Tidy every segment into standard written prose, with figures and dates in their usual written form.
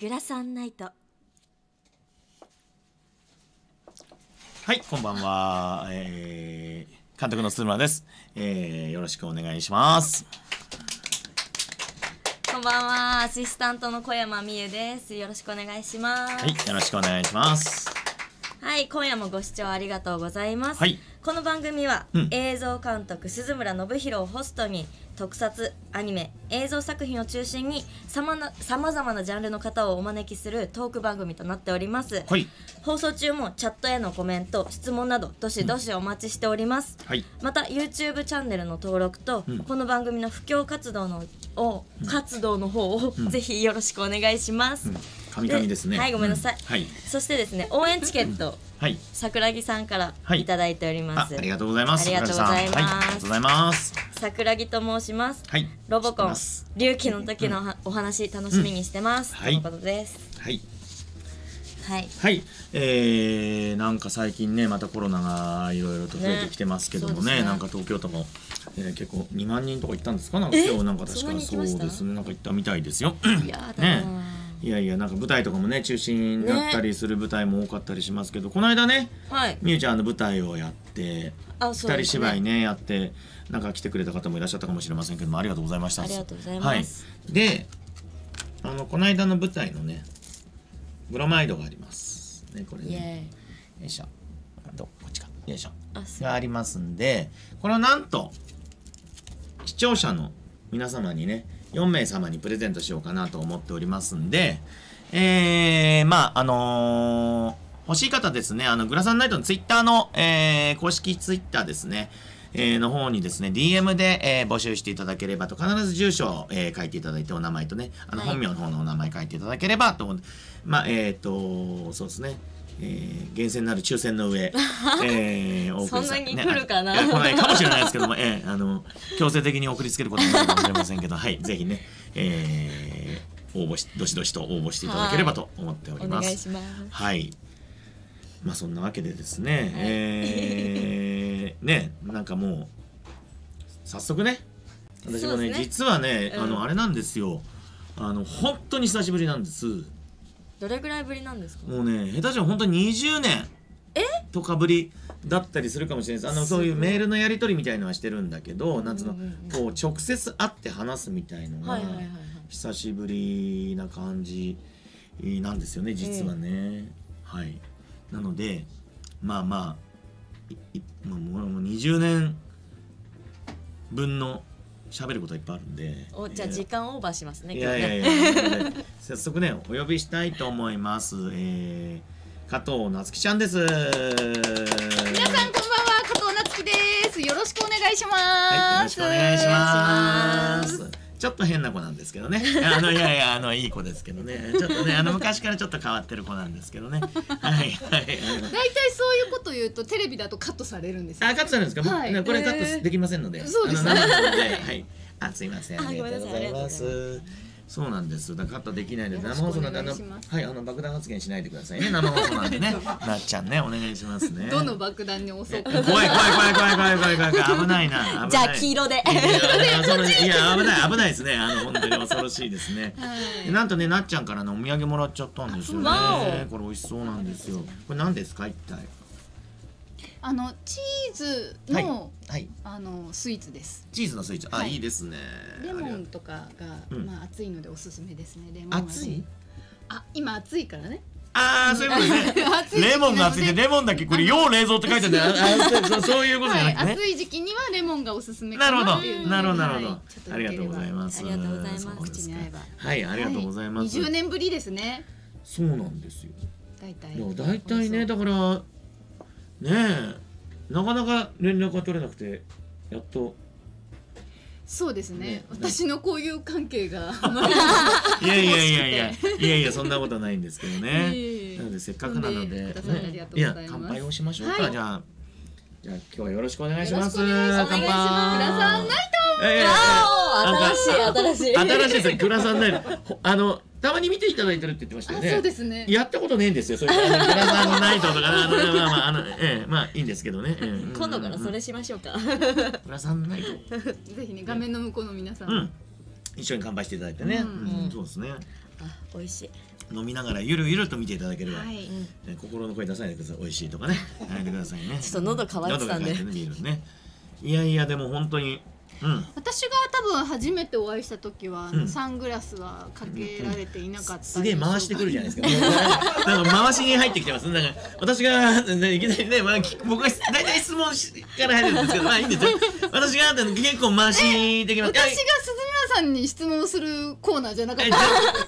グラサンナイト。 はい、こんばんは、監督の鈴村です、よろしくお願いします。 こんばんは、アシスタントの小山美優です。よろしくお願いします。 はい、よろしくお願いします。 はい、今夜もご視聴ありがとうございます。 はい、 この番組は、映像監督鈴村信弘をホストに特撮、アニメ、映像作品を中心にさまざまなジャンルの方をお招きするトーク番組となっております。 はい、 放送中もチャットへのコメント、質問などどしどしお待ちしております。 はい、 また YouTube チャンネルの登録と、この番組の布教活動の方を、ぜひよろしくお願いします。 神々ですね。 はい、ごめんなさい。 はい、 そしてですね、応援チケット、 はい、 桜木さんからいただいております。 ありがとうございます。 ありがとうございます。 はい、ありがとうございます。 桜木と申します。 はい、 ロボコン龍騎の時のお話楽しみにしてます。ということです。 はい。 はい。 はい、なんか最近ねまたコロナがいろいろと増えてきてますけどもね、なんか東京都も、結構2万人とか行ったんですか、なんか今日なんか確かそうですね、なんか行ったみたいですよ。 いやだね。いやいや、なんか舞台とかもね中止になったりする舞台も多かったりしますけど、この間ね、みゆちゃんの舞台をやって二人芝居ねやって、なんか来てくれた方もいらっしゃったかもしれませんけども、ありがとうございました。 ありがとうございます。 はい、で、この間の舞台のねブロマイドがありますね、これね、よいしょ、こっちか、よいしょがありますんで、これをなんと視聴者の皆様にね4名様にプレゼントしようかなと思っておりますんで、まあ欲しい方ですね、グラサンナイトのツイッターの、公式ツイッターですね、の方にですね DM で、募集していただければと、必ず住所を、書いていただいて、お名前とね本名の方のお名前書いていただければと思って、まあそうですね、厳選なる抽選の上、お送りそんなに来るかな、 来ないかもしれないですけども、強制的に送りつけることになるかもしれませんけど、はい、ぜひね、どしどしと応募していただければと思っております。 お願いします。 はい、まあそんなわけでですね、ね、なんかもう早速ね、私もね実はね、あれなんですよ、本当に久しぶりなんです。 どれぐらいぶりなんですか？ もうね、下手したら本当に20年とかぶりだったりするかもしれないです。そういうメールのやり取りみたいのはしてるんだけど、なんつうの、こう直接会って話すみたいのが久しぶりな感じなんですよね、実はね。はい。なのでまあもう20年分の喋ることはいっぱいあるんで、 じゃあ時間オーバーしますね。 いや早速ねお呼びしたいと思います。加藤夏希ちゃんです。 皆さんこんばんは、加藤夏希です。よろしくお願いします。 はい、よろしくお願いします。ちょっと変な子なんですけどね。いやいい子ですけどね。ちょっとね昔からちょっと変わってる子なんですけどね。はいはい。 大体そういうこと言うとテレビだとカットされるんですよ。 カットされるんですか？ はい、 これカットできませんので。 そうですね。 はい。すいません。ありがとうございます。そうなんです。だからカットできないので、生放送なんで爆弾発言しないでくださいね。生放送なんでね。なっちゃんね、お願いしますね。 どの爆弾に押そうか。 怖い危ないな。 じゃあ黄色で。 いや危ないですね。本当に恐ろしいですね。なんとね、なっちゃんからのお土産もらっちゃったんですよね。これ美味しそうなんですよ。これ何ですか一体？ チーズのスイーツです。 チーズのスイーツ、いいですね。 レモンとかがまあ熱いのでおすすめですね。レモン味。今暑いからね。 そういうことね。レモンが熱いで、レモンだけこれ要冷蔵って書いてある。そういうことじゃなくてね。 暑い時期にはレモンがおすすめかなっていう。 なるほど。ありがとうございます。 ありがとうございます。 口に合えば。 はい、ありがとうございます。 20年ぶりですね。 そうなんですよ。 大体ね、だからねえ、なかなか連絡が取れなくて、やっと。 そうですね。私のこういう関係がいやそんなことないんですけどね。なのでせっかくなので、乾杯をしましょうか。じゃあ今日はよろしくお願いします。乾杯。 グラサンナイト。新しいです。グラサンナイト。たまに見ていただいてるって言ってましたよね。 そうですね。 やったことねえんですよ。そういうグラサンナイトとかまあいいんですけどね。 今度からそれしましょうか。 グラサンナイト。 ぜひね、画面の向こうの皆さん一緒に乾杯していただいてね。そうですね。 美味しい。 飲みながらゆるゆると見ていただければ、心の声出さないでください。美味しいとかね、やめてくださいね。 ちょっと喉乾いてたんで。 ビールね。いやいやでも本当に。 私が多分初めてお会いした時はサングラスはかけられていなかった。 すげえ回してくるじゃないですか。なんか回しに入ってきてます。なんか私がいきなりね、僕が大体質問から入るんですけど、まあいいんですよ。私が結構回しできます。 私が鈴村さんに質問するコーナーじゃなかった。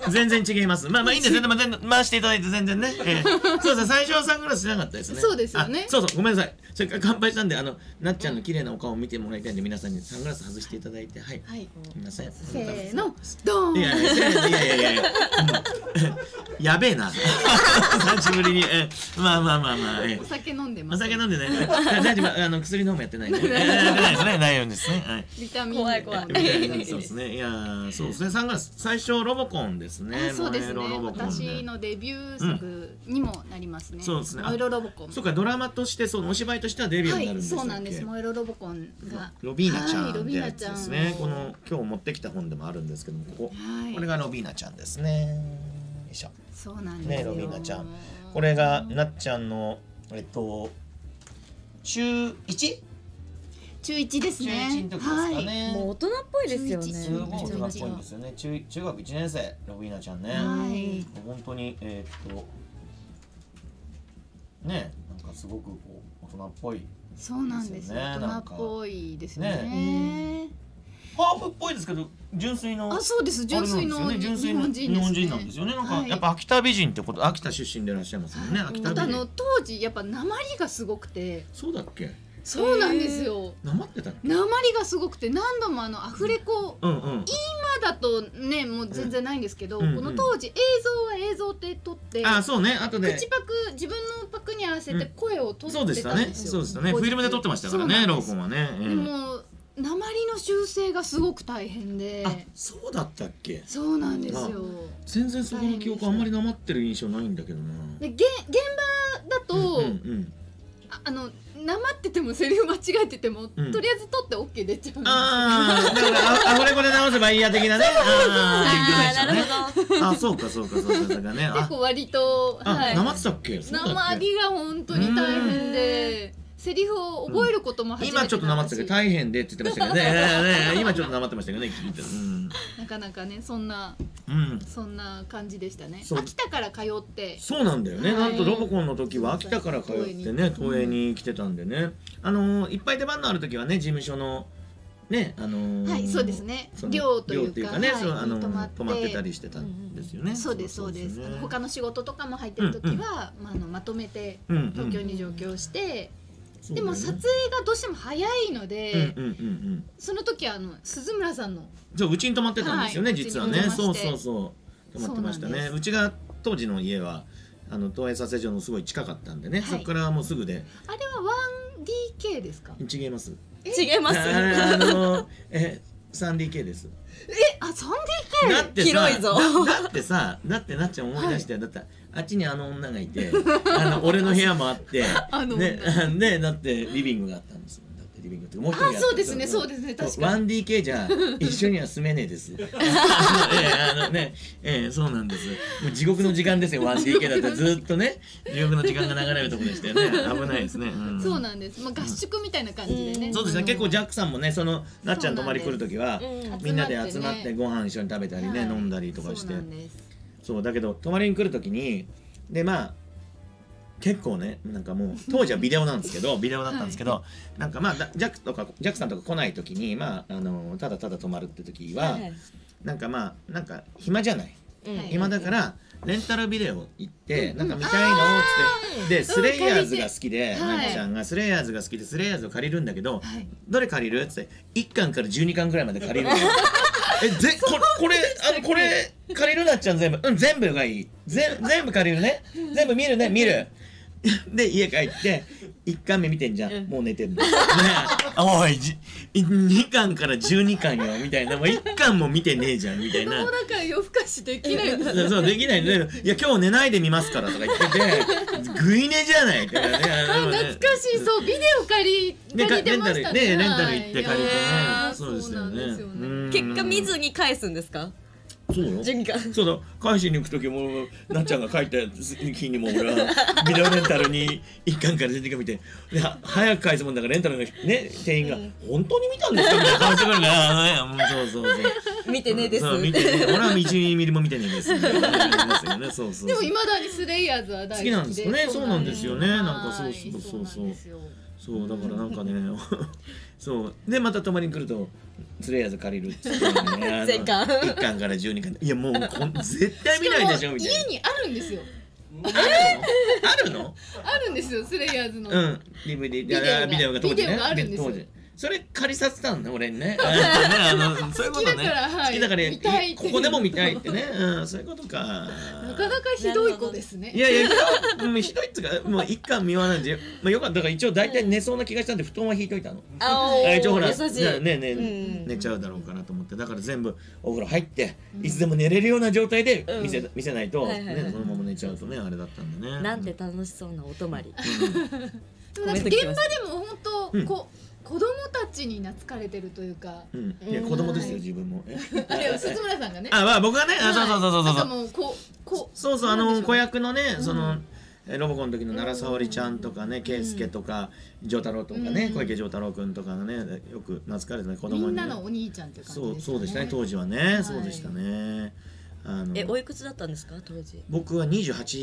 全然違います。まあいいんですよ。回していただいて全然ね。そうそう、最初はサングラスしなかったですね。 そうですよね。 そうそう、ごめんなさい。それから乾杯したんで、なっちゃんの綺麗なお顔を見てもらいたいんで、皆さんにサングラス外していただいて、はい。すみません。 せーの、ドーン。 いや。やべえな。久しぶりに。まあ。 お酒飲んでます。 お酒飲んでね。大丈夫。薬飲むやってないね。大丈夫ですね。 ビタミン。 怖い。 そうですね。いや、そうですね。サングラス、最初ロボコンですね。 そうですね。私のデビュー作にもなりますね。 そうですね。 燃えろロボコン。 そうか、ドラマとして、お芝居としてはデビューになるんですよ。 そうなんです。燃えろロボコンが。 ロビーナちゃんってやつですね。この今日持ってきた本でもあるんですけども、これがロビーナちゃんですね。よいしょ。 そうなんですね、ロビーナちゃん。これがなっちゃんの中 1？ 中1ですね。 中1の時ですかね。 もう大人っぽいですよね。 すごい大人っぽいんですよね。中学1年生ロビーナちゃんね。本当にね、なんかすごくこう大人っぽい。 そうなんですよ。大人っぽいですね。 ハーフっぽいですけど純粋の。 そうです。純粋の日本人なんですよね。なんかやっぱ秋田美人ってこと、秋田出身でいらっしゃいますもんね。秋田美人。 当時やっぱ訛りがすごくて。 そうだっけ？ そうなんですよ。 なまってたっけ？ 訛りがすごくて、何度もアフレコ、今だとねもう全然ないんですけど、この当時映像って撮って、 そうね、後で口パク、自分のパクに合わせて声を撮ってたんですよ。 そうでしたね。フィルムで撮ってましたからね、ローコンはね。 でも訛りの修正がすごく大変で。 そうだったっけ？ そうなんですよ。 全然そこの記憶あんまりなまってる印象ないんだけどな。 で現場だとなまっててもセリフ間違えてても、とりあえず撮って OK 出ちゃうんですよ。 だからアフレコで直せばいいや的なね。 なるほど。 そうかね。 結構割となまってたっけ？ なまりが本当に大変で、セリフを覚えることも初めて。 今ちょっとなまってたけど大変でって言ってましたけどね。今ちょっとなまってましたけどね。 なかなかね、そんな感じでしたね。秋田から通って。 そうなんだよね。なんとロボコンの時は秋田から通ってね、東映に来てたんでね。いっぱい出番のある時はね、事務所のね、 そうですね。寮というかね、 泊まってたりしてたんですよね。 そうです。他の仕事とかも入ってる時はまとめて東京に上京して。でも撮影がどうしても早いので、その時は鈴村さんのうちに泊まってたんですよね、実はね。そう泊まってましたね。うちが当時の家は東映撮影所のすごい近かったんでね、そこからもうすぐで。 あれは 1DK ですか？ 違います。 違います。 3DK です。 3DK？ だって広いぞ。 だってなっちゃん思い出して、だってあっちに女がいて、俺の部屋もあって、ね、だってリビングがあったんですよ。だってリビングってもう一人そうですね、確かに。 1DK じゃ一緒には住めねえです。そうなんです。もう地獄の時間ですよ。1DK だってずっとね、地獄の時間が流れるところでしたよね。危ないですね。 そうなんです。合宿みたいな感じでね。 そうですね。結構ジャックさんもね、なっちゃん泊まり来る時はみんなで集まってご飯一緒に食べたりね、飲んだりとかして。そうだけど泊まりに来る時にで結構ね、なんかもう当時はビデオなんですけどビデオだったんですけど、なんかジャックさんとか来ない時にただただ泊まるって時はなんか暇じゃない、暇だからレンタルビデオ行ってなんか見たいのってでスレイヤーズが好きでなっちゃんがスレイヤーズが好きでスレイヤーズを借りるんだけど、どれ借りるって1巻から12巻ぐらいまで借りるの。これ借りるなっちゃん全部がいい。全部借りるね。全部見る。で家帰って1巻目見てんじゃん。もう寝てるの。おい2巻から12巻よみたいな。もう1巻も見てねえじゃんみたいな。 もうだから夜更かしできないです。 そうできないんだけど、いや今日寝ないで見ますからとか言ってて、グイ寝じゃないってね。 懐かしい。そうビデオ借りてましたね。 レンタル行って借りてね。そうですよね。 結果見ずに返すんですか？ そうよ。 準備か。 そうだ、返しに行く時もなっちゃんが帰った日にも俺はビデオレンタルに一巻から出てきて、で早く返すもんだからレンタルのね店員が本当に見たんですかみたいな顔してくるからそうそうそう見てねです。 見てね、俺は1ミリも見てねですみたいな感じですよね。そうそう。 でも未だにスレイヤーズは大好きで。 好きなんですよね。そうなんですよね。なんかそうはいそうそうそう。 なんですよ。 そうだからなんかねそうでまた泊まりに来るとスレイヤーズ借りるっつってね全巻 1巻から12巻いやもう絶対見ないでしょみたいな。 家にあるんですよ。 あるのあるんですよ、スレイヤーズの。 DVD ビデオが当時ね。 ビデオがあるんですよ当時それ借りさせたんだ俺にね。そういうことね。 好きだからはい好きだから見たいっていうここでも見たいってね。そういうことか。 なかなかひどい子ですね。 いやいやひどいっつうかもう一巻見終わらないで、まあよかったから一応大体寝そうな気がしたんで布団は引いといたの。一応ほら優しい。 寝ちゃうだろうかなと思ってだから全部お風呂入っていつでも寝れるような状態で見せないとねそのまま寝ちゃうとねあれだったんでね。 なんて楽しそうなお泊まり。 でもなんか現場でも本当子供たちに懐かれてるというか。 いや子供ですよ自分も。 あれ鈴村さんがね。 まあ僕はねそうなんかもうそうそう子役のねそのロボコンの時の奈良沙織ちゃんとかね圭介とか丈太郎とかね小池丈太郎くんとかねよく懐かれてね子供に。 みんなのお兄ちゃんっていう感じでしたね。 そうでしたね当時はねそうでしたね。 おいくつだったんですか当時。 僕は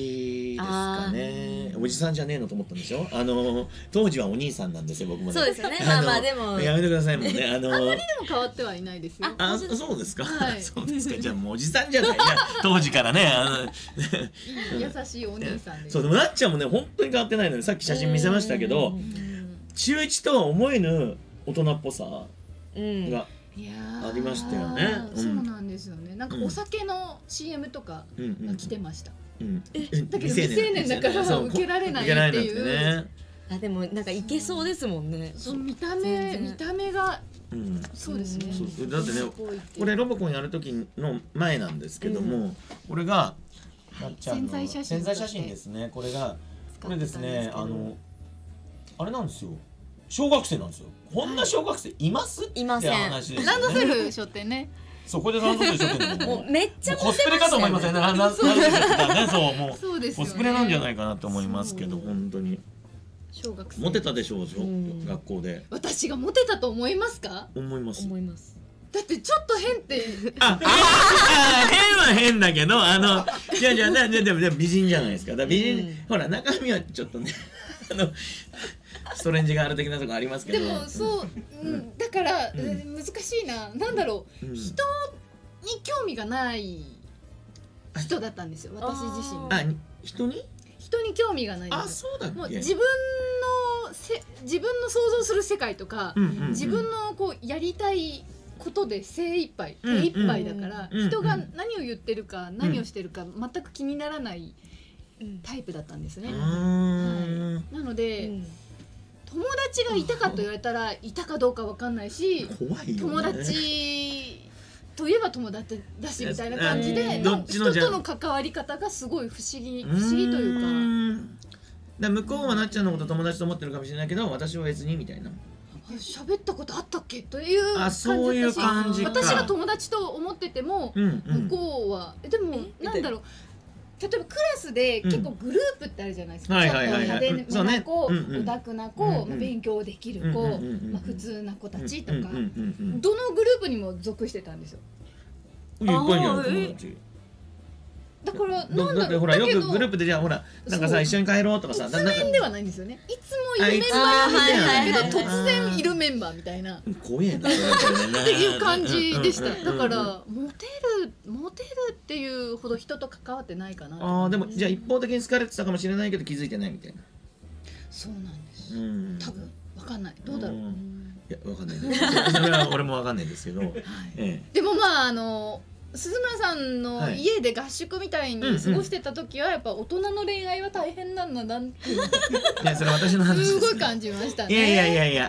28ですかね。おじさんじゃねえのと思ったんでしょ。当時はお兄さんなんですよ僕もね。 そうですよね。まあまあでもやめてくださいもうね。 あんまりでも変わってはいないですよ。 そうですか。 はいそうですか。じゃあもうおじさんじゃない。当時からね優しいお兄さんで。 そうでもなっちゃんもね本当に変わってないのでさっき写真見せましたけど中1とは思えぬ大人っぽさがありましたよね。 そうなんですよね。なんかお酒の CM とかが来てました。だけど未成年だから受けられないっていう。 でもなんかいけそうですもんね。 そう見た目がそうですね。 だってねこれロボコンやる時の前なんですけどもこれがなっちゃんの宣材写真ですね。これですねあれなんですよ。小学生なんですよ。こんな小学生いますって話ですよね。 ランドセル背負ってね。 そうこれでランドセル背負ってるのもうめっちゃコスプレかと思いませんね。ランドセルってねそうもうコスプレなんじゃないかなと思いますけど本当に。 小学生モテたでしょう学校で。 私がモテたと思いますか？ 思います。 だってちょっと変って変は変だけどでも美人じゃないですか。美人ほら中身はちょっとねストレンジガール的なとこありますけど。 でもそうだから難しいな。なんだろう人に興味がない人だったんですよ私自身。人に興味がないんですよ。もう自分の想像する世界とか自分のこうやりたいことで手一杯だから人が何を言ってるか何をしてるか全く気にならないタイプだったんですね。なので友達がいたかと言われたらいたかどうかわかんないし友達といえば友達だしみたいな感じで人との関わり方がすごい不思議というか。 向こうはなっちゃんのこと友達と思ってるかもしれないけど私は別にみたいな。 喋ったことあったっけという感じだし私が友達と思ってても向こうはでもなんだろう例えばクラスで結構グループってあるじゃないですか。ちょっと派手な子、オタクな子、勉強できる子、普通な子たちとかどのグループにも属してたんですよ。 いっぱいじゃん友達。 だからだってほらよくグループでじゃあほらなんかさ一緒に帰ろうとかさいつ面ではないんですよね。いつもいるメンバーなんだけど突然いるメンバーみたいな怖えなっていう感じでした。だからモテるっていうほど人と関わってないかな。 でもじゃあ一方的に好かれてたかもしれないけど気づいてないみたいな。 そうなんです。多分わかんない。どうだろう。いやわかんないです。それは俺もわかんないですけど。 でもまあ鈴村さんの家で合宿みたいに過ごしてた時はやっぱ大人の恋愛は大変なんだなっていうそれ私の話ですすごい感じましたね。 いや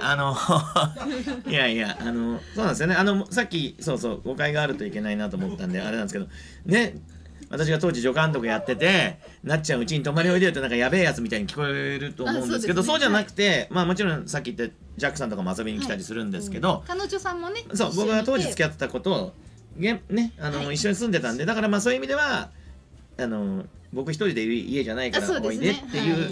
そうなんですよね。さっきそう誤解があるといけないなと思ったんであれなんですけどね。私が当時助監督やっててなっちゃんうちに泊まりおいでよってなんかやべえやつみたいに聞こえると思うんですけどそうじゃなくてまあもちろんさっき言ったジャックさんとかも遊びに来たりするんですけど彼女さんもねそう僕が当時付き合ってたことをね一緒に住んでたんで、だからまあそういう意味では僕一人でいる家じゃないからおいでっていう、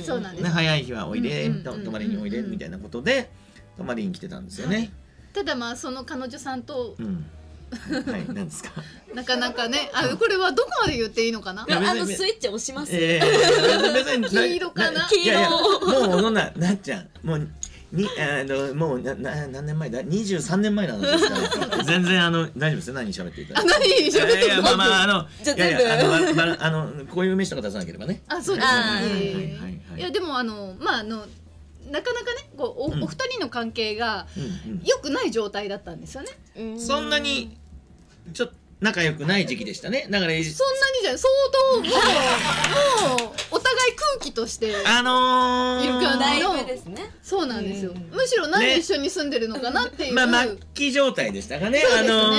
早い日はおいで、泊まりにおいでみたいなことで泊まりに来てたんですよね。 ただまあその彼女さんとはい、なんですか。 なかなかね、これはどこまで言っていいのかな。 スイッチ押します。 別に黄色かな。 黄色。 もうそんなっちゃん、もうもう何年前だ？23年前なんですから。全然大丈夫ですよ。何喋っていただいて。 何喋っていただいて。 まあじゃ全部こういう飯とか出さなければね。 あ、そうですね。いやでもまあなかなかねお二人の関係が良くない状態だったんですよね。 そんなにちょっと仲良くない時期でしたね。だからそんなにじゃ相当もうお互い空気としている感じのですね。そうなんですよ。むしろなんで一緒に住んでるのかなっていう。 まあ末期状態でしたかね。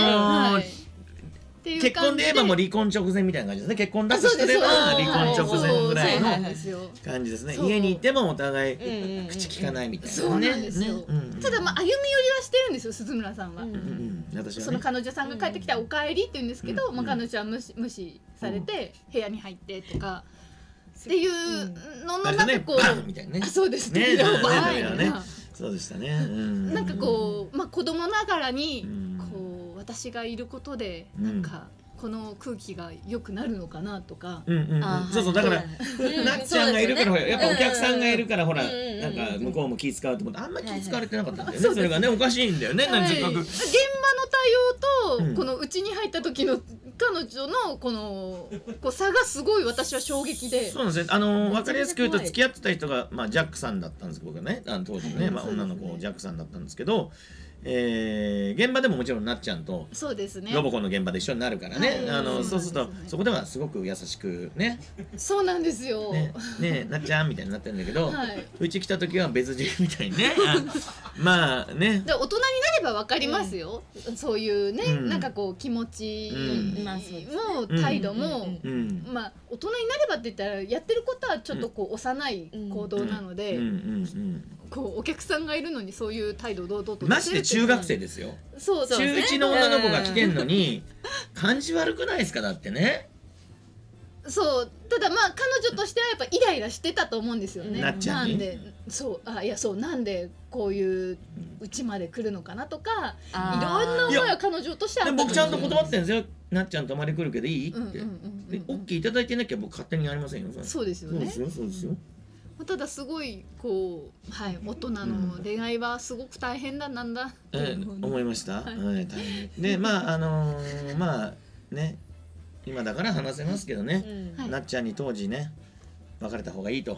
結婚で言えばもう離婚直前みたいな感じですね。結婚だとすれば離婚直前ぐらいの感じですね。家にいてもお互い口聞かないみたいな。 そうなんですよ。ただまあ歩み寄りはしてるんですよ、鈴村さんは。その彼女さんが帰ってきたらお帰りって言うんですけど、彼女は無視されて部屋に入ってとかっていうののなんかこう、そうですね。 そうでしたね。 なんかこうまあ子供ながらにこう私がいることでなんかこの空気が良くなるのかなとか。 そうそう、だからなっちゃんがいるからやっぱお客さんがいるからほらなんか向こうも気使うと思ってあんまり気使われてなかったんだよね。それがねおかしいんだよね。現場の対応とこのうちに入った時の彼女のこの差がすごい私は衝撃で。 そうなんですね。分かりやすく言うと付き合ってた人がまあジャックさんだったんです僕はね、当時ね、まあ女の子ジャックさんだったんですけど。現場でももちろんなっちゃんとロボコンの現場で一緒になるからね。そうするとそこではすごく優しくね。 そうなんですよ。 ねえなっちゃんみたいになってるんだけど、うち来た時は別人みたいにね。まあね。 で大人になればわかりますよ。そういうねなんかこう気持ちも態度もまあ大人になればって言ったらやってることはちょっとこう幼い行動なので。こうお客さんがいるのにそういう態度を堂々とまして中学生ですよ。中1の女の子が来てんのに感じ悪くないですか？だってね。 そうただまあ彼女としてはやっぱイライラしてたと思うんですよね。なんでなんでこういううちまで来るのかなとかいろんな思いは彼女としては僕ちゃんと断ってんですよ。なっちゃん泊まり来るけどいいって。オッケーいただいてなきゃ僕勝手にやりませんよ。 そうですよね。 そうですよ。 ただすごいこう大人の恋愛はすごく大変だなんだ思いました。でまあまあね今だから話せますけどね、なっちゃんに当時ね別れた方がいいと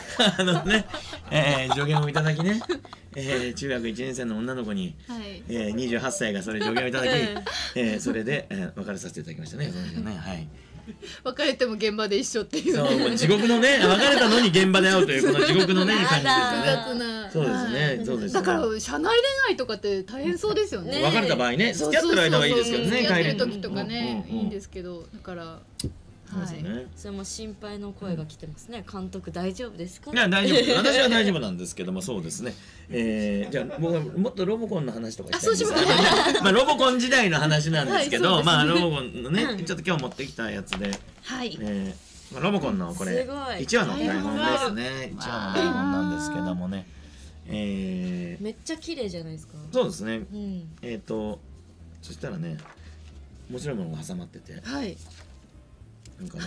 助言をいただきね、中学1年生の女の子に28歳がそれ助言をいただき、それで別れさせていただきましたね。 別れても現場で一緒っていうそう地獄のね別れたのに現場で会うというこの地獄のね感じですよね。そうですね。そうです。 だから社内恋愛とかって大変そうですよね。 別れた場合ね付き合ってる間はいいですけどね。 付き合ってる時とかねいいんですけどだからそれも心配の声が来てますね。監督大丈夫ですか？ いや大丈夫。私は大丈夫なんですけどもそうですね。じゃあ僕もっとロボコンの話とかしたいんですけど、まあロボコン時代の話なんですけど、まあロボコンのねちょっと今日持ってきたやつで、ロボコンのこれ1話の台本ですね。1話の台本なんですけどもね。 めっちゃ綺麗じゃないですか。 そうですね。そしたらね面白いものが挟まってて。なんかね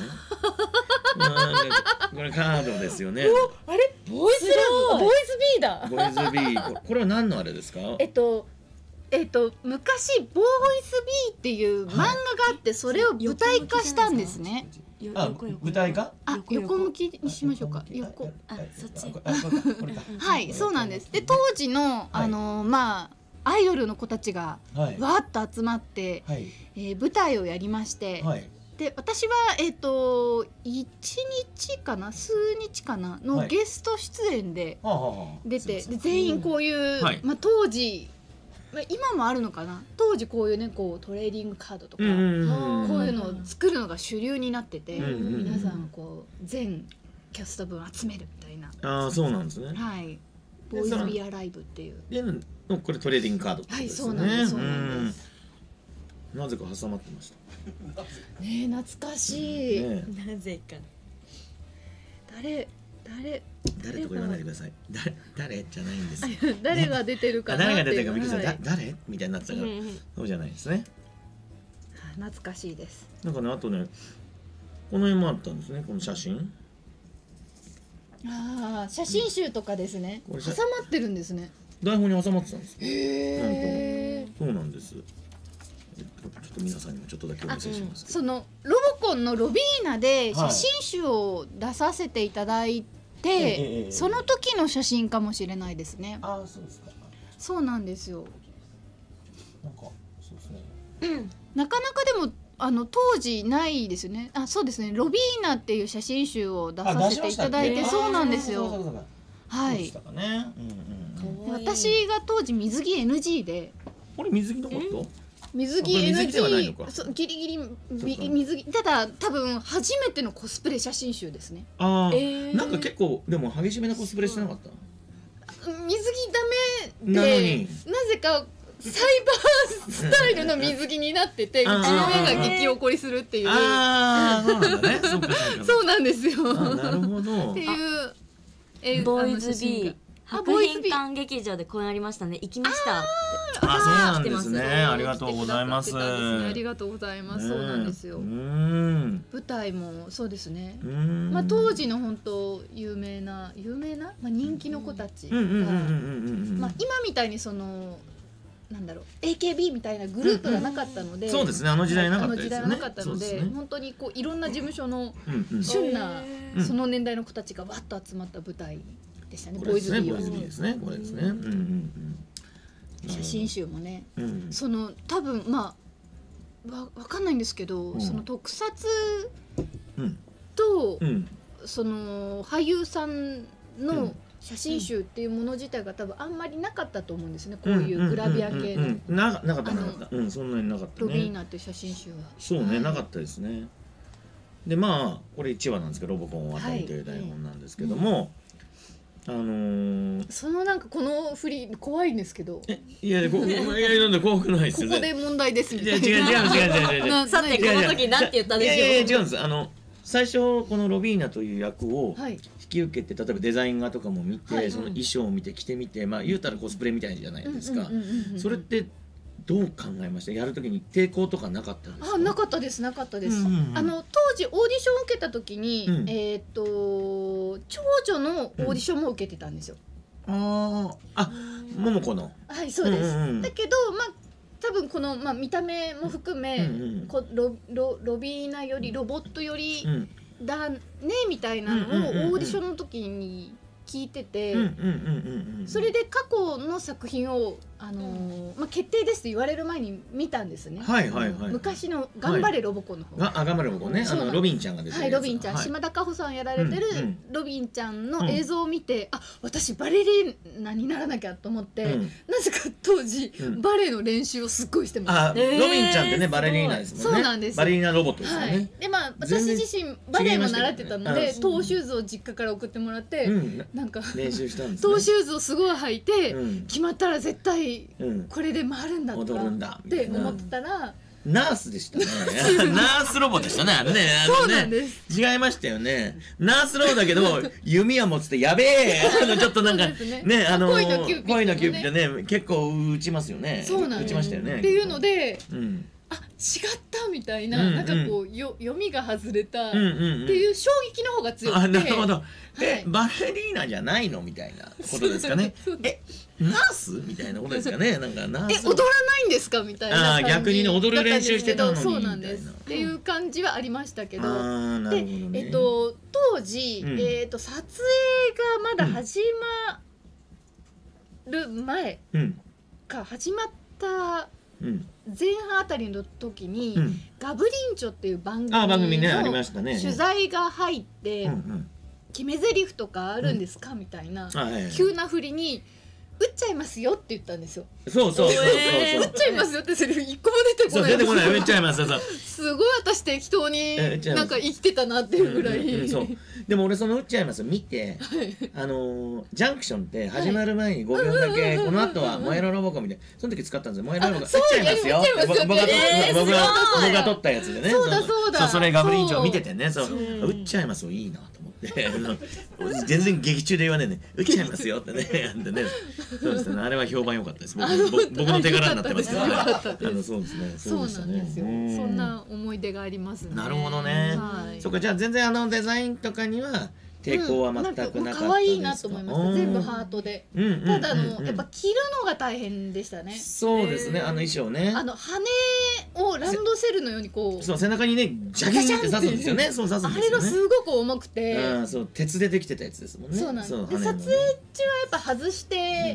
これカードですよね。 あれボーイズビーだ。 ボーイズビーこれは何のあれですか？ 昔ボーイズビーっていう漫画があってそれを舞台化したんですね。 舞台化？ 横向きにしましょうか。横。 そっち。 はいそうなんです。で当時のまあアイドルの子たちがわーっと集まって舞台をやりまして。で私は1日かな数日かなのゲスト出演で出て全員こういうまあ当時今もあるのかな当時こういうねこうトレーディングカードとかこういうのを作るのが主流になってて皆さんこう全キャスト分集めるみたいな。 ああそうなんですね。 はいボーイズビアライブっていうこれトレーディングカードってことですね。 はいそうなんです。 なぜか挟まってました。 ね、懐かしい。 なぜか。 誰とか言わないでください。誰じゃないんです。 誰が出てるかな誰が出てるかびっくりした。誰みたいになってたから。そうじゃないですね。 懐かしいです。 なんかね、あとね、この辺もあったんですね、この写真。 ああ、写真集とかですね。挟まってるんですね。 台本に挟まってたんですよ。 へえ。 そうなんです。ちょっと皆さんにもちょっとだけお見せします。 そのロボコンのロビーナで写真集を出させていただいて、その時の写真かもしれないですね。 ああ、そうですか。 そうなんですよ。 なんかそうですね。 なかなかでも当時ないですよね。あ、そうですね。ロビーナっていう写真集を出させていただいて、そうなんですよ。はい。私が当時水着 NG で。 これ水着のこと？ 水着 NG、ギリギリ水着。ただ多分初めてのコスプレ写真集ですね。 ああ、なんか結構でも激しめなコスプレしてなかった？ 水着ダメで、なぜかサイバースタイルの水着になってて、うちの目が激怒りするっていう。 ああ、そうなんだね。 そうなんですよ。 なるほど。 っていうボーイズビー博品館劇場で公演ありましたね。行きましたって。 あ、そうなんですね。ありがとうございます。 ありがとうございます。そうなんですよ。舞台もそうですね。まあ当時の本当有名なまあ人気の子たちが、まあ今みたいにそのなんだろう AKB みたいなグループがなかったので、 そうですね、あの時代なかったですよね。 あの時代はなかったので、本当にこういろんな事務所の旬なその年代の子たちがわっと集まった舞台でしたね。ボーイズビーですね。これですね。写真集もね、その多分まあわかんないんですけど、その特撮とその俳優さんの写真集っていうもの自体が多分あんまりなかったと思うんですね。こういうグラビア系のなかった。そんなになかったね。 ロビーナっていう写真集はそうね、なかったですね。でまあこれ1話なんですけど、ロボコンを渡りという台本なんですけども、そのなんかこの振り怖いんですけど、 いやなんで怖くないですよ。 ここで問題ですみたいな。 違う。 さてこの時なんて言ったんでしょう。 違うんです。最初このロビーナという役を引き受けて、例えばデザイン画とかも見て、その衣装を見て着てみて、まあ言うたらコスプレみたいじゃないですか。それってどう考えました？やるときに抵抗とかなかったですか？ あ、なかったです。当時オーディションを受けたときに、長女のオーディションも受けてたんですよ。 桃子の。 はい、そうです。だけどまあ多分この、まあ、見た目も含め、ロビーナよりロボットよりだねみたいなのをオーディションの時に聞いてて、それで過去の作品をまあ、決定ですと言われる前に見たんですね。昔の頑張れロボコンの方。 頑張れロボコンね。ロビンちゃんが出てる。 はい、ロビンちゃん、島田果歩さんやられてるロビンちゃんの映像を見て、あ、私バレリーナにならなきゃと思って、なぜか当時バレエの練習をすっごいしてました。 ロビンちゃんってね、バレリーナですもんね。 そうなんです。 バレリーナロボットですよね。 でまあ私自身バレエも習ってたので、トーシューズを実家から送ってもらって、なんか練習したんです。 トーシューズをすごい履いて、決まったら絶対これで回るんだとかって思ってたら、 ナースでしたね。ナースロボでしたね。 そうなんです。 違いましたよね。ナースロボだけど弓は持つとやべえ。ちょっとなんかね、恋のキューピッドね、結構打ちますよね。 そうなんです。 打ちましたよね。 っていうので、あ、違ったみたいな、なんかこう読みが外れたっていう衝撃の方が強くて。 なるほど。バレリーナじゃないのみたいなことですかね。ナースみたいなことですかね。なんかナース踊らないんですかみたいな。 逆にね、踊る練習してたのに。 そうなんです。っていう感じはありましたけど。で、当時撮影がまだ始まる前か始まった前半あたりの時にガブリンチョっていう番組の取材が入って。決め台詞とかあるんですかみたいな急な振りに打っちゃいますよって言ったんですよ。 そうそうそうそう、 打っちゃいますよってセリフ一個も出てこない。 出てこない、打っちゃいます。そうすごい私適当になんか生きてたなっていうぐらい。 そう。でも俺その打っちゃいます見て、ジャンクションって始まる前に5秒だけこの後は燃えろロボコンみたいな、その時使ったんですよ。燃えろロボコン打っちゃいますよ。僕が撮ったやつでね。 そうだそうだ。 それガブリンチョ見ててね、そう打っちゃいますよ、いいなと思って。全然劇中で言わねえね、打っちゃいますよってね、そうですね、あれは評判良かったです。僕の手柄になってますからね。そうですね、 そうなんですよ。そんな思い出がありますね。 なるほどね。そうか、じゃあ全然デザインとかには抵抗は全くなかったですか。 可愛いなと思いました。全部ハートで。ただやっぱ着るのが大変でしたね。 そうですね、衣装ね。 羽をランドセルのようにこう。 そう、背中にね、ジャキンって刺すんですよね。そう刺すんですよね。 あれがすごく重くて。 そう、鉄でできてたやつですもんね。 そうなんです。撮影中はやっぱ外して。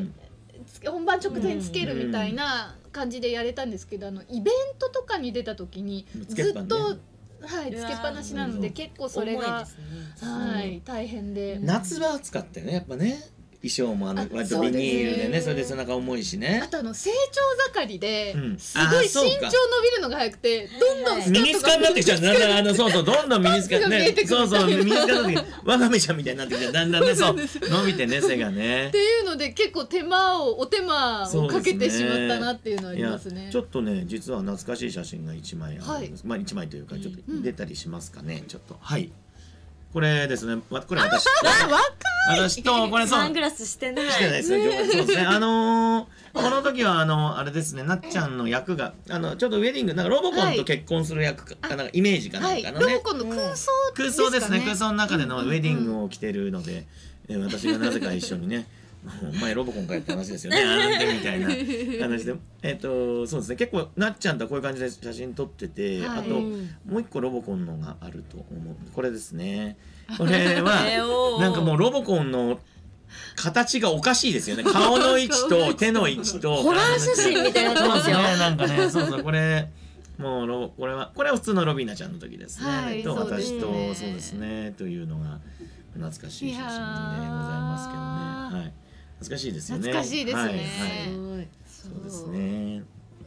本番直前につけるみたいな感じでやれたんですけど、イベントとかに出た時にずっとつけっぱなしなので結構それが大変で、 夏は暑かったよね、やっぱね。衣装も割とビニールでね、それで背中重いしね。 あと成長盛りですごい身長伸びるのが早くて、どんどんミニスカになってきちゃう。そうそう、どんどんミニスカね、そうそう、ミニスカになってきて、ワカメちゃんみたいになってきて、だんだんね、そう伸びてね、背がね。 っていうので結構お手間をかけてしまったなっていうのはありますね。 ちょっとね、実は懐かしい写真が1枚あるんです。まあ1枚というかちょっと出たりしますかね、ちょっと。はい。これですね、これ私とこれサングラスしてない。 してないですね。そうですね。この時はあれですね、なっちゃんの役がちょっとウェディングなんかロボコンと結婚する役かなんかイメージかなんかのね。 ロボコンの空想ですね。空想の中でのウェディングを着てるので、私がなぜか一緒にね。お前ロボコンかよって話ですよね。みたいな話で、そうですね。結構なっちゃんとはこういう感じで写真撮ってて、あともう一個ロボコンのがあると思う。これですね。これはなんかもうロボコンの形がおかしいですよね。顔の位置と手の位置とホラー写真みたいになってますよ。 なんかね、そうそうこれ。もうこれは普通のロビーナちゃんの時ですね。と私とそうですねというのが懐かしい写真でございますけどね。はい。懐かしいですよね。 懐かしいですね。 そうですね。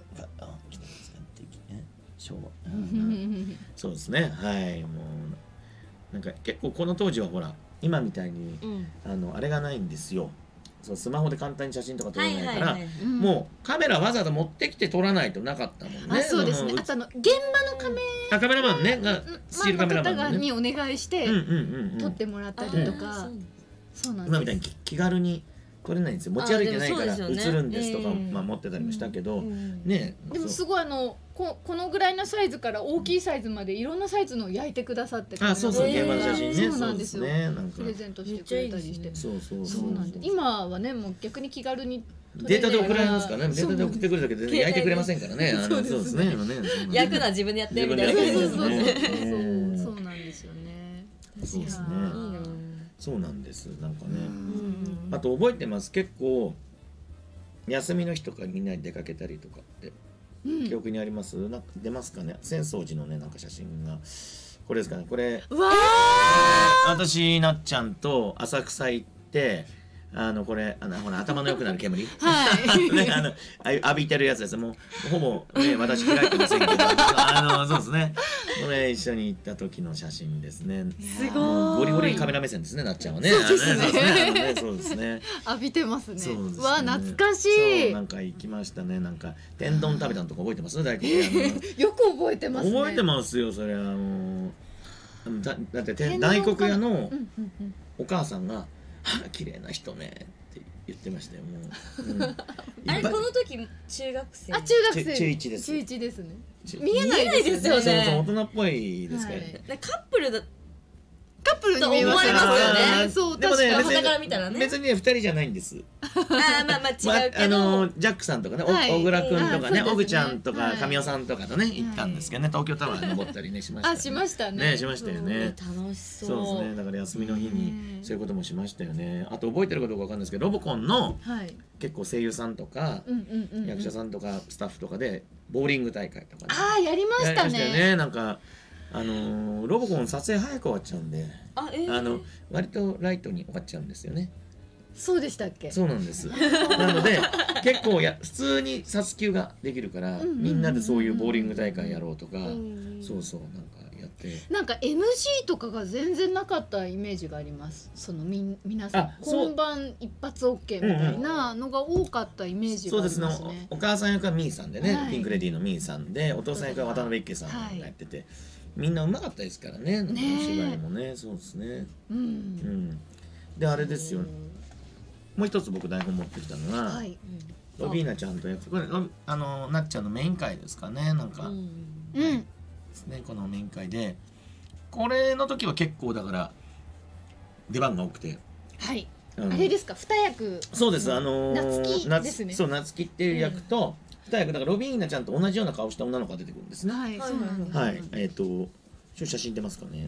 昭和。そうですね。はい。もうなんか結構この当時はほら今みたいにあれがないんですよ。そうスマホで簡単に写真とか撮れないからもうカメラわざわざ持ってきて撮らないとなかったもんね。 そうですね。あと現場のカメラマンねがスチールカメラマンにお願いして撮ってもらったりとか。そうなんです。 今みたいに気軽に撮れないんですよ。持ち歩いてないから映るんですとか持ってたりもしたけどね。 でもすごいこのぐらいのサイズから大きいサイズまでいろんなサイズの焼いてくださって、 そうそう現場の写真ね。 そうなんですよ。プレゼントしてくれたりして、そうなんです。今はねもう逆に気軽にデータで送られますからね。データで送ってくるだけで焼いてくれませんからね。そうですね。 焼くのは自分でやってみたいな。 そうなんですよね。 そうですね。そうなんです。なんかね。あと覚えてます。結構休みの日とかみんなで出かけたりとかって記憶にあります？なんか出ますかね。浅草寺のねなんか写真がこれですかね。これ私なっちゃんと浅草行ってこれほら頭の良くなる煙浴びてるやつです。もうほぼね私開いてませんけどそうですね。これ一緒に行った時の写真ですね。 すごい。 ゴリゴリカメラ目線ですねなっちゃんはね。そうですね。 浴びてますね。わ懐かしい。 なんか行きましたね。なんか天丼食べたのとか覚えてます？大根。 よく覚えてますね。 覚えてますよそれはもう。だって大黒屋のお母さんが綺麗な人ねって言ってましたよ。もうあれこの時中学生？ 中 1です。 中1ですね。見えないですよね。 そう大人っぽいですけど。 カップルに見えますよね。 そう確かに肌から見たらね。 別に2人じゃないんです。 まあ違うけどジャックさんとかね小倉くんとかね小口ちゃんとか神尾さんとかとね行ったんですけどね。東京タワー登ったりねしました。 しましたね。 しましたよね。 楽しそう。 そうですね。だから休みの日にそういうこともしましたよね。あと覚えてるかどうかわかんないですけどロボコンの結構声優さんとか役者さんとかスタッフとかでボーリング大会とかね。やりましたね。 なんかロボコン撮影早く終わっちゃうんで割とライトに終わっちゃうんですよね。 そうでしたっけ。 そうなんです。なので結構普通に撮球ができるから、みんなでそういうボーリング大会やろうとか、そうそうなんかやって、 なんか NG とかが全然なかったイメージがあります。その皆さん本番一発 OK みたいなのが多かったイメージがありますね。 そうですね。お母さん役はミーさんでね、ピンクレディーのミーさんで、お父さん役は渡辺一慶さんがやってて、みんなうまかったですからね。お芝居もね、そうですね。であれですよ。もう一つ僕台本持ってきたのが、ロビーナちゃんとやつ、これなっちゃんのメイン会ですかね、なんかですね、このメイン会で、これの時は結構だから出番が多くて、 はい、あれですか、二役。 そうです、 夏希ですね。 そう、夏希っていう役と二役だからロビーナちゃんと同じような顔した女の子が出てくるんですね。 はい、そうなんです。 はい、写真出ますかね。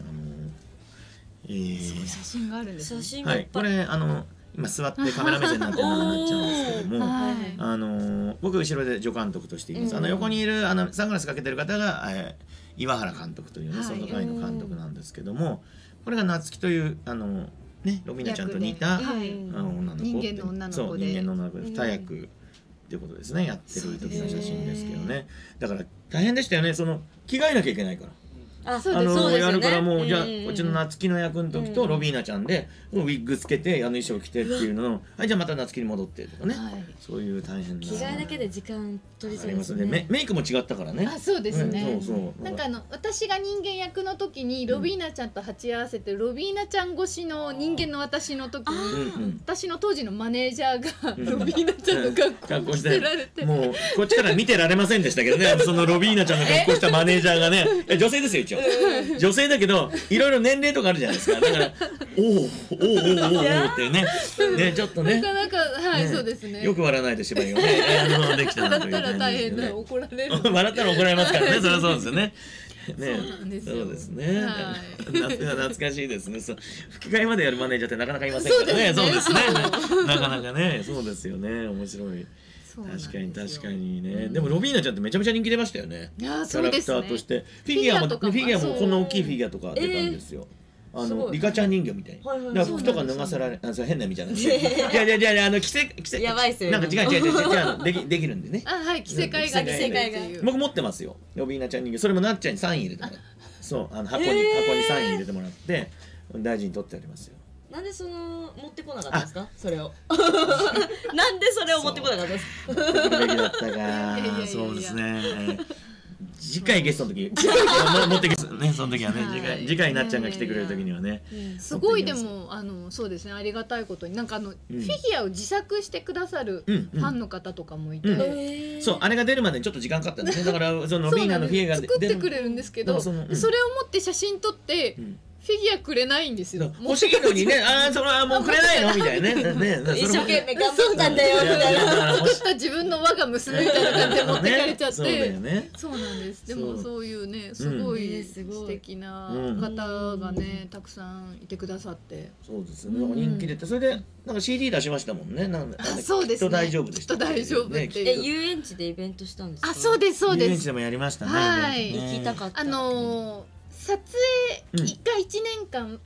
写真があるんですね。 写真はい、これ今座ってカメラ目線になってるのになっちゃうんですけども、僕後ろで助監督としています。横にいるサングラスかけてる方が岩原監督というね、その会の監督なんですけども、これが夏希というね、ロビーナちゃんと似た女の子、 人間の女の子で、 人間の女の子で2役っていうことですね、やってる時の写真ですけどね。だから大変でしたよね、着替えなきゃいけないから。やるからもう、じゃあこっちの夏希の役の時とロビーナちゃんでウィッグつけて衣装着てっていうのを、はいじゃあまた夏希に戻ってとかね、そういう大変な着替えだけで時間取りそうですね。 メイクも違ったからね。 あ、そうですね。なんか私が人間役の時にロビーナちゃんと鉢合わせて、ロビーナちゃん越しの人間の私の時に、私の当時のマネージャーがロビーナちゃんの格好してられて、 もうこっちから見てられませんでしたけどね、そのロビーナちゃんの格好したマネージャーがね、女性ですよ一応。女性だけどいろいろ年齢とかあるじゃないですか。だからおおっていうね、ちょっとね、 なかなかはいそうですね。 よく笑わないで芝居をねできたなという感じですね。 笑ったら大変だ、怒られる。 笑ったら怒られますからね、そりゃそうですよね。 そうですね。懐かしいですね。吹き替えまでやるマネージャーってなかなかいませんからね。そうですね。なかなかね、そうですよね。面白い。確かにね。でもロビーナちゃんってめちゃめちゃ人気出ましたよね。キャラクターとしてフィギュアもこんな大きいフィギュアとか出たんですよ。リカちゃん人形みたいな服とか脱がせられ、変な意味じゃない。いや着せやばいっすよ。 なんか違うできるんでね。 はい、着せ替えが僕持ってますよ、ロビーナちゃん人形。それもなっちゃんにサイン入れてもらって、そう箱にサイン入れてもらって大事に取ってありますよ。 なんで持ってこなかったんですか、それを。なんでそれを持ってこなかったんですか。 べきだったか。そうですね。次回ゲストの時持ってきますね。その時はね、次回なっちゃんが来てくれる時にはね。 すごいでもそうですね、ありがたいことになんかフィギュアを自作してくださるファンの方とかもいて、 そうあれが出るまでにちょっと時間かかったんですね。だからそのロビーナのフィギュアが作ってくれるんですけど、それを持って写真撮ってフィギュアくれないんですよ。 欲しいのにね、それはもうくれないのみたいなね。 一生懸命頑張ったんだよみたいな。 作った自分の我が娘みたいな感じで持ってかれちゃって。そうなんです。でもそういうね、すごい素敵な方がねたくさんいてくださって。 そうですね。人気出て、それでなんか CD 出しましたもんね。 そうですね。 きっと大丈夫でした。 きっと大丈夫っていう。 遊園地でイベントしたんですか。 あ、そうですそうです。 遊園地でもやりましたね。 はい。 行きたかった。 撮影1回1年間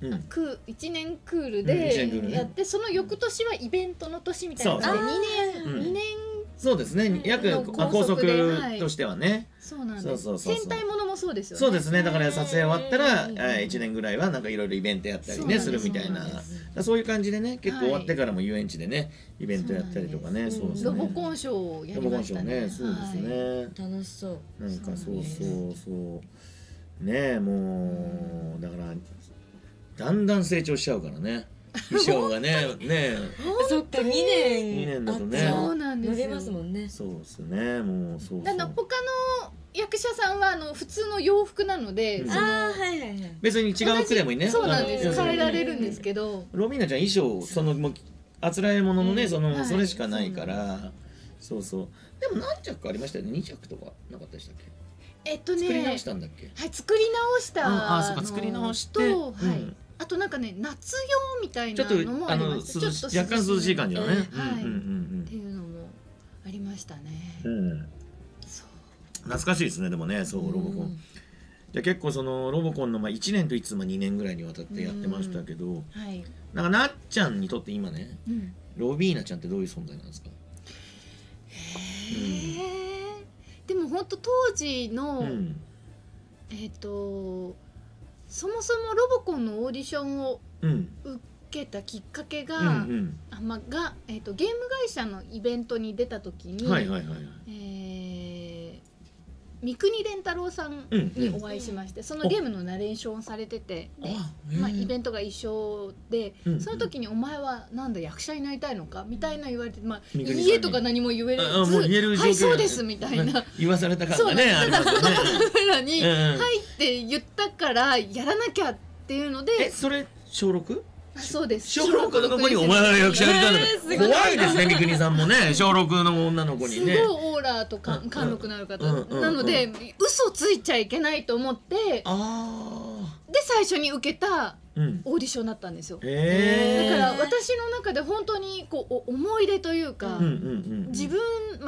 1年クールでやって、その翌年はイベントの年みたいな感じで2年そうですね、約高速としてはね。 そうなんです。戦隊ものもそうですよね。 そうですね。だから撮影終わったら1年ぐらいはなんかいろいろイベントやったりねするみたいな、そういう感じでね、結構終わってからも遊園地でねイベントやったりとかね。そうですね。 ロボコンショーをやりましたね。 そうですね。 楽しそう。 なんかそうねえ、もうだからだんだん成長しちゃうからね、衣装がね。 そっか、2 年だとね、 そうなんですよ。 乗れますもんね。 そうですね、もうそう。 他の役者さんは普通の洋服なので、 別に違う服でもいいね。 そうなんです。変えられるんですけど、 ロビーナちゃん衣装もうあつらえもののね、それしかないから。そう。でも何着かありましたよね。2着とかなかったでしたっけ。作り直したんだっけ。 はい、作り直したあ、そうか、作り直して、 あとなんかね、夏用みたいなのもありました。ちょっと若干涼しい感じのね、 っていうのもありましたね。 懐かしいですね。でもね、そうロボコンじゃ結構そのロボコンの1年といつも2年ぐらいにわたってやってましたけど、 はい、 なんかなっちゃんにとって今ね、ロビーナちゃんってどういう存在なんですか？ でも本当当時の、そもそもロボコンのオーディションを受けたきっかけが、ゲーム会社のイベントに出た時に、三國連太郎さんにお会いしまして、そのゲームのナレーションをされてて、イベントが一緒で、その時に「お前はなんだ役者になりたいのか?」みたいな言われて、いいえとか何も言えず「はいそうです」みたいな言わされた感がねありますよね。 カメラに「はい」って言ったからやらなきゃっていうので。 それ小 6？ そうです。 小6の子にお前は役者やりたいのか、怖いですね。三國さんもね、小6の女の子にね。 すごいオーラとか貫禄のある方なので、嘘ついちゃいけないと思って、で最初に受けたオーディションだったんですよ。だから私の中で本当にこう思い出というか、自分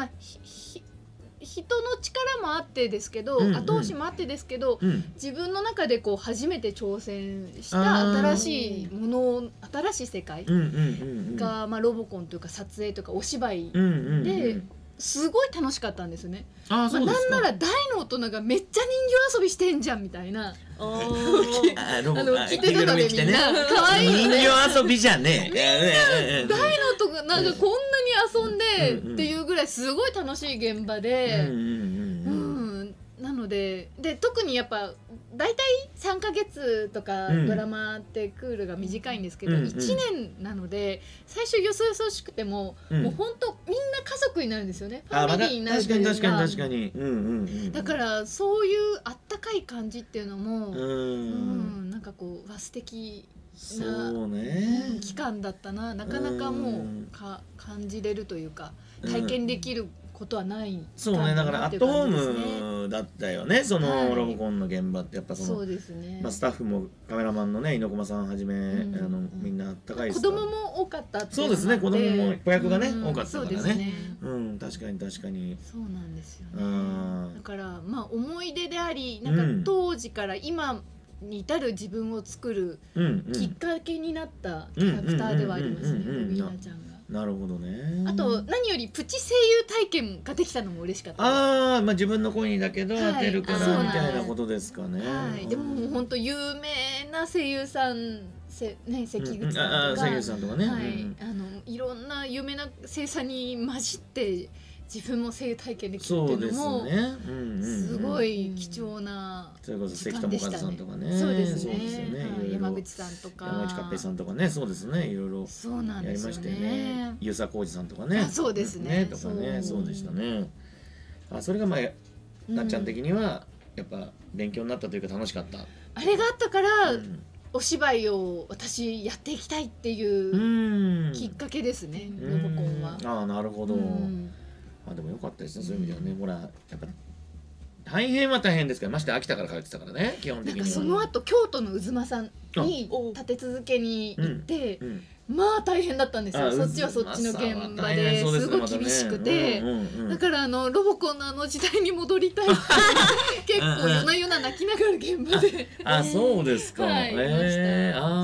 人の力もあってですけど、後押しもあってですけど、自分の中でこう初めて挑戦した新しいもの、新しい世界が、ロボコンというか撮影とかお芝居ですごい楽しかったんですね。なんなら大の大人がめっちゃ人形遊びしてんじゃんみたいな。着てたのでみんな可愛い人形遊びじゃねえ。大の大人なんかこんなに遊んでっていうぐらいすごい楽しい現場で、なので特にやっぱ大体3ヶ月とかドラマってクールが短いんですけど、1年なので最初よそよそしくても、もう本当みんな家族になるんですよね。ファミリーになるというか。 確かに。 だからそういうあったかい感じっていうのも、なんかこう素敵な期間だったな。なかなかもう感じれるというか体験できることはない。 そうね、だからアットホームだったよね、そのロボコンの現場って。やっぱそのスタッフもカメラマンのね猪駒さんはじめみんなあったかい。 子供も多かったっていう。 そうですね、子供も子役がね多かったからね。確かにそうなんですよね。だから思い出であり、なんか当時から今に至る自分を作るきっかけになったキャラクターではありますね、ロビーナちゃんが。 なるほどね。 あと何よりプチ声優体験ができたのも嬉しかったです。 自分の声にだけど当てるからみたいなことですかね。 でも本当有名な声優さん関口さんとか、 関口さんとかね、 いろんな有名な声優さんに混じって自分も声優体験できるっていうのもすごい貴重なそれこそ関智一さんとかね。 そうですね。山口さんとか山口勝平さんとかね。そうですね、いろいろやりましたよね。遊佐浩二さんとかね。 そうですね。 とかね、そうでしたね。それがなっちゃん的にはやっぱ勉強になったというか楽しかった。 あれがあったからお芝居を私やっていきたいっていうきっかけですね、ロボコンは。 なるほど。でもよかったですね、そういう意味ではね。ほらやっぱ大変は大変ですけど、まして秋田から通ってたからね、基本的には。 その後京都のうずまさんに立て続けに行って、大変だったんですよ。そっちはそっちの現場ですごい厳しくて、だからロボコンの時代に戻りたいって結構夜な夜な泣きながら現場でそうですか。 いました。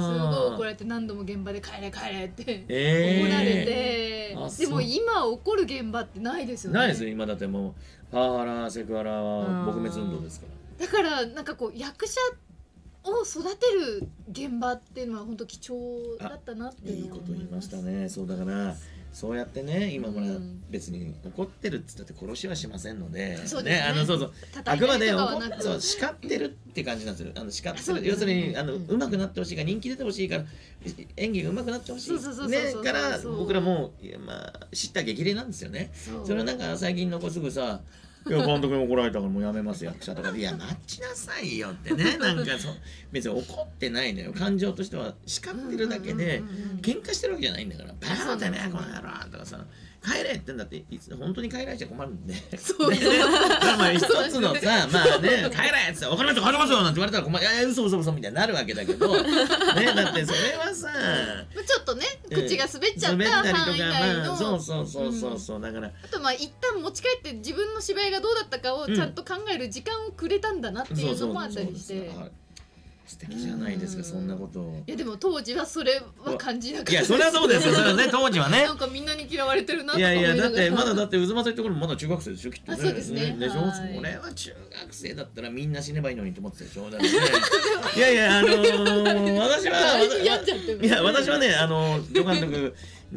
すごい怒られて、何度も現場で帰れって怒られて。でも今起こる現場ってないですよね。 ないですよ今。だってもうパワハラセクハラは撲滅運動ですから。 だからなんかこう役者を育てる現場っていうのは本当貴重だったなっていうのを思います。 いいこと言いましたね。そうだからそうやってね、今ほら別に怒ってるっつったって殺しはしませんので、あくまで叱ってるって感じなんですよ。叱ってる、要するに上手くなってほしいから、人気出てほしいから、演技が上手くなってほしいから僕らも知った激励なんですよね。それをなんか最近の子すぐさ、いや監督に怒られたからもうやめます役者とかで、いや待ちなさいよってね。なんか別に怒ってないのよ。感情としては叱ってるだけで、喧嘩してるわけじゃないんだから、バーンってねこの野郎とかさ、 帰れって言うんだって本当に帰られちゃ困るんで、 そうまあ一つのさ、まあね、帰れっつって「分かりました帰りますよ」なんて言われたら困る「いや嘘みたいになるわけだけどね、だってそれはさちょっとね口が滑っちゃったファン以外の、 そうだからあとまあ一旦持ち帰って自分の芝居がどうだったかをちゃんと考える時間をくれたんだなっていうのもあったりして。 素敵じゃないですか、そんなことを。 いやでも当時はそれは感じなかった。 いやそれはそうですよ、それはね、当時はね。 なんかみんなに嫌われてるなとか思いながら。 いやだってまだ渦政ってところもまだ中学生でしょ、きっとね。 そうですね。 でしょ。それは中学生だったらみんな死ねばいいのにと思ってたでしょ。だっていや私はね助監督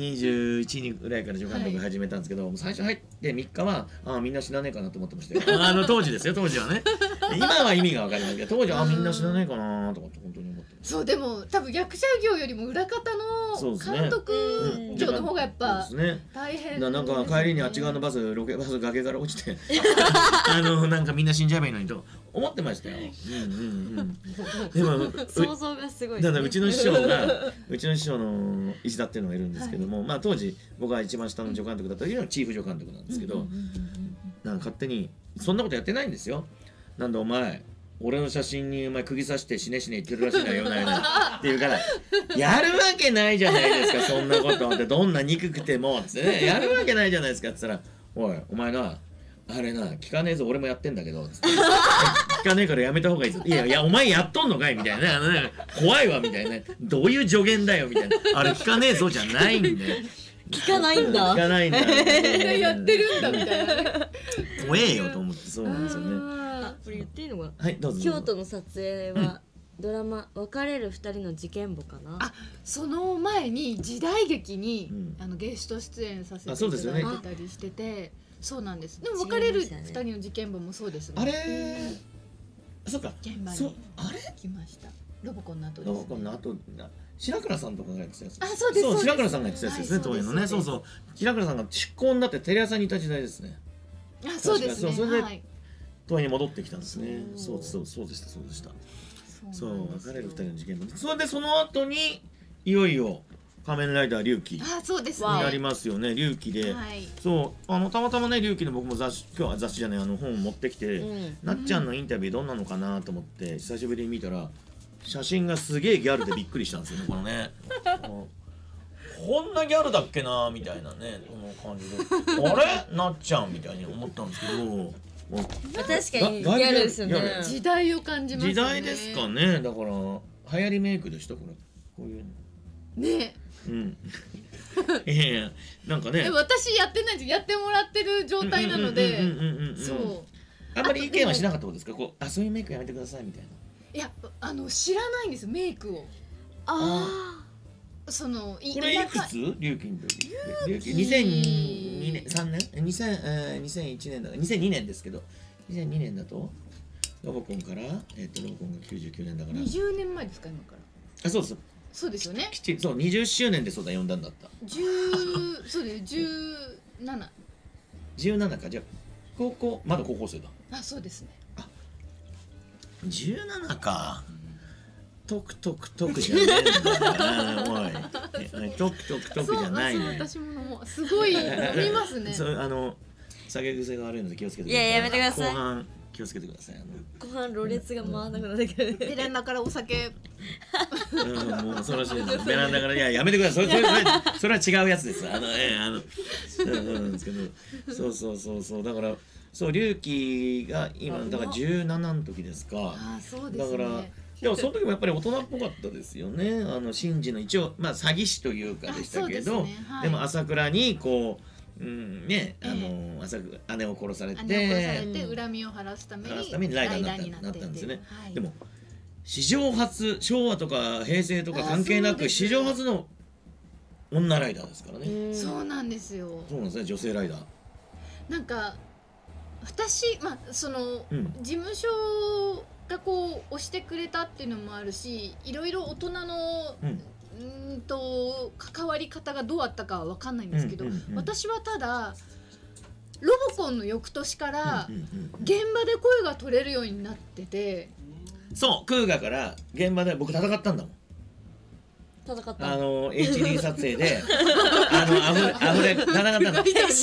21ぐらいから助監督始めたんですけど、最初入って3日はみんな死なねえかなと思ってましたよ。当時ですよ、当時はね。今は意味が分かりますけど、当時はみんな死なねえかなとかって本当に思ってます。 そうでも多分役者業よりも裏方の監督業の方がやっぱ大変。 なんか帰りにあっち側のロケバス崖から落ちてなんかみんな死んじゃえばいいのにと思ってましたよ。でも想像がすごい。 だからうちの師匠の石田っていうのがいるんですけども、まあ当時僕が一番下の助監督だった時のチーフ助監督なんですけど、なんか勝手にそんなことやってないんですよ。なんでお前俺の写真に釘刺して死ね言ってるらしいなよなって言うから「やるわけないじゃないですかそんなこと」って「どんな憎くても」っつってね「やるわけないじゃないですか」って言ったら「おいお前なあれな聞かねえぞ俺もやってんだけど」つって「聞かねえからやめた方がいいぞ」「いやお前やっとんのかい」みたいなね「怖いわ」みたいな「どういう助言だよ」みたいな「あれ聞かねえぞ」じゃないんで聞かないんだ聞かないんだやってるんだみたいな怖えよと思って。そうなんですよね。 これ言っていいのかな。 はいどうぞ。 京都の撮影はドラマ別れる二人の事件簿かな。 その前に時代劇にゲスト出演させていただいてたりしてて、そうなんです。でも別れる二人の事件簿もそうですね。 あれそっか現場に来ました。ロボコンの後です。ロボコンの後白倉さんとかがやってたやつ。 そうです。 白倉さんがやってたやつですね、当時のね。そう白倉さんが出向になってテレ朝にいた時代ですね。 そうですね。 それで東映に戻ってきたんですね。そうでした。そう別れる二人の事件簿。それでその後にいよいよ仮面ライダー龍騎になりますよね。龍騎で、そうたまたまね龍騎の僕も今日は雑誌じゃない本を持ってきて、なっちゃんのインタビューどんなのかなと思って久しぶりに見たら写真がすげえギャルでびっくりしたんですよね。このねこんなギャルだっけなみたいなね、この感じであれなっちゃんみたいに思ったんですけど。 確かにギャルですね。 時代を感じますね。 時代ですかね。だから流行りメイクでしたこれ。こういうのね。 いやなんかね。 私やってないんです。やってもらってる状態なので。そう。 あんまり意見はしなかったことですか。そういうメイクやめてくださいみたいな。 いや知らないんですメイクを。これいくつ？龍騎の時。2002年3年？2001年だから2002年ですけど、2002年だとロボコンからロボコンが99年だから 20年前ですか今から。 そうです。 そうですよね。 きっちりそう20周年でそうだ呼んだんだった。 そうです17。 17かじゃあまだ高校生だ。 そうですね。 17か。トクトクトクじゃないんだおいトクトクトクじゃないね。 私もすごい見ますね。 下げ癖が悪いので気をつけてください。いややめてください。 後半気をつけてください。 後半ろれつが回らなくなってくる。 ベランダからお酒もう恐ろしいです。ベランダからやめてください。それは違うやつです。ですけどそうだから龍騎が今だから17の時ですか。 そうですね。 だからでもその時もやっぱり大人っぽかったですよね。シンジの一応詐欺師というかでしたけど、でも朝倉に姉を殺されて恨みを晴らすためにライダーになったんですよね。でも史上初、昭和とか平成とか関係なく史上初の女ライダーですからね。 そうなんですよ。 そうなんですね、女性ライダー。 なんか私事務所が押してくれたっていうのもあるし、いろいろ大人の関わり方がどうあったかは分かんないんですけど、私はただロボコンの翌年から現場で声が取れるようになってて、 そうクーガから現場で僕戦ったんだもん。 戦った。 HD 撮影であふれ戦ったの。違う違う違う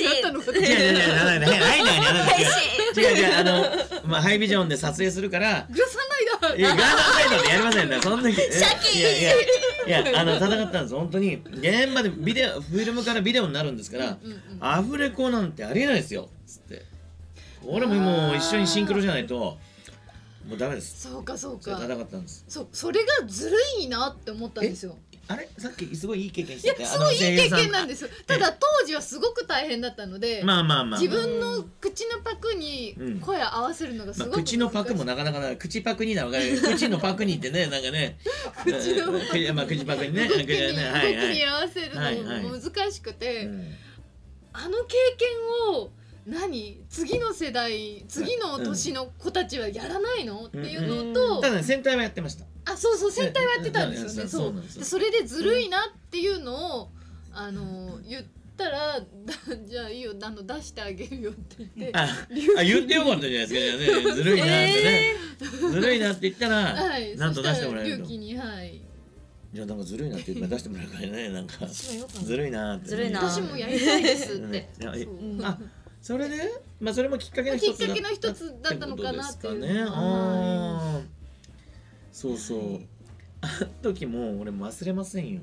まあハイビジョンで撮影するからグラサンライダー。 いやグラサンライダーでやりませんね。そんなにシャキいや戦ったんです。本当に現場でフィルムからビデオになるんですからアフレコなんてありえないですよつって。俺ももう一緒にシンクロじゃないともうダメです。 そうかそうか。 戦ったんです。 それがずるいなって思ったんですよ。 あれさっきすごいいい経験してて、 すごいいい経験なんですよ。ただ当時はすごく大変だったので、自分の口のパクに声合わせるのがすごく口のパクもなかなかな口パクになのか口のパクにってねなんかね口パクにね動きに合わせるのも難しくて、あの経験を次の世代次の年の子たちはやらないのっていうのと、 ただ戦隊はやってました。 そう戦隊はやってたんですよね。それでずるいなっていうのを言ったらじゃあいいよ出してあげるよって言って言ってよかったじゃないですか。じゃあねずるいなってねずるいなって言ったらなんと出してもらえると。じゃあなんかずるいなって言ったら出してもらえるからねなんかずるいなって私もやりたいですって。 それでそれもきっかけの一つだったのかなっていうね。そうあの時も俺も忘れませんよ。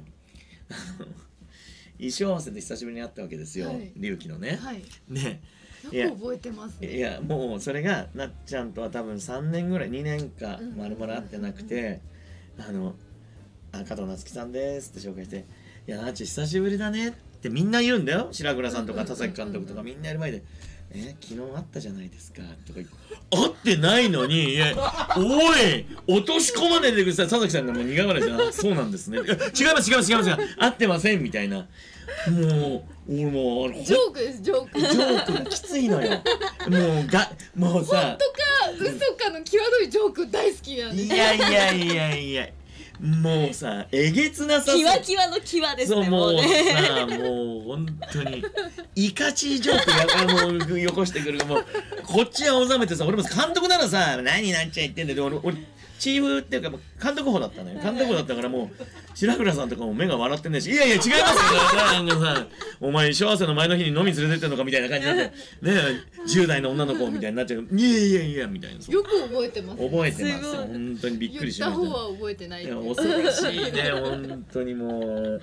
衣装合わせで久しぶりに会ったわけですよ龍騎のね。ねよく覚えてますね。 いやもうそれがなっちゃんとは多分3年ぐらい2年かまるまる会ってなくて加藤夏樹さんですって紹介して「いやなっち久しぶりだね」ってみんな言うんだよ。白倉さんとか田崎監督とかみんなやる前で「昨日会ったじゃないですか」とか会ってないのに「おい落とし込まねえでください」田崎さんがもう苦笑いして「そうなんですね」「違います会ってません」みたいな。もう俺もジョークですジョークがきついのよ。もうさ本当か嘘かの際どいジョーク大好きなんです。 いやもうさえげつなさキワキワのキワですね。 もうさもう本当にイカチジョークもうよこしてくる。もうこっちは収めてさ俺も監督ならさ何なんちゃ言ってんだけど俺チーフっていうか監督補だったのよ。監督補だったからもう白倉さんとかも目が笑ってんねえし「いや違いますよ」なんかさ「お前幸せの前の日に飲み連れてってんのか」みたいな感じになってね10代の女の子みたいになっちゃう。いやみたいな。 よく覚えてます。 覚えてます。本当にびっくりしました。 言った方は覚えてない。 恐ろしいね本当にもう。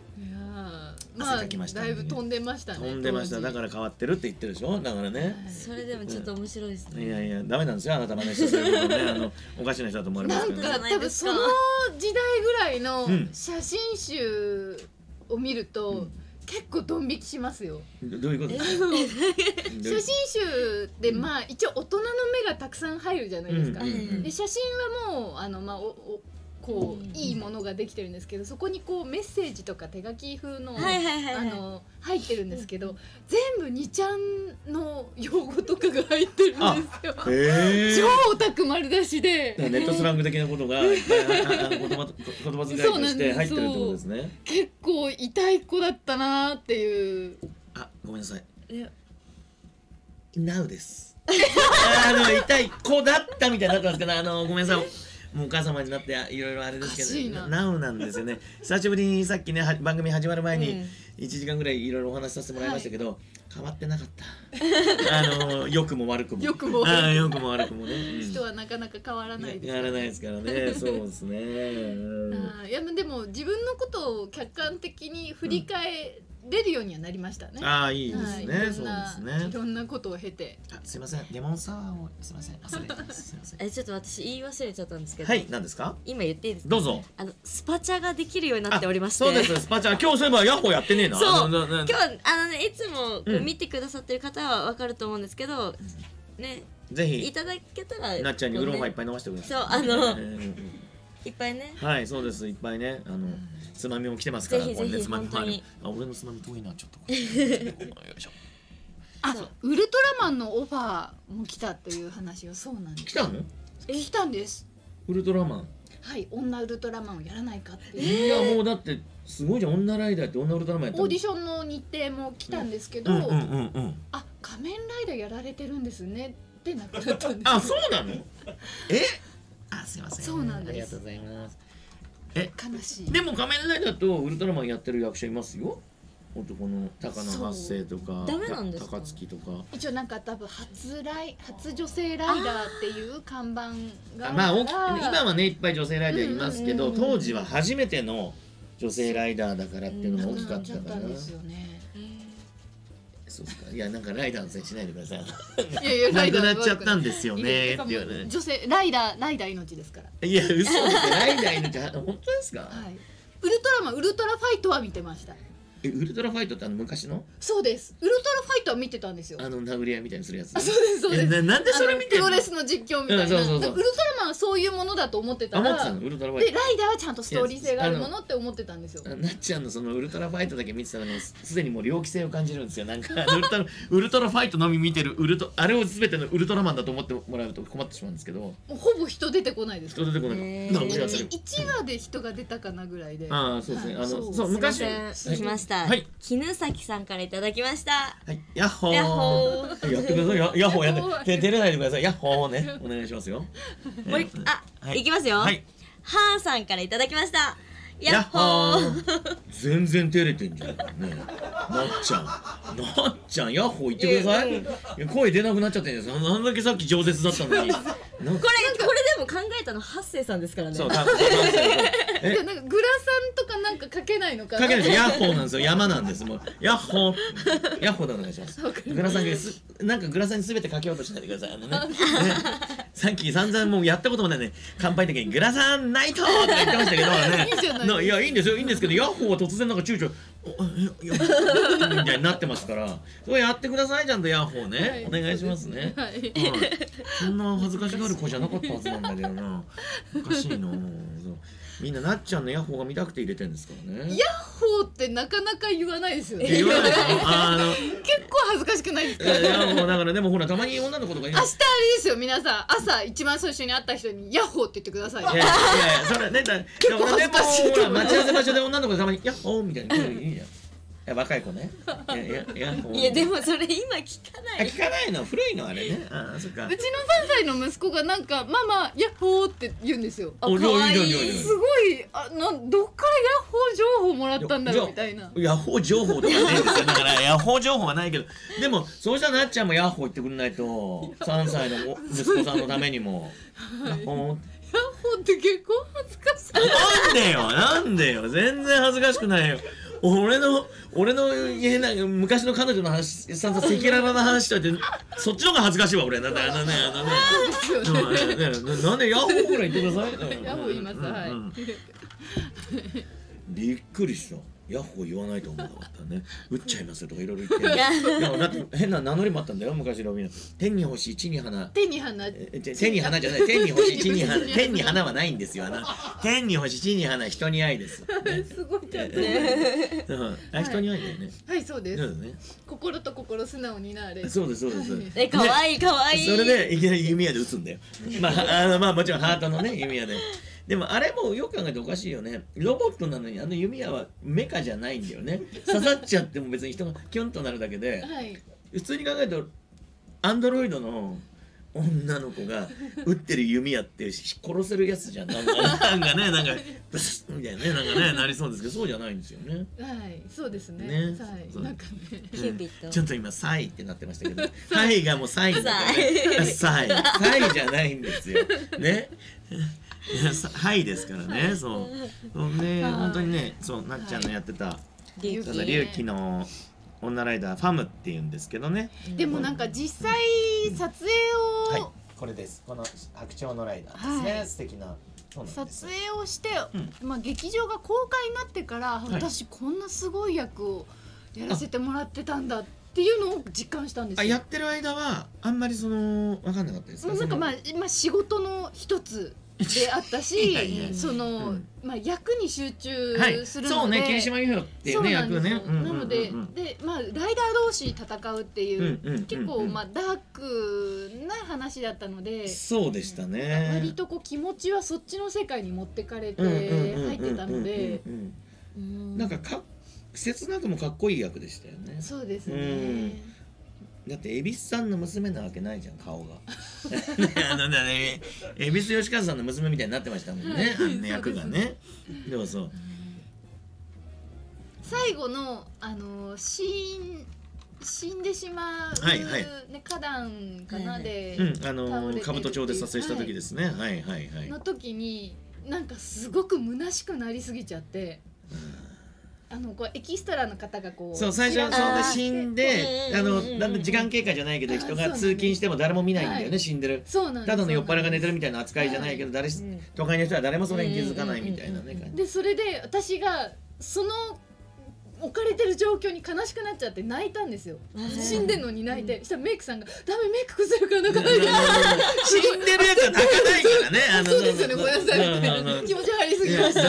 だいぶ飛んでましたね。 飛んでました。だから変わってるって言ってるでしょ。だからね。 それでもちょっと面白いですね。 いやダメなんですよあなた真似してそういうのねおかしな人だと思われますけど。 なんか多分その時代ぐらいの写真集を見ると結構ドン引きしますよ。 どういうこと？写真集で一応大人の目がたくさん入るじゃないですか。で写真はもうこういいものができてるんですけどそこにこうメッセージとか手書き風の入ってるんですけど全部2ちゃんの用語とかが入ってるんですよ。超オタク丸出しでネットスラング的なことが言葉遣いとして入ってるってことですね。 結構痛い子だったなっていう。 ごめんなさい。Now です。痛い子だったみたいになってますけどごめんなさい。もうお母様になっていろいろあれですけどナウなんですよね。久しぶりにさっきね番組始まる前に1時間ぐらいいろいろお話しさせてもらいましたけど変わってなかった良くも悪くもね。 人はなかなか変わらないです変わらないですからね。そうですね。 いやでも自分のことを客観的に振り返れるようにはなりましたね。 いいですね。そうですね。 いろんなことを経て。 すいません。レモンサワーをすいません。忘れてます。すいません。 ちょっと私言い忘れちゃったんですけど。 はい。何ですか？ 今言っていいですか？ どうぞ。 スパチャができるようになっておりまして。 そうです。スパチャ今日そういえばヤッホーやってねえな。 そう。今日いつも見てくださってる方はわかると思うんですけどね。 ぜひいただけたら。 なっちゃんにウーロンハイいっぱい飲ませてくださそい。 ういっぱいね。 はいそうですいっぱいねつまみも来てますから。 ぜひ本当に。 俺のつまみ遠いなちょっと。よいしょ。 ウルトラマンのオファーも来たという話はそうなんです。 来たの？ 来たんです。 ウルトラマン。 はい女ウルトラマンをやらないかっていう。いやもうだってすごいじゃん女ライダーって女ウルトラマンやったの。 オーディションの日程も来たんですけど、仮面ライダーやられてるんですねってなくなったんです。 そうなの？すいません。 そうなんです。 ありがとうございます。 悲しい。 でも仮面ライダーとウルトラマンやってる役者いますよ。男の高野八生とかダメなんですか？ 高槻とか。 一応なんか多分初女性ライダーっていう看板がまあ今はねいっぱい女性ライダーいますけど、当時は初めての女性ライダーだからっていうのも大きかったから。そうですか。いやなんかライダーのせいしないでください。なくなっちゃったんですよねって言われて。 女性ライダー命ですから。 いや嘘ですよ。ライダー命本当ですか？ はい。ウルトラマンウルトラファイトは見てました。 ウルトラファイトって昔の？ そうです。ウルトラファイトは見てたんですよ。 殴り合いみたいにするやつ。 そうですそうです。 なんでそれ見てるの？ プロレスの実況みたいな。ウルトラマンはそういうものだと思ってたら。ウルトラファイト。でライダーはちゃんとストーリー性があるものって思ってたんですよ。 なっちゃんのそのウルトラファイトだけ見てたらすでにもう猟奇性を感じるんですよ。なんかウルトラファイトのみ見てるあれを全てのウルトラマンだと思ってもらうと困ってしまうんですけど。 ほぼ人出てこないです。 人出てこない。 1話で人が出たかなぐらいで。 ああそうですね。そう昔来ました。絹崎さんからいただきました。 はい、ヤッホー。ヤッホー。やってください。ヤッホーやって。照れないでください。ヤッホーね。お願いしますよ。 いきますよ。はい。はーさんからいただきました。 ヤッホー。全然照れてんじゃん。ね。なっちゃん、ヤッホー言ってください。声出なくなっちゃってんです。なんだけさっき饒舌だったのに。これでも考えたのハッセイさんですからね。 そう。なんかグラサンとかなんかかけないのかな。 かけないです。ヤッホーなんですよ。山なんです。もうヤッホー。ヤッホーでお願いします。グラサンなんかグラサンにすべてかけようとしないでください。さっき散々もうやったこともないね。乾杯の時にグラサンナイトとか言ってましたけどね。 いいじゃない。 いやいいんですよいいんですけど、ヤッホーは突然なんか躊躇みたいになってますから、それやってください。ちゃんとヤッホーね、お願いしますね。そんな恥ずかしがる子じゃなかったはずなんだけどな。おかしいな。みんななっちゃんのヤッホーが見たくて入れてんですからね。 ヤッホーってなかなか言わないですよね。 言わないですよ。 結構恥ずかしくないですか？ ヤッホーだからでもほらたまに女の子とか明日あれですよ、皆さん朝一番最初に会った人にヤッホーって言ってください。いやそれね結構恥ずかしい。ほら待ち合わせ場所で女の子でたまにヤッホーみたいないいじゃん。若い子ね。 いやでもそれ今聞かない。 聞かないの古いのあれね。そっか。 うちの3歳の息子がなんかママヤッホーって言うんですよ。 可愛い。 すごいどっからヤッホー情報もらったんだろうみたいな。 ヤッホー情報とかないですよ。だからヤッホー情報はないけど、でもそうしたらなっちゃんもヤッホー言ってくれないと3歳の息子さんのためにも。 ヤッホーって結構恥ずかしい。 なんでよ全然恥ずかしくないよ。俺の昔の彼女の話、赤裸々な話といて、そっちの方が恥ずかしいわ俺。なんでヤッホーぐらい言ってください。 ヤッホー言います。はい。 びっくりした。ヤッホー言わないと思うなかったね。打っちゃいますよとかいろいろ言って。だって変な名乗りもあったんだよ昔のみんな。天に星地に花。 天に花。 天に花じゃない。天に星地に花。天に花はないんですよ。天に星地に花人に愛です。 すごいちゃんとね。 人に愛だよね。 はいそうです。心と心素直になれ。 そうですそうです。 可愛い可愛い。 それでいきなり弓矢で撃つんだよ。まあもちろんハートのね弓矢で。でもあれもよく考えておかしいよね。ロボットなのに弓矢はメカじゃないんだよね。刺さっちゃっても別に人がキュンとなるだけで、普通に考えるとアンドロイドの女の子が撃ってる弓矢って殺せるやつじゃん。なんかねなんかブスッみたいなねなんかねなりそうですけど、そうじゃないんですよね。 はいそうですね。なんかねキューピッドちょっと今サイってなってましたけど、サイがもうサインだからサイじゃないんですよね。はいですからね。そうね本当にね、そうなっちゃんのやってた龍騎の女ライダーファムっていうんですけどね。 でもなんか実際撮影をこれです。この白鳥のライダーですね。素敵な撮影をして、劇場が公開になってから私こんなすごい役をやらせてもらってたんだっていうのを実感したんですよ。 やってる間はあんまり分かんなかったですか？ なんか仕事の一つであったし、役に集中するので、 そうね霧島優っていうね役ね。 なのでライダー同士戦うっていう結構ダークな話だったので、 そうでしたね。 割と気持ちはそっちの世界に持ってかれて入ってたので、 なんか切なくもかっこいい役でしたよね。 そうですね。 だって蛭子さんの娘なわけないじゃん顔が蛭子義和さんの娘みたいになってましたもんね役がね。でもそう最後の死んでしまう、ね、花壇かなで兜町で撮影した時ですね。 の時になんかすごく虚しくなりすぎちゃって、こうエキストラの方がこうそう最初そんで死んでだんだん時間経過じゃないけど人が通勤しても誰も見ないんだよね、死んでる。ただの酔っ払いが寝てるみたいな扱いじゃないけど都会の人は誰もそれに気づかないみたいなね。 でそれで私がその置かれてる状況に悲しくなっちゃって泣いたんですよ。死んでんのに泣いて、したらメイクさんが「ダメメイク崩れるから泣かないで」 死んでるやつは泣かないからね。 そうですよね、ごめんなさい、気持ち入りすぎました。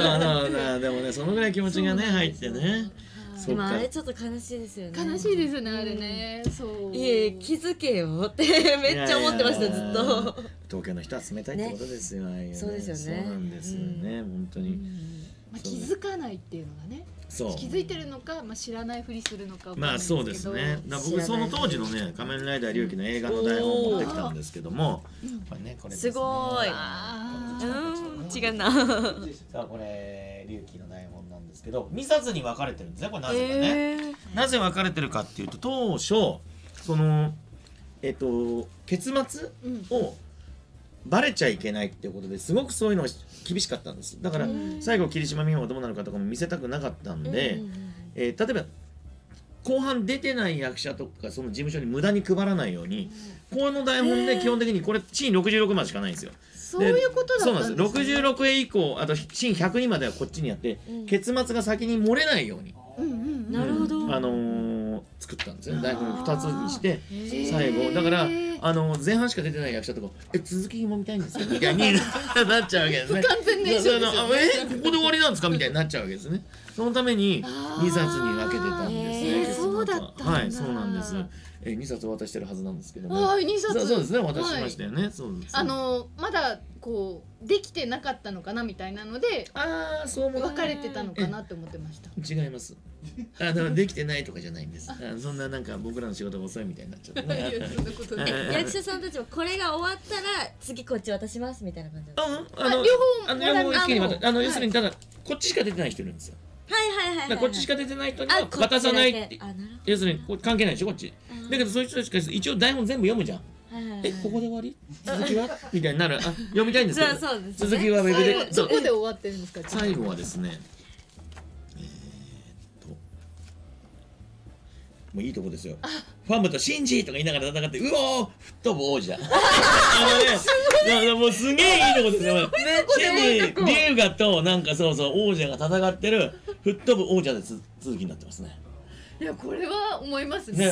でもねそのぐらい気持ちがね入ってね。 でもあれちょっと悲しいですよね。 悲しいですねあれね。そういえ気づけよってめっちゃ思ってましたずっと。 東京の人は冷たいってことですよ。 そうですよね。 そうなんですよね本当に。 気づかないっていうのがね。気づいてるのか、知らないふりするのか。 まあそうですね。僕その当時のね仮面ライダー龍騎の映画の台本を持ってきたんですけども、これねこれすごい。違うな。 さあこれ龍騎の台本なんですけど2冊に分かれてるんですね。これなぜかね。なぜ分かれてるかっていうと当初その結末をバレちゃいけないっていうことですごくそういうのが厳しかったんです。だから最後霧島美穂がどうなるかとかも見せたくなかったんで、例えば後半出てない役者とかその事務所に無駄に配らないようにこの台本で基本的にこれシーン66までしかないんですよ。 そういうことだったんですね。 そうなんです。66へ以降あとシーン102まではこっちにやって結末が先に漏れないようになるほど作ったんですよね。台本2つにして最後だから前半しか出てない役者とか続きも見たいんですけどみたいになっちゃうわけですね。 完全燃焼ですよね。 ここで終わりなんですかみたいになっちゃうわけですね。そのために2冊に分けてたんですね。 そうだったんだ。 はい、そうなんです。2冊渡してるはずなんですけども。 2冊。 そうですね、渡しましたよね。そうです。 まだこうできてなかったのかなみたいなので、そう分かれてたのかなって思ってました。 違います。できてないとかじゃないんです。そんななんか僕らの仕事が遅いみたいになっちゃって。 役者さんたちもこれが終わったら次こっち渡しますみたいな感じ。 両方一気に渡要するにただこっちしか出てない人いるんですよ。こっちしか出てない人には渡さないって。要するに関係ないでしょこっち。だけどそういう人たちが一応台本全部読むじゃん。ここで終わり？続きは？みたいになる。読みたいんですけど。続きはウェブで。 どこで終わってるんですか？ 最後はですね。もういいとこですよ。ファンブとシンジとか言いながら戦ってうおー吹っ飛ぶ王者。もうすげえいいとこですよ。シンジ龍河となんかそう王者が戦ってる吹っ飛ぶ王者で続きになってますね。 いやこれは思いますね。 で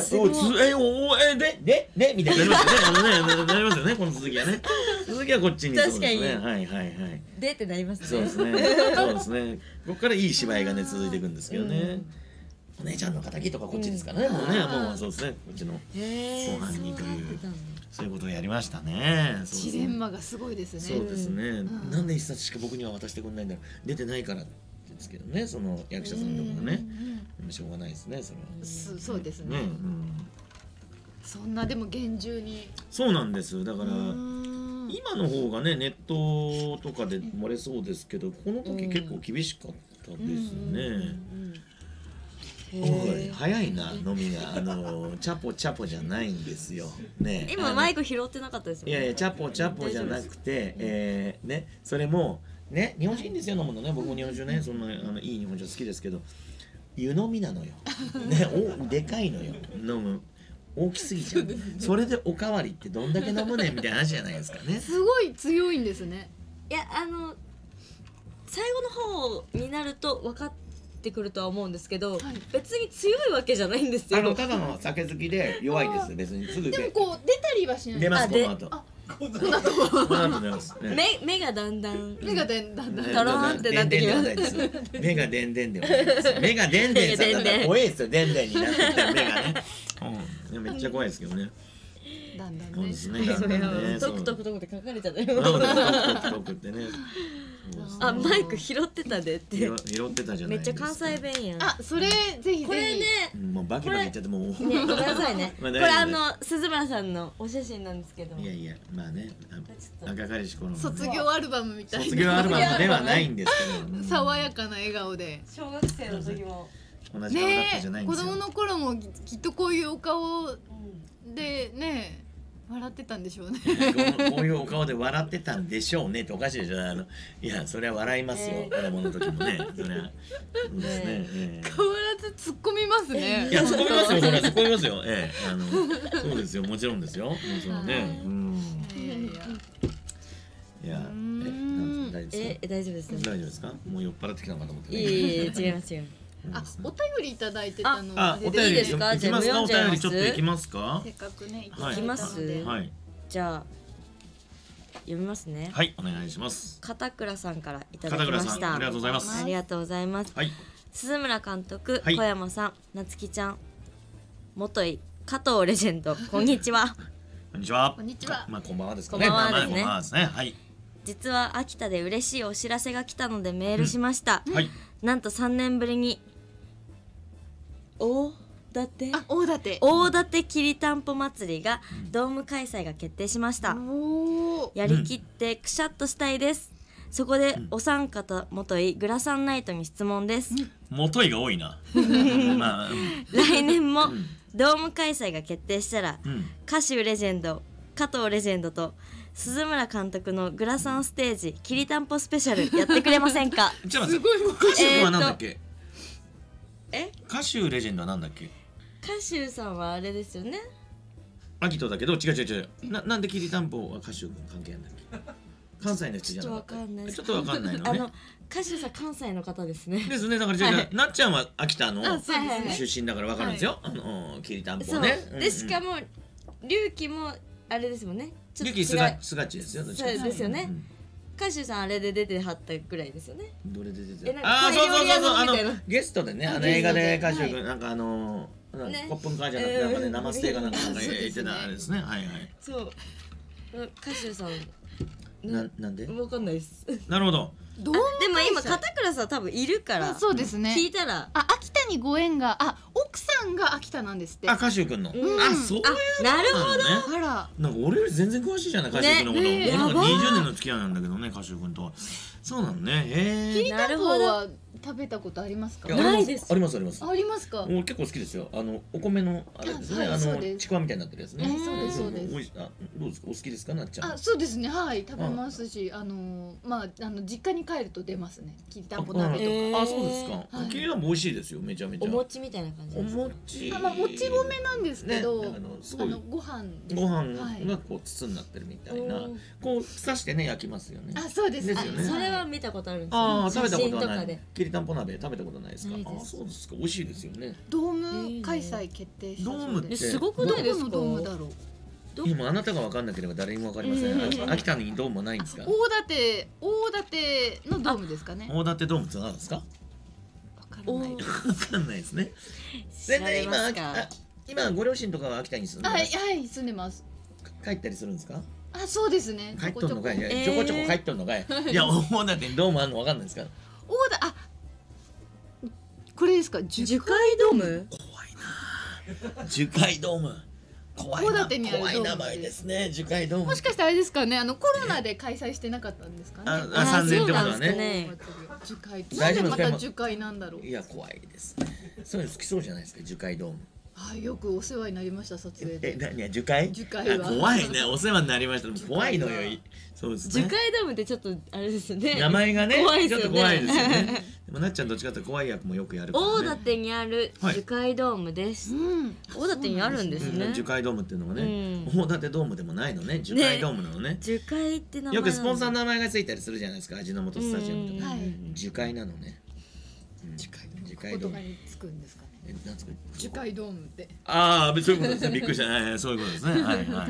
みたいになりますよね。なりますよねこの続きはね。続きはこっちに。 確かに。 はい。 でってなりますね。 そうですね。ここからいい芝居がね続いていくんですけどね。お姉ちゃんの敵とかこっちですからね。もうねもうそうですねこっちの後半にというそういうことをやりましたね。 ジレンマがすごいですね。 そうですね。なんで一冊しか僕には渡してくれないんだろう。出てないからですけどねその役者さんのところね。しょうがないですねそれは。 そうですね。そんなでも厳重に。 そうなんです。だから今の方がねネットとかで漏れそうですけどこの時結構厳しかったですね。早いな飲みがチャポチャポじゃないんですよ。ね。 今マイク拾ってなかったですよね。 いやチャポチャポじゃなくてねそれもね日本酒いいんですよ飲むのね。僕も日本酒ねそんないい日本酒好きですけど湯飲みなのよ。ねでかいのよ飲む。大きすぎちゃう。それでおかわりってどんだけ飲むねんみたいな話じゃないですかね。 すごい強いんですね。 いや最後の方になると分かってくるとは思うんですけど、別に強いわけじゃないんですよ。 ただの酒好きで弱いです。別にすぐでもこう出たりはしない。 出ますこの後。この後出ます。 目がだんだんトローンってなってきます。 目がでんでんではないです。目がでんでんさんだったら怖いですよ。でんでんになってきたら目がね。めっちゃ怖いですけどね。 だんだんそうね。 ですね。だんだんね。 トクトクトクって書かれちゃったよ。 トクトクトクってね。 あ、マイク拾ってたでって。 拾ってたじゃないですか。 めっちゃ関西弁やん。 あ、それぜひぜひ。 これね、 もうバキバキ言っちゃってもう。 ね、ごめんなさいね。これ鈴村さんのお写真なんですけど。 いやいや、まあね、赤かりしこの卒業アルバムみたいな。 卒業アルバムではないんですけど。 爽やかな笑顔で。 小学生の時も。 同じ顔だったじゃないんですよ。 子供の頃もきっとこういうお顔でね。笑ってたんでしょうね。 こういうお顔で笑ってたんでしょうねっておかしいでしょ。いや、それは笑いますよ。子供の時もね。それは。そうですね。 変わらず突っ込みますね。 いや、突っ込みますよ。それは突っ込みますよ。そうですよ。もちろんですよ。そのね。いや、 大丈夫です。 大丈夫ですか。もう酔っ払ってきたのかと思って。 いい、違いますよ。 あ、お便りいただいてたの。 お便りですか。いきますか。お便りちょっといきますか。 せっかくね、いきます。 はい。 じゃあ読みますね。 はい、お願いします。 片倉さんからいただきました。 ありがとうございます。 ありがとうございます。 はい。 鈴村監督、小山さん、なつきちゃん、元井、加藤レジェンド、こんにちは。 こんにちは。 こんにちは。 まあ、こんばんはですかね。 こんばんはですね。 こんばんはですね。はい。 実は秋田で嬉しいお知らせが来たのでメールしました。 はい。 なんと3年ぶりに大館きりたんぽ祭りがドーム開催が決定しました。やりきってくしゃっとしたいです。そこでお三方元井グラサンナイトに質問です。 元井が多いな。まあ、 来年もドーム開催が決定したら、歌手レジェンド加藤レジェンドと鈴村監督のグラサンステージきりたんぽスペシャルやってくれませんか。 ちょっと待って、歌手はなんだっけ。歌手レジェンドはなんだっけ。 歌手さんはあれですよね。 秋人だけど、違う。なんできりたんぽは歌手関係あるんだっけ。関西の人じゃなかった。ちょっとわかんないのね。 歌手さん関西の方ですね。 ですね。だからなっちゃんは秋田の出身だからわかるんですよ。きりたんぽね。 でしかも龍騎もあれですもんね。 龍騎すがちですよ。 そうですよね。歌手さんあれで出てはったぐらいですよね。 どれで出てた。ああ、そうゲストでね、映画で歌手なんかコップンカーじゃなくてなんかね、生ステーかなんか言ってたあれですね。はいはい。そう。歌手さんなんで？ わかんないです。 なるほど。 でも今片倉さん多分いるから。 そうですね。 聞いたら、 秋田にご縁が、奥さんが秋田なんですって。 歌手くんの。そういう。 なるほど。 あら。 なんか俺より全然詳しいじゃない歌手くんのこと。俺なんか20年の付き合いなんだけどね、歌手くんと。そうなのね。 きりたんぽは食べたことありますか？ ないです。 あります。 ありますか？ もう結構好きですよ。お米のあれですね。ちくわみたいになってるやつね。 そうです。 どうですか？お好きですか、なっちゃん？ そうですね。はい、食べますし、まあ実家に帰ると出ますね。きりたんぽ鍋とか。 そうですか。きりたんぽ美味しいですよ。めちゃめちゃ。 お餅みたいな感じ。 お餅。 まあもち米なんですけど、ご飯がこう筒になってるみたいな。こう刺してね焼きますよね。 そうです。 それは見たことあるんです。 食べたことはない。きりたんぽ鍋食べたことないですか？そうですか。美味しいですよね。 ドーム開催決定した。 ドームってすごくないですか？ どこのドームだろう。 今あなたが分かんなければ誰にも分かりません。秋田にドームはないんですか？ 大館のドームですかね。 大館ドームって何ですか？ 分かんないですね。全然今ご両親とかは秋田に住んでます。 はい、住んでます。 帰ったりするんですか？ そうですね。 帰っとんのかい。ちょこちょこ帰っとんのかい。いや、大館にドームあるの分かんないですか？ これですか？ 樹海ドーム？ 怖いな。樹海ドーム。怖い名前ですね。樹海ドーム。 もしかしてあれですかね。コロナで開催してなかったんですかね。 3年ってことはね。 樹海。 大丈夫ですか？ また樹海なんだろう。 いや怖いですね。そういうの好きそうじゃないですか。樹海ドーム。 よくお世話になりました撮影で。 何樹海？樹海は怖いね。お世話になりました。怖いのよ。そうですね。 樹海ドームってちょっとあれですよね。 名前がね、ちょっと怖いですよね。でもなっちゃんどっちかって怖い役もよくやるからね。 大館にある樹海ドームです。大館にあるんですね。 樹海ドームっていうのがね、大館ドームでもないのね。樹海ドームなのね。 樹海って名前。 よくスポンサーの名前がついたりするじゃないですか。味の素スタジアムとか。樹海なのね。樹海ドーム。 言葉につくんですかね。 なんですか？ 樹海ドームって。 そういうことですね。びっくりした。そういうことですね。はいはい。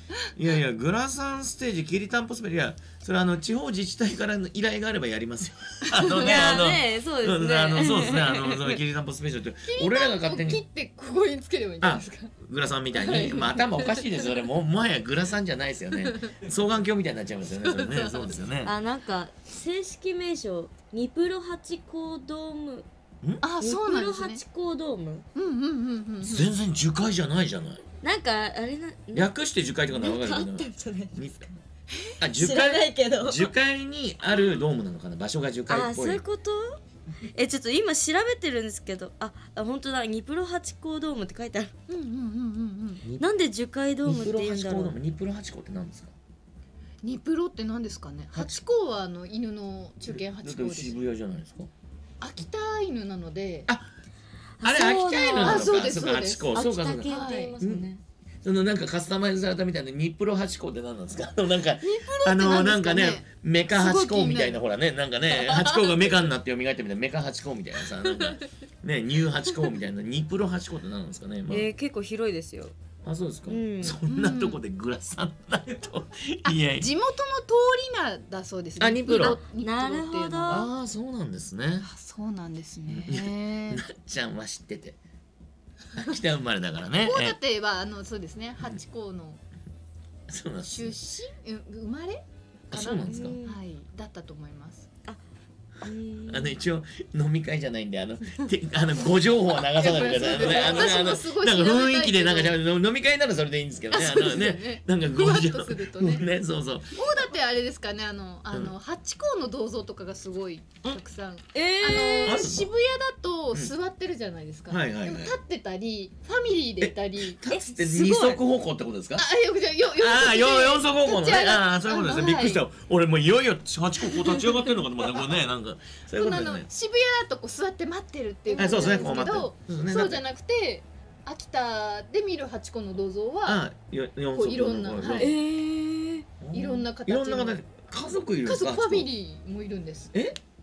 いやいや、グラサンステージ、きりたんぽスペシャル、いや、それ地方自治体からの依頼があればやりますよ。 いやね、そうですね。 そうですね、そのきりたんぽスペシャルって、俺らが勝手に。 切ってここにつければいいんじゃないですか。 グラサンみたいに、まあ頭おかしいですよね。もはやグラサンじゃないですよね。双眼鏡みたいになっちゃいますよね。それね、そうですよね。 なんか正式名称ニプロハチ公ドーム。 あ、そうなんですね。 ニプロハチ公ドーム。 全然樹海じゃないじゃない。 なんかあれな。 略して樹海とかなわかるけど。 あったんじゃないですか。 樹海。樹海にあるドームなのかな。場所が樹海っぽい。 そういうこと？ちょっと今調べてるんですけど、本当だ、ニプロハチ公ドームって書いてある。なんで樹海ドームって言うんだろう。 ニプロハチ公って何ですか？ ニプロって何ですかね。ハチ公は犬の中堅ハチ公です。 渋谷じゃないですか。 秋田犬なので。 あれ秋田犬なのか。 そうです。 ハチ公。そうか秋田犬って言いますね。 なんかカスタマイズされたみたいなニプロハチ公って何なんですか？なんかね、メカハチ公みたいな、ほらね、なんかね、ハチ公がメカになって蘇ってみたいなメカハチ公みたいなさ、なんかね、ニューハチ公みたいな。ニプロハチ公って何なんですかね。 結構広いですよ。 あ、そうですか。そんなとこでグラサンないと。いや、 地元の通りなんだそうですね。 ニプロ。 なるほど。 ああ、そうなんですね。 そうなんですね。 なっちゃんは知ってて。秋田生まれだからね。 大館はそうですね。ハチ公の出身、生まれ？ そうなんですか。 はい、だったと思います。 一応飲み会じゃないんでご情報は流さないでくださいね。なんか雰囲気でなんか飲み会ならそれでいいんですけどね。なんかご情報ね、そうそう。 大館あれですかね、ハチ公の銅像とかがすごいたくさん。渋谷だと座ってるじゃないですか。でも立ってたりファミリーでいたり。 立って二足歩行ってことですか？四足歩行のね。そういうことですね。びっくりした。俺もういよいよハチ公こう立ち上がってるのかと思った。これね、なんか渋谷だと座って待ってるっていうことなんですけど、そうじゃなくて秋田で見るハチ公の銅像はいろんな、いろんな形の家族いるんですか？ ファミリーもいるんです。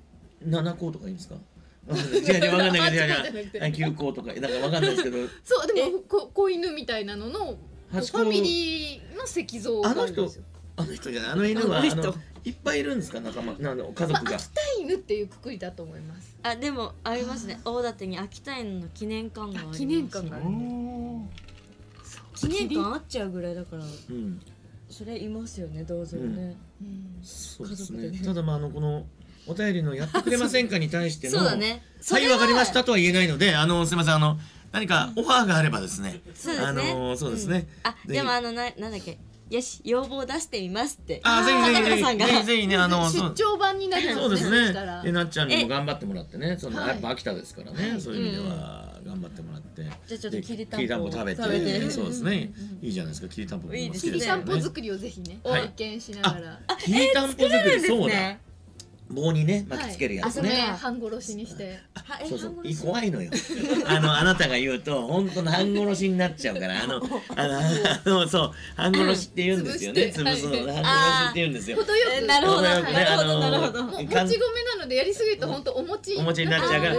7校とかいいんですか？違うわかんないけど、9校とかなんかわかんないですけど、 そうでも子犬みたいなののファミリーの石像があるんですよ。 あの人じゃない、あの犬はいっぱいいるんですか？仲間、家族が。 秋田犬っていうくくりだと思います。 でもありますね。大館に秋田犬の記念館があります。 記念館がある。 記念館あっちゃうぐらいだから。それいますよね、銅像ね。 そうですね。ただこのお便りのやってくれませんかに対してのそうだね。 はいわかりましたとは言えないので、すみません、何かオファーがあればですね。そうですね。 でもなんだっけ。よし、要望出してみますって。 ぜひね、 出張版になりますね。 そうですね。なっちゃんにも頑張ってもらってね、やっぱ秋田ですからね、そういう意味では頑張ってもらって。 じゃあちょっときりたんぽ食べて、そうですね。いいじゃないですか、きりたんぽ。 きりたんぽ作りをぜひね、拝見しながら。 きりたんぽ作り、そうだ。棒にね巻きつけるやつね。 半殺しにして。 そうそう、怖いのよ。あなたが言うと本当の半殺しになっちゃうから、そう半殺しって言うんですよね。潰すの半殺しって言うんですよ。 程よく。 なるほどね。 もち米なのでやりすぎると本当お餅になっちゃうから、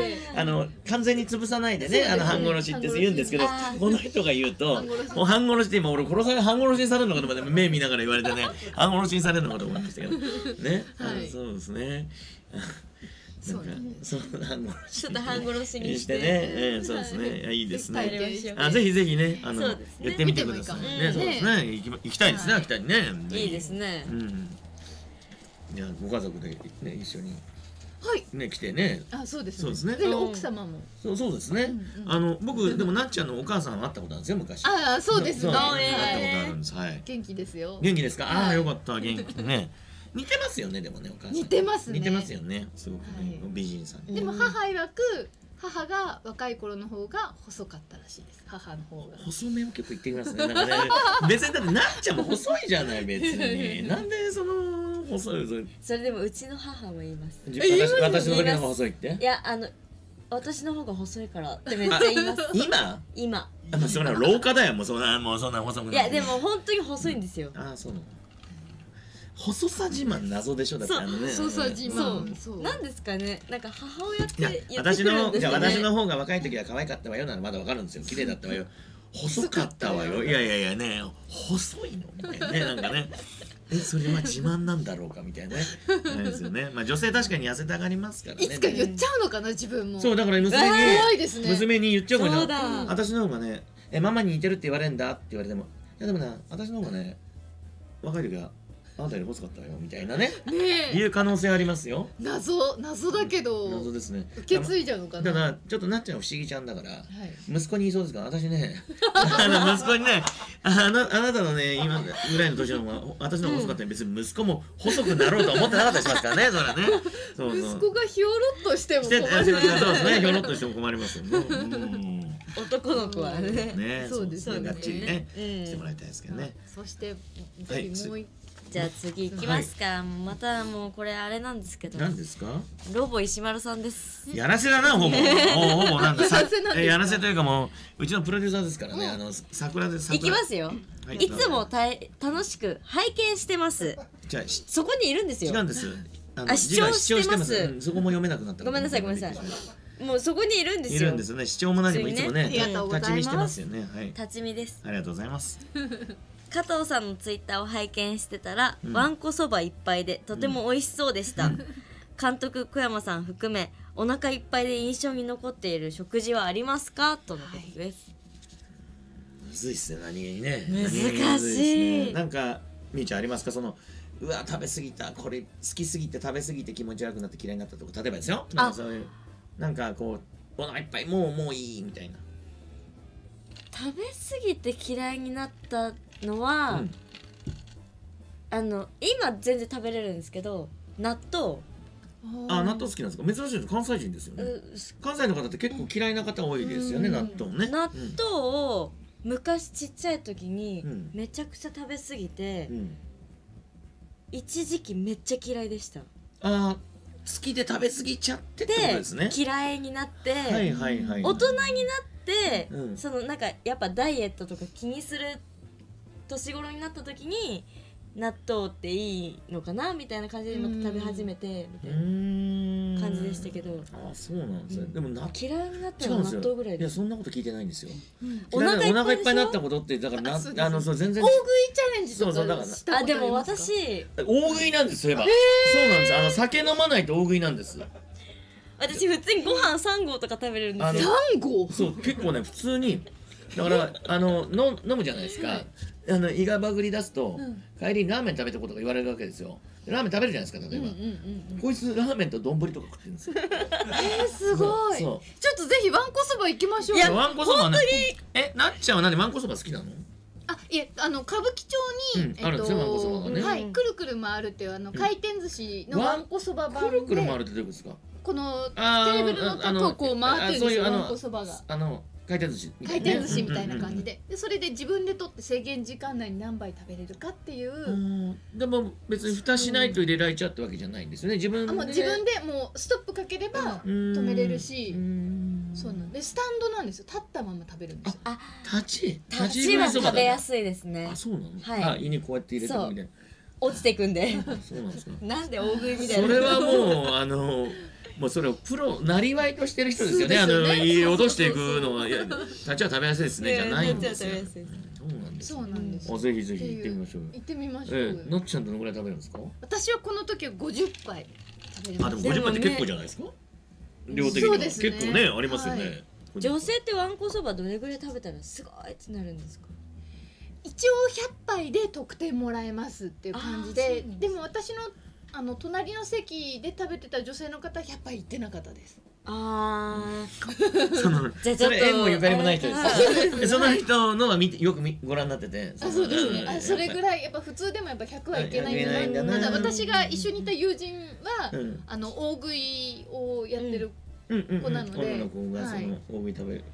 完全に潰さないでね、半殺しって言うんですけど、この人が言うともう半殺しって、今俺殺され半殺しにされるのかと思って、目見ながら言われてね、半殺しにされるのかと思いましたけどね。そうですね。ちょっと半殺しにしてね、そうですね、いいですね。ぜひぜひね、やってみてくださいね。そうですね、行きたいですね、秋田にね。 いいですね。 じゃあご家族でね、一緒にね来てね。 そうですね。で奥様も。 そうですね。僕でもなっちゃんのお母さん会ったことあるんですよ、昔。 そうですね。 会ったことあるんです。 元気ですよ。 元気ですか？よかった、元気でね。似てますよね、でもね、お母さん。 似てますね。 似てますよね、すごくね、美人さん。 でも母曰く、母が若い頃の方が細かったらしいです。母の方が。 細めを結構言ってきますね。なんかね、別にだってなっちゃんも細いじゃない、別に。なんで細い。 それでもうちの母も言います。 私の時の方が細いって？ いや、私の方が細いからってめっちゃ言います。今。 それは廊下だよ、もうそんな細くない。 いや、でも本当に細いんですよ。 そうなの。細さ自慢謎でしょ、だって細さ自慢。 なんですかね、なんか母親って言ってくるんですよね。 私の方が若い時は可愛かったわよならまだわかるんですよ、綺麗だったわよ。 細かったわよ。いやいやいやね、細いのみたいなね、なんかね。それは自慢なんだろうかみたいなね。ないですよね。まあ女性確かに痩せたがりますからね。 いつか言っちゃうのかな自分も。 そうだから娘に言っちゃうかそうら。私の方がね、ママに似てるって言われるんだって言われても、いやでもね、私の方がね、若い時はあなたより細かったよみたいなね。いう可能性ありますよ。 謎だけど。 謎ですね。 受け継いじゃうのかな。 だからちょっとなっちゃん不思議ちゃんだから、息子に言いそうですから、私ね、息子にね、あなたのね今ぐらいの年の方が私の方が細かったら別に息子も細くなろうとは思ってなかったりしますからね、それはね。 息子がひょろっとしても困る。 そうですね、ひょろっとしても困りますよね。 男の子はね、 そうですね。 がっちりねしてもらいたいですけどね。 そしてぜひもう一じゃあ次行きますか。またもうこれあれなんですけど。 何ですか？ ロボ石丸さんです。 やらせだな、ほぼなんだ。やらせというかもううちのプロデューサーですからね。桜で行きますよ。いつも楽しく拝見してます。 じゃあそこにいるんですよ。 違うんです。 視聴してます。 そこも読めなくなった。 ごめんなさい。もうそこにいるんですよ。 いるんですね。視聴も何もいつもね、立ち見してますよね。はい。 立ち見です。 ありがとうございます。 加藤さんのツイッターを拝見してたら、わんこそばいっぱいでとても美味しそうでした。監督小山さん含めお腹いっぱいで印象に残っている食事はありますかとのことです。 むずいっすね、何気にね。 難しい。 なんかみーちゃんありますか、そのうわ食べ過ぎた、これ好きすぎて食べ過ぎて気持ち悪くなって嫌いになったとか、例えばですよ。そういうなんかこうお腹いっぱいもういいみたいな。 食べ過ぎて嫌いになったのは、今全然食べれるんですけど、納豆。 納豆好きなんですか？珍しいです。関西人ですよね。関西の方って結構嫌いな方多いですよね、納豆ね。 納豆を昔ちっちゃい時にめちゃくちゃ食べ過ぎて、一時期めっちゃ嫌いでした。 好きで食べ過ぎちゃってってことですね。 嫌いになって、 大人になって、 そのなんかやっぱダイエットとか気にする年頃になった時に納豆っていいのかなみたいな感じでまた食べ始めてみたいな感じでしたけど。 そうなんですね。でも嫌いになったのは納豆ぐらいです。 いやそんなこと聞いてないんですよ。 お腹いっぱいになったことってだから全然大食いチャレンジとかしたことでも私大食いなんですよ。そうなんです。酒飲まないと大食いなんです。 私普通にご飯3合とか食べれるんですよ。 3合？ そう結構ね普通にだから飲むじゃないですか。胃がバグり出すと帰りにラーメン食べたことが言われるわけですよ。ラーメン食べるじゃないですか、例えば。こいつラーメンと丼とか食ってるんですよ。 すごい。ちょっとぜひわんこそば行きましょう。 いやわんこそばね。なっちゃんは何わんこそば好きなの？ いえ歌舞伎町にあるんですよわんこそばがね。 はい、くるくる回るっていう回転寿司のわんこそば版で。 くるくる回るってどういうことですか？ このテーブルのとこをこう回ってるんですよ、わんこそばが。 回転寿司みたいな感じで、それで自分で取って制限時間内に何杯食べれるかっていう。 でも別に蓋しないと入れられちゃうってわけじゃないんですよね。自分でもうストップかければ止めれるし、そうなんでスタンドなんですよ。立ったまま食べるんですよ。 立ちは食べやすいですね。 そうなの？はい。胃にこうやって入れてみたいな。 落ちていくんで。 そうなんですか。 なんで大食いみたいな。 それはもうそれをプロなりわいとしてる人ですよね。落としていくのは立ちは食べやすいですねじゃないんですよ。 そうなんです。 ぜひぜひ行ってみましょう。 行ってみましょう。 なっちゃんどのぐらい食べるんですか？ 私はこの時は50杯食べれます。 でも50杯って結構じゃないですか？量的には結構ねありますよね。 女性ってわんこそばどれぐらい食べたらすごいってなるんですか？ 一応100杯で得点もらえますっていう感じで、でも私の隣の席で食べてた女性の方100杯行ってなかったです。 じゃあそれ縁もゆかりもない人です。その人のはよくご覧になってて。 そうですね。それぐらいやっぱ普通でもやっぱ100はいけないんだな。私が一緒にいた友人は大食いをやってる子なので、 女の子がその大食い食べる。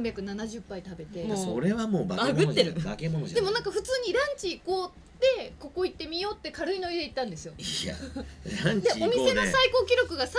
370杯食べて。 それはもう化け物じゃない。 でもなんか普通にランチ行こうでここ行ってみようって軽いノリで行ったんですよ。 いやランチ行こうね。 お店の最高記録が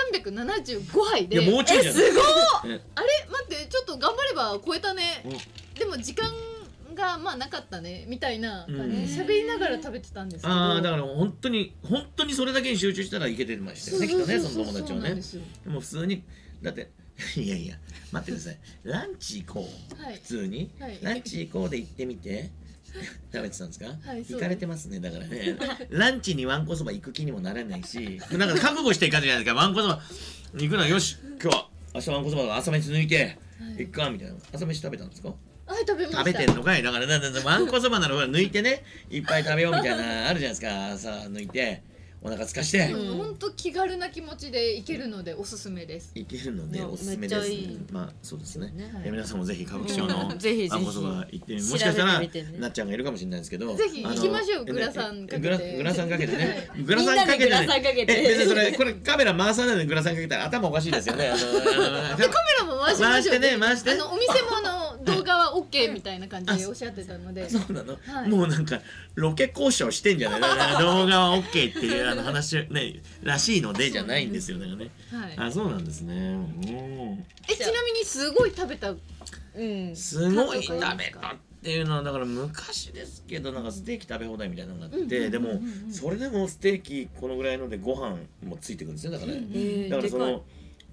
375杯で。 いやもうちょいじゃん。 すごい。あれ待ってちょっと頑張れば超えたね。でも時間がなかったねみたいな感じで喋りながら食べてたんですけど。 だから本当にそれだけに集中したらいけてましたよねきっとね、その友達はね。でも普通にだっていやいや待ってください。ランチ行こう、普通に、ランチ行こうで行ってみて食べてたんですか？行かれてますね。だからねランチにわんこそば行く気にもなれないし、なんか覚悟していかんじゃないですか。わんこそば行くのはよし、今日は明日わんこそば朝飯抜いて行くかみたいな。朝飯食べたんですか？ はい、食べました。 食べてんのかい。だからわんこそばなら抜いてね、いっぱい食べようみたいなあるじゃないですか。朝抜いてお腹空かして、 本当気軽な気持ちで行けるのでおすすめです。 行けるのでおすすめです。まあそうですね。皆さんもぜひ歌舞伎町のわんこそば行って、もしかしたらなっちゃんがいるかもしれないですけど、 ぜひ行きましょう。グラサンかけて。 グラサンかけてね。グラサンかけて。別にそれこれカメラ回さないでグラサンかけたら頭おかしいですよね。 カメラも回しましょう。 回して。 お店も動画は OK みたいな感じでおっしゃってたので。 そうなの。もうなんかロケ交渉してんじゃない。動画は OK っていう話ね。らしいのでじゃないんですよね。あ、そうなんですね。 ちなみにすごい食べた。 すごい食べたっていうのはだから昔ですけど、なんかステーキ食べ放題みたいなのがあって、でもそれでもステーキこのぐらいのでご飯もついてくるんですよ。だからね。だからその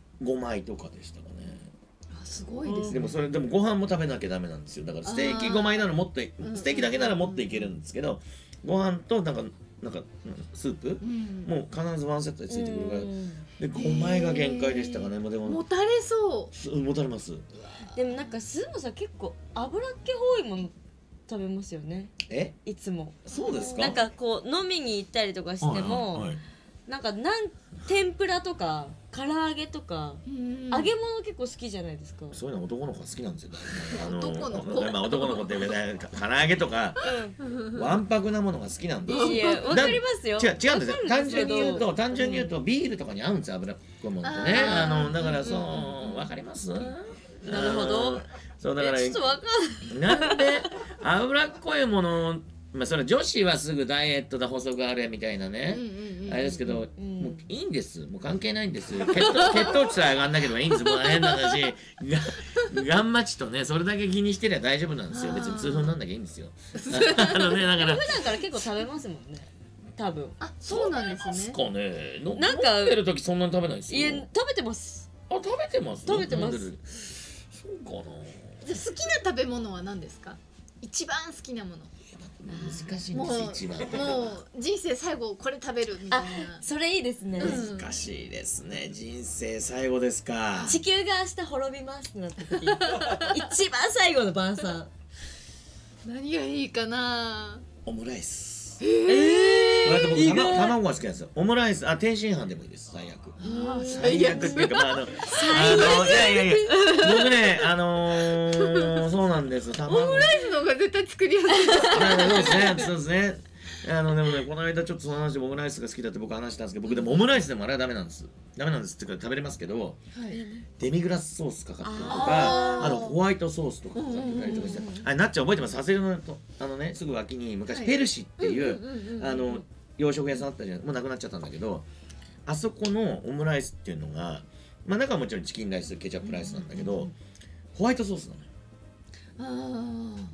5枚とかでしたかね。 すごいですね。 でもそれでもご飯も食べなきゃダメなんですよ。だからステーキ5枚ならもっとステーキだけならもっといけるんですけど、ご飯となんかスープ、もう必ずワンセットでついてくるから、で5枚が限界でしたかね。もうでももたれそう。 もたれます。 でもなんか鈴野さん結構油っ気多いもの食べますよね。いつも。 そうですか。 なんかこう飲みに行ったりとかしても、なんか天ぷらとか唐揚げとか揚げ物結構好きじゃないですか。 そういうの男の子が好きなんですよ。 男の子男の子って唐揚げとかわんぱくなものが好きなんですよ。 いやわかりますよ。 違うんですよ。単純に言うとビールとかに合うんですよ。脂っこいものってね。だからそうわかります。 なるほど。 そうだからちょっとわかんない。なんで脂っこいもの、まあそれ女子はすぐダイエットだ細くあれみたいなね、あれですけど、もういいんです。もう関係ないんです。血糖値さえ上がんなければいいんです。もう変な話、ガンマチとねそれだけ気にしてりゃ大丈夫なんですよ。別に痛風なんなきゃいいんですよ。だから普段から結構食べますもんね。多分。 あ、そうなんですね。 ですかね。なんか飲んでる時そんなに食べないですよ。 いや食べてます。 あ、食べてます。 食べてます。 そうかな。 じゃ好きな食べ物は何ですか？一番好きなもの。 難しいんです一番。 もう人生最後これ食べるみたいな。 それいいですね。 難しいですね。人生最後ですか。 地球が明日滅びますってなった時、一番最後の晩餐。 何がいいかな。 オムライス。僕卵が好きなんですよ。オムライス、天津飯でもいいです。最悪。最悪っていうかいや僕ねそうなんです。 オムライスの方が絶対作りやすい。 そうですね。でもね、この間ちょっとその話でオムライスが好きだって僕話したんですけど、僕でもオムライスでもあれはダメなんですっていうか食べれますけど、デミグラスソースかかってるとか、ホワイトソースとかかかってたりとかして、あれなっちゃん覚えてます？サセルのすぐ脇に昔ペルシっていう洋食屋さんあったじゃん。もうなくなっちゃったんだけど、あそこのオムライスっていうのが、まあ中はもちろんチキンライスケチャップライスなんだけど、ホワイトソースなのよ。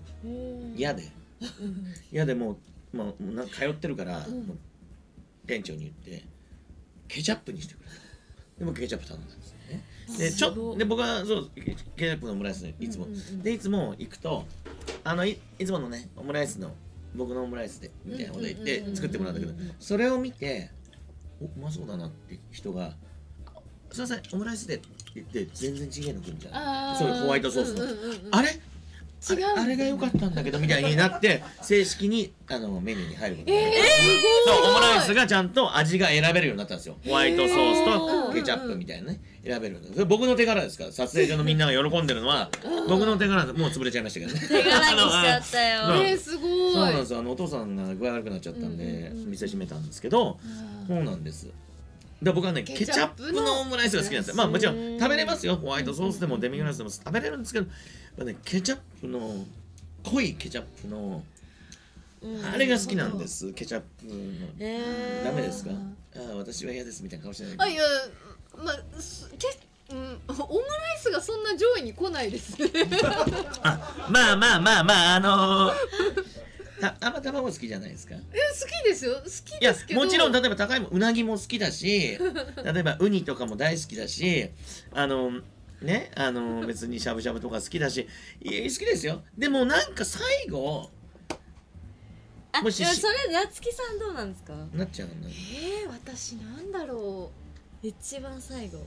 嫌でもうなんか通ってるから、店長に言ってケチャップにしてくれと。でもケチャップ頼んだんですよね。で僕はそうケチャップのオムライスいつもでいつも行くといつものねオムライスの僕のオムライスでみたいなこと言って作ってもらうんだけど、それを見てうまそうだなって人が「すいませんオムライスで」って言って全然違えのくるじゃん。そういうホワイトソースのあれが良かったんだけどみたいになって正式にメニューに入ることができる。そうオムライスがちゃんと味が選べるようになったんですよ。ホワイトソースとケチャップみたいなね選べるようになった。それ僕の手柄ですから。撮影所のみんなが喜んでるのは僕の手柄でもう潰れちゃいましたけどね。 手柄にしちゃったよ。 すごい。 そうなんですよ。お父さんが具合悪くなっちゃったんで店閉めたんですけど、そうなんです。で僕はねケチャップのオムライスが好きなんですよ。まあもちろん食べれますよ。ホワイトソースでもデミグラスでも食べれるんですけど、ケチャップの濃いケチャップのあれが好きなんです。ケチャップのダメですか？私は嫌ですみたいな顔してない。 いやまあオムライスがそんな上位に来ないですね。 まあ卵好きじゃないですか。 好きですよ。好きですけど。 もちろん例えば高いもうなぎも好きだし、例えばウニとかも大好きだし、 ね、別にしゃぶしゃぶとか好きだし、好きですよ。でもなんか最後もしそれ夏希さんどうなんですか？ なっちゃうんだ。 私なんだろう。一番最後。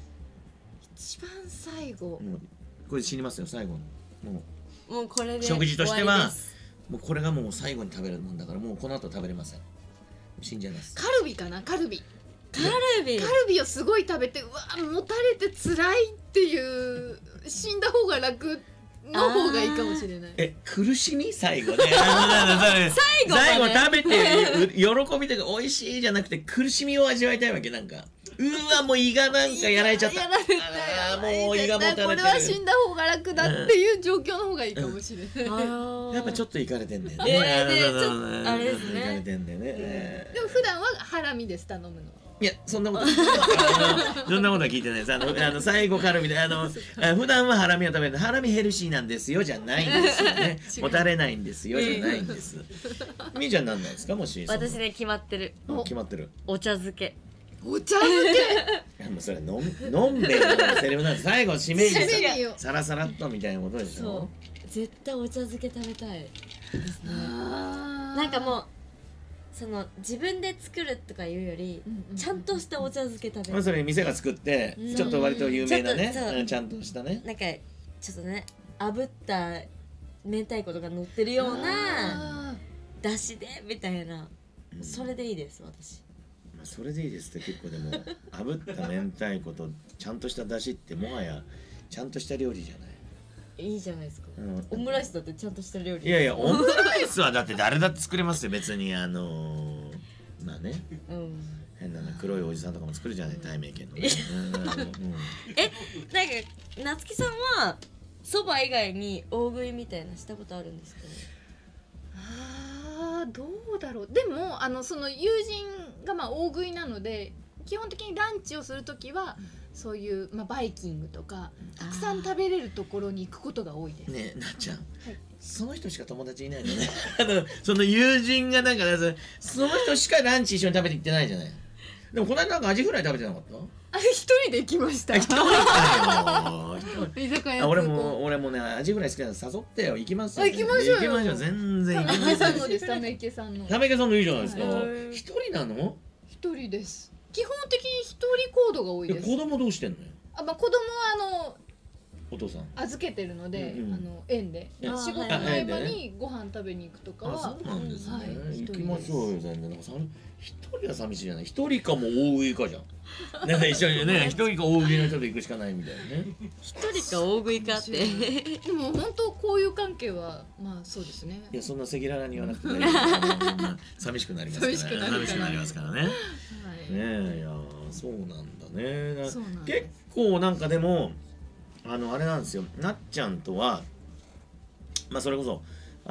これ死にますよ最後。 もうこれで食事としてはもうこれがもう最後に食べるもんだから、もうこの後食べれません。死んじゃいます。 カルビかな、カルビをすごい食べて、うわもたれて辛いっていう、死んだ方が楽の方がいいかもしれない。 苦しみ最後ね最後食べて喜びとか美味しいじゃなくて苦しみを味わいたいわけ。なんかもう胃がなんかやられちゃった、もう胃がもたれてる、 これは死んだ方が楽だっていう状況の方がいいかもしれない。 やっぱちょっといかれてんだよね。 あれですね。 いかれてんだよね。 でも普段はハラミです頼むの。 いや、そんなことは聞いてないです。最後カルビで普段はハラミを食べる、ハラミヘルシーなんですよじゃないんですよね。もたれないんですよじゃないんです。みーちゃんなんなんですか？もし私ね、決まってる。 決まってる。 お茶漬け。 お茶漬け。 もうそれのんべえのセリフなんで、最後締めにサラサラっとみたいなことでしょ。 そう、絶対お茶漬け食べたいですね。なんかもうその自分で作るとかいうより、ちゃんとしたお茶漬け食べる。 それ店が作ってちょっと割と有名なね、ちゃんとしたね、 なんかちょっとね、炙った明太子とか乗ってるようなだしでみたいな、それでいいです私。 それでいいですって。結構でも炙った明太子とちゃんとしただしってもはやちゃんとした料理じゃない。 いいじゃないですか。オムライスだってちゃんとした料理。 いやいや、オムライスはだって誰だって作れますよ別に。まあね、変な黒いおじさんとかも作るじゃない、対名犬のね。 なんか夏希さんはそば以外に大食いみたいなしたことあるんですか？ どうだろう。でもその友人が大食いなので、基本的にランチをするときはそういう、バイキングとかたくさん食べれるところに行くことが多いです。 ねえ、なっちゃん、その人しか友達いないのね。その友人がなんかその人しかランチ一緒に食べて行ってないじゃない。でもこの間なんかアジフライ食べてなかった？ 一人で行きました。 一人行ったよ。 俺もね、アジフライ好きなの誘ってよ。行きますよ。 行きましょうよ。 全然行きます。ため池さんの。 ため池さんのいいじゃないですか。一人なの？ 一人です。基本的に一人行動が多いです。 子供どうしてんのよ？ 子供はお父さん預けてるので、園で仕事の合間にご飯食べに行くとかは。 そうなんですね。行きましょうよ。全然一人は寂しいじゃない。一人かも大食いかじゃん。なんか一緒にね、一人か大食いの人と行くしかないみたいなね。 一人か大食いかって。 でも本当こういう関係はそうですね。 いや、そんな赤裸々に言わなくて寂しくなりますからね。寂しくなりますからね。ねえ、いやそうなんだね。結構なんかでもあれなんですよ。なっちゃんとはそれこそ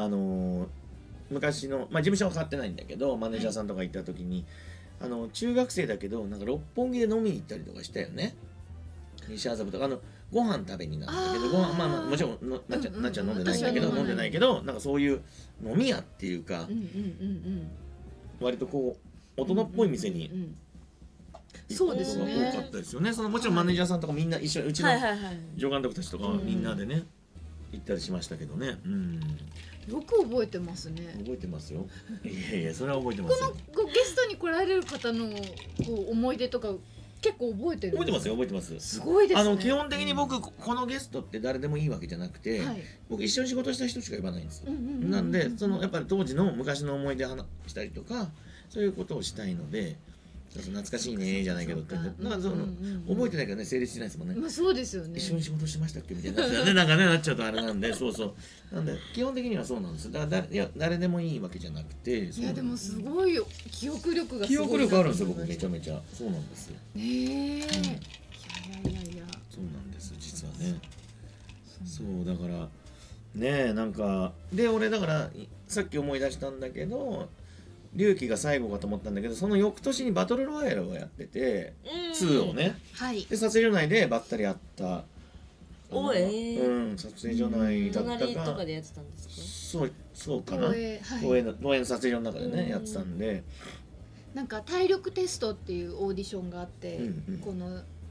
昔の事務所は変わってないんだけど、マネージャーさんとか行った時に中学生だけどなんか六本木で飲みに行ったりとかしたよね。西麻布とかご飯食べになったけど、ご飯もちろんなっちゃん飲んでないけどなんかそういう飲み屋っていうか、割とこう大人っぽい店に行くことが多かったですよね。もちろんマネージャーさんとかみんな一緒に、うちの助監督たちとかみんなでね行ったりしましたけどね。 よく覚えてますね。 覚えてますよ。いやいや、それは覚えてますよ。 このゲストに来られる方の思い出とか結構覚えてる。 覚えてますよ、覚えてます。 すごいですね。 基本的に僕このゲストって誰でもいいわけじゃなくて、僕一緒に仕事した人しか呼ばないんです。なんでやっぱり当時の昔の思い出話したりとかそういうことをしたいので。懐かしいねじゃないけどって覚えてないからね、成立しないですもんね。 そうですよね。 一緒に仕事してましたっけみたいなね、なんかねなっちゃうとあれなんで、なんで基本的にはそうなんです。だから誰でもいいわけじゃなくて。 いやでもすごい記憶力が記憶力あるんですよ、僕めちゃめちゃ。そうなんですよ。 いやそうなんです実はね。そうだからね、なんかで俺だからさっき思い出したんだけど。龍騎が最後かと思ったんだけど、その翌年にバトルロワイヤルをやってて、2をね、で撮影所内でばったり会った撮影所内だったか、 隣とかでやってたんですか？ そうかな、東映の撮影所の中でねやってたんで、 なんか体力テストっていうオーディションがあって、この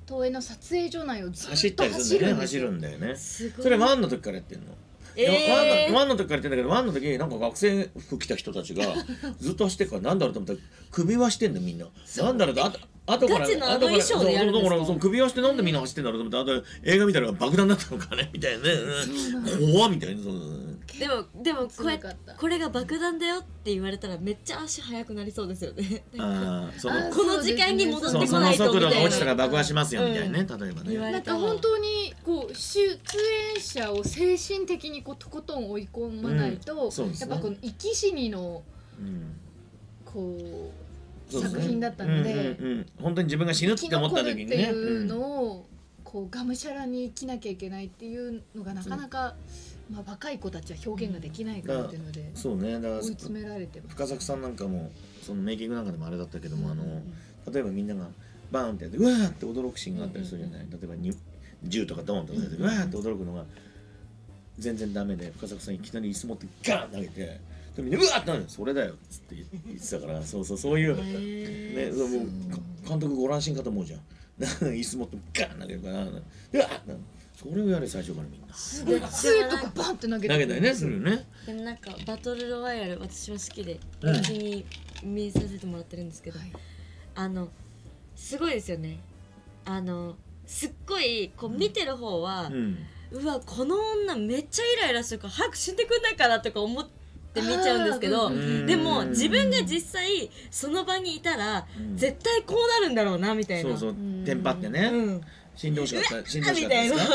東映の撮影所内をず走っっとたりするんだよね。走るんだよね。それワンの時からやってんの。ワンの時から言ってんだけど、ワンの時なんか学生服着た人たちがずっと走ってるからなんだろうと思ったら首輪してんだみんな。なんだろうと後から首輪してなんでみんな走ってんだろうと思って、あと映画見たら爆弾だったのかねみたいなね。怖みたいな。 でもこれが爆弾だよって言われたらめっちゃ足速くなりそうですよね。この時間に戻ってこないとみたいな。その速度が落ちたら爆破しますよみたいなね。例えばね。 なんか本当にこう出演者を精神的にこうとことん追い込まないと、やっぱこの生き死にのこう作品だったので、 本当に自分が死ぬって思った時にね。っていうのをこうがむしゃらに生きなきゃいけないっていうのがなかなか。まあ若い子たちは表現ができないからっていうので、 そうね、だから追い詰められてます。 深作さんなんかもそのメイキングなんかでもあれだったけども、例えばみんながバーンってやってうわーって驚くシーンがあったりするじゃない。例えば銃とかドーンとか出てうわーって驚くのが全然ダメで、深作さんいきなり椅子持ってガーン投げて、でみんなうわーってなる、それだよっつって言ってたから、そういうね、もう監督ご乱心かと思うじゃん。椅子持ってガーン投げるからうわーってそれをやれ最初からみんな。 すごい杖とかバンって投げたりねするね。 でもなんかバトルロワイヤル私は好きで一緒に見させてもらってるんですけど、すごいですよね。すっごいこう見てる方は、うわこの女めっちゃイライラするから早く死んでくんないかなとか思って見ちゃうんですけど、でも自分が実際その場にいたら絶対こうなるんだろうなみたいな。 そうテンパってね。死んでほしかったですか？そういう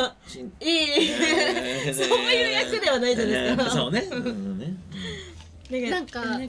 役ではないじゃないですか。 そうね。 なんか廃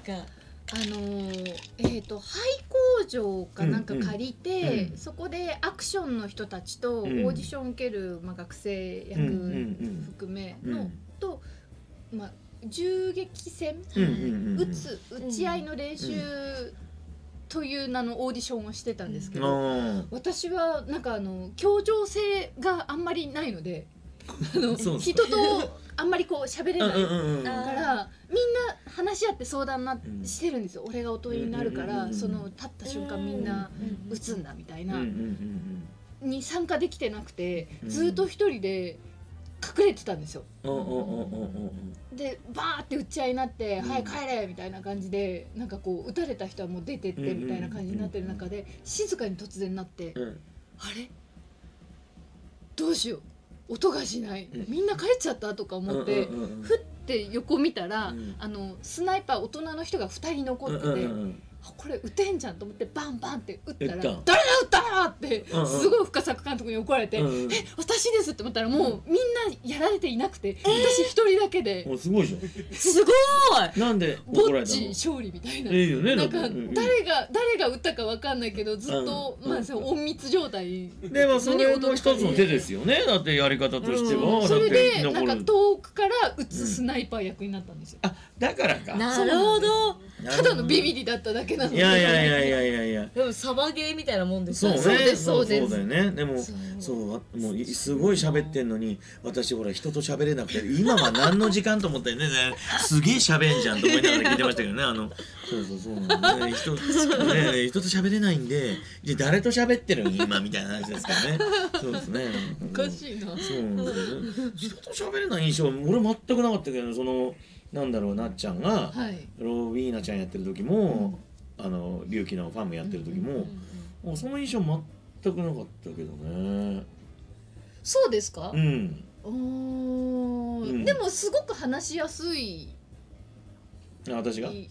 工場かなんか借りて、そこでアクションの人たちとオーディション受ける学生役含めのと銃撃戦撃ち合いの練習という名のオーディションをしてたんですけど、私はなんか協調性があんまりないので人とあんまりこう喋れないからみんな話し合って相談してるんですよ。俺が音になるからその立った瞬間みんな撃つんだみたいなに参加できてなくて、ずっと一人で隠れてたんですよ。でバーって撃ち合いになって「はい帰れ!」みたいな感じでなんかこう撃たれた人はもう出てってみたいな感じになってる中で静かに突然なって「あれどうしよう音がしないみんな帰っちゃった?」とか思ってふって横見たらスナイパー大人の人が2人残ってて。これ撃てんじゃんと思ってバンバンって撃ったら「誰が撃ったの?」ってすごい深作監督に怒られて「え私です」って思ったらもうみんなやられていなくて私一人だけで。 すごいじゃん。 すごい。 なんで怒られたの？ ぼっち勝利みたいな。 いいよね。 なんか誰が撃ったかわかんないけどずっと隠密状態。 でもそれも一つの手ですよね。だってやり方としては。 それでなんか遠くから撃つスナイパー役になったんですよ。 あ、だからか。 なるほど。 ただのビビリだっただけなので。 いや。 でもサバゲーみたいなもんですよね。そうだよね。でもそうもうすごい喋ってんのに私ほら人と喋れなくて今は何の時間と思ったよね。すげえ喋んじゃんと思いながら聞いてましたけどね。そうなんだね。人と喋れないんでじゃ誰と喋ってる今みたいな話ですからね。そうですね。 おかしいな。 そうなんですよ。人と喋れない印象俺全くなかったけどなんだろうなっちゃんがロビーナちゃんやってる時も龍騎のファンもやってる時もその印象全くなかったけどね。 そうですか？ うん。 でもすごく話しやすい。 私が？ はい。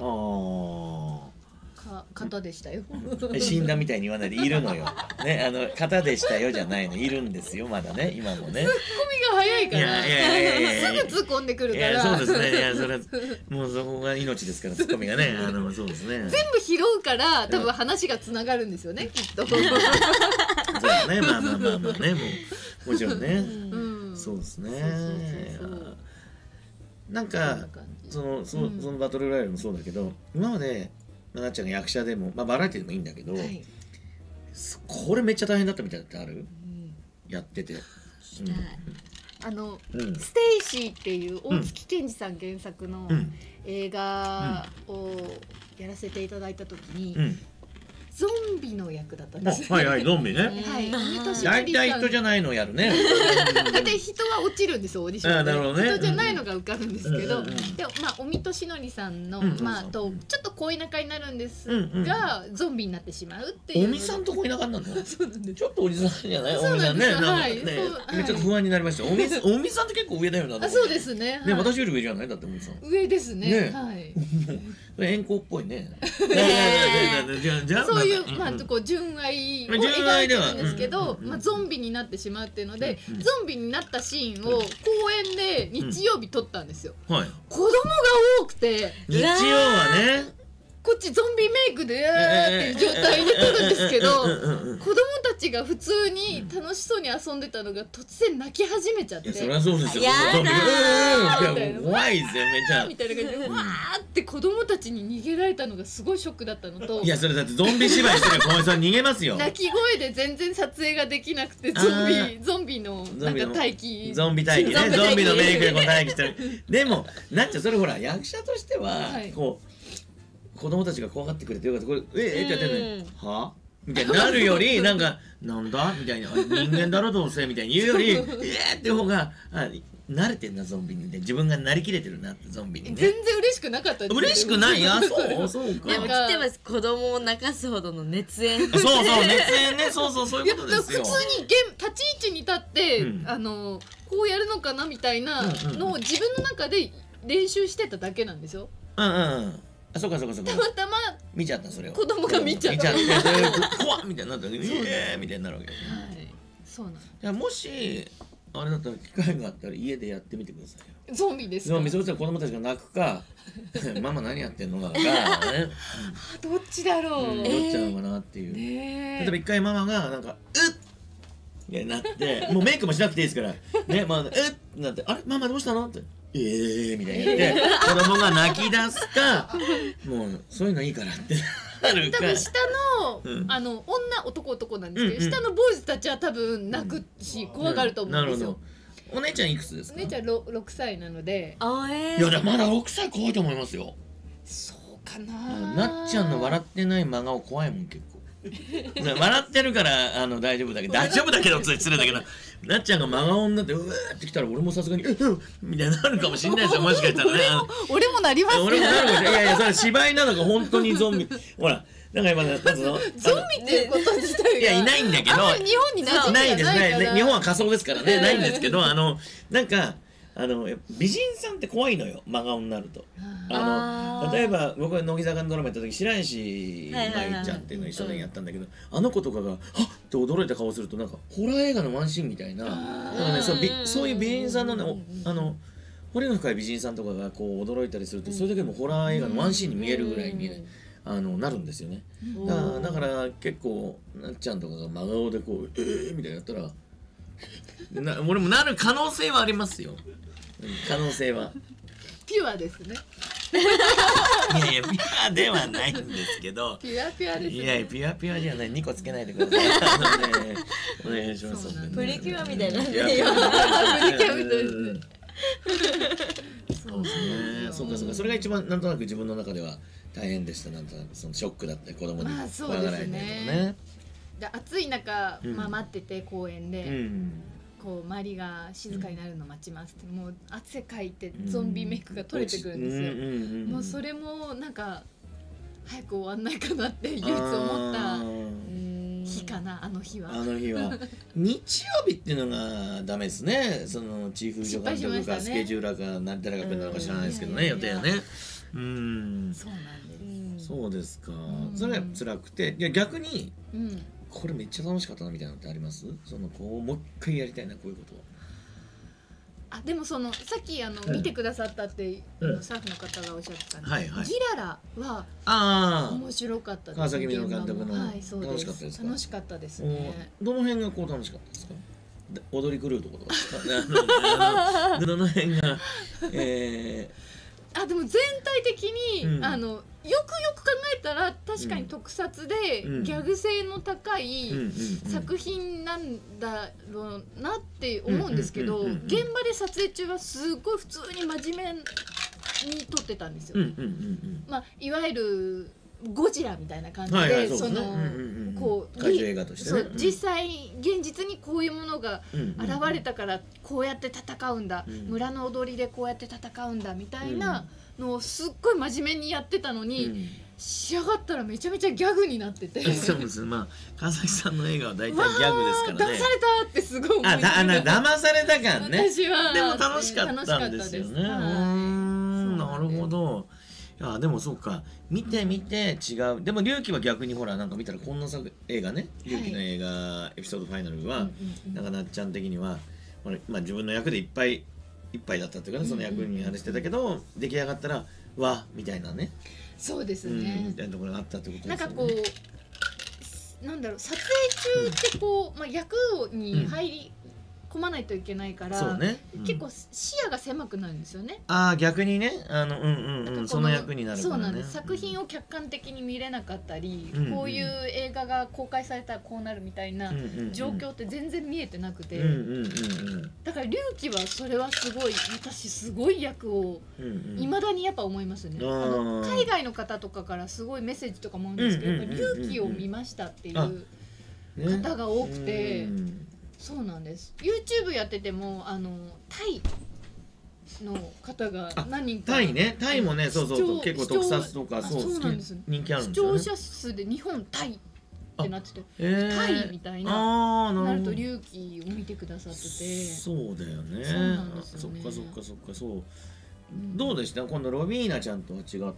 方でしたよ。 死んだみたいに言わないでいるのよ。ね、方でしたよじゃないの、いるんですよまだね、今もね。 ツッコミが早いから。すぐ突っ込んでくるから。 そうですね。いやそれはもうそこが命ですからツッコミがね、そうですね。 全部拾うから多分話がつながるんですよね、きっと。そうですね。まあね、もちろんね。そうですね。なんかそのバトルロイヤルもそうだけど、今までなっちゃんが役者でもバラエティでもいいんだけど、これめっちゃ大変だったみたいなってある？やってて。 ステイシーっていう大月健二さん原作の映画をやらせていただいた時に、 ゾンビの役だったんです。 はいはい、ゾンビね。 はい。 大体人じゃないのやるね。 で人は落ちるんですよ、オーディションで。なるほどね。人じゃないのが受かるんですけど、でも尾身俊則さんのとちょっと恋仲になるんですが、ゾンビになってしまうっていう。 尾身さんと恋仲になるの？ そうなんです。 ちょっとおじさんじゃない？尾身さんね。はい。ちょっと不安になりました。尾身さんって結構上だよな。 そうですね。 ね、私より上じゃない？だって尾身さん。 上ですね。はい。 遠行っぽいね。 そういうこう純愛を描いてるんですけど、ゾンビになってしまうっていうので、ゾンビになったシーンを公園で日曜日撮ったんですよ。子供が多くて、 日曜はね。 こっちゾンビメイクでっていう状態で撮るんですけど、子供たちが普通に楽しそうに遊んでたのが突然泣き始めちゃって、 そりゃそうですよ。怖いぜめちゃみたいな感じでわーって子供たちに逃げられたのがすごいショックだったのと、 いやそれだってゾンビ芝居してる小林さん逃げますよ。 泣き声で全然撮影ができなくて、ゾンビのなんか待機、 ゾンビ待機ね、ゾンビのメイクでこう待機してる。でもなっちゃんそれほら役者としてはこう子供たちが怖がってくれてよかった。これってやってるのはみたいになるよりなんかなんだみたいな、人間だろどうせみたいに言うよりって方が慣れてんなゾンビにね、自分がなりきれてるなってゾンビにね。 全然嬉しくなかったです。 嬉しくないや、そうか。 でも来てます、子供を泣かすほどの熱演。 そう熱演ね、そういうことですよ。 普通に立ち位置に立ってこうやるのかなみたいなのを自分の中で練習してただけなんですよ。 そうか。たまたま見ちゃった、それを子供が見ちゃって怖っみたいになった時にみたいになるわけ。 そうなん。 もしあれだったら機会があったら家でやってみてくださいよ。 ゾンビですか？ ゾンビ、そうしたら子供たちが泣くかママ何やってんのかね。 どっちだろう。 どっちなのかなっていう。例えば一回ママがなんかってなってもうメイクもしなくていいですからね、まあってなってあれママどうしたのってみたいに言って子供が泣き出すかもうそういうのいいからってなるか。 多分下の男なんですけど、下のボーイズたちは多分泣くし怖がると思うんですよ。 お姉ちゃんいくつですか？ お姉ちゃん6歳なので。 いやまだ6歳怖いと思いますよ。 そうかな。 なっちゃんの笑ってない真顔怖いもん結構。笑ってるから大丈夫だけど失礼だけど、なっちゃんが真顔になってうわーってきたら俺もさすがにみたいになるかもしれないですよ、もしかしたらね。 俺もなりますよ。 俺もなるかもしれない。いやそれ芝居なのか本当にゾンビほらなんか今ゾンビっていうこと自体がいやいないんだけど、 日本にないですね。日本は仮想ですからね、ないんですけどなんか美人さんって怖いのよ、真顔になると。例えば僕が乃木坂のドラマやった時白石麻衣ちゃんっていうのを一緒にやったんだけど、あの子とかがはっって驚いた顔するとなんかホラー映画のワンシーンみたいな、そういう美人さんのね、彫りの深い美人さんとかがこう驚いたりするとそれだけでもホラー映画のワンシーンに見えるぐらいになるんですよね。だから結構なっちゃんとかが真顔でこうみたいなやったら俺もなる可能性はありますよ。可能性はピュアですね。 いやピュアではないんですけど。 ピュアですね。 いやピュアじゃない、2個つけないでください。お願いします。 プリキュアみたいな。プリキュアみたいですね。 そうですね。そうかそれが一番なんとなく自分の中では大変でした。なんとなくそのショックだったり子供に怖がられたりとかね。 暑い中待ってて公園で。こう周りが静かになるのを待ちますって、もう汗かいてゾンビメイクが取れてくるんですよ。もうそれもなんか早く終わんないかなって唯一思った日かな、あの日は日曜日っていうのがダメですね。そのチーフ助監督かスケジューラーか何てらかなのか知らないですけどね、予定はね。 そうなんです。 そうですか。それが辛くて、いや逆にこれめっちゃ楽しかったなみたいなのってあります？こうもう一回やりたいなこういうことは。 でもさっき見てくださったってスタッフの方がおっしゃってたんです、ギララは面白かったです。 川崎実監督の楽しかったですか？ 楽しかったですね。 どの辺がこう楽しかったですか？踊り狂うところですか？どの辺がでも全体的によくよく考えたら確かに特撮でギャグ性の高い作品なんだろうなって思うんですけど、現場で撮影中はすごい普通に真面目に撮ってたんですよ。いわゆるゴジラみたいな感じで、そのこう怪獣映画としてね、 実際現実にこういうものが現れたからこうやって戦うんだ、村の踊りでこうやって戦うんだみたいなのをすっごい真面目にやってたのに、仕上がったらめちゃめちゃギャグになってて、 そうです。まあ川崎さんの映画は大体ギャグですからね。 騙されたってすごい思いあ、騙された感ね。 私はでも楽しかったんですよね。なるほど。いやでもそうか、見て違う。でも龍騎は逆にほらなんか見たらこんな映画ね、龍騎の映画エピソードファイナルはなんかなっちゃん的にはまあ自分の役でいっぱいだったっていうかね、その役にあれしてたけど出来上がったらわみたいなね。 そうですね。 みたいなところがあったってことですよね。 なんかこうなんだろう、撮影中ってこう役に入り込まないといけないから、 そうね、 結構視野が狭くなるんですよね。 ああ逆にね、その役になるからね。 そうなんです。作品を客観的に見れなかったり、こういう映画が公開されたらこうなるみたいな状況って全然見えてなくて、だから龍騎はそれはすごい、私すごい役をいまだにやっぱ思いますね。海外の方とかからすごいメッセージとかもあるんですけど、龍騎を見ましたっていう方が多くて。そうなんです。YouTube やっててもタイの方が何人か、 タイね、タイもね、そう結構特撮とかそうなんです。 人気あるんですよね。 視聴者数で日本タイってなってて、タイみたいななると龍騎を見てくださってて、 そうだよね。 そうなんですよね。 そっかそう。どうでした？今度ロビーナちゃんとは違って、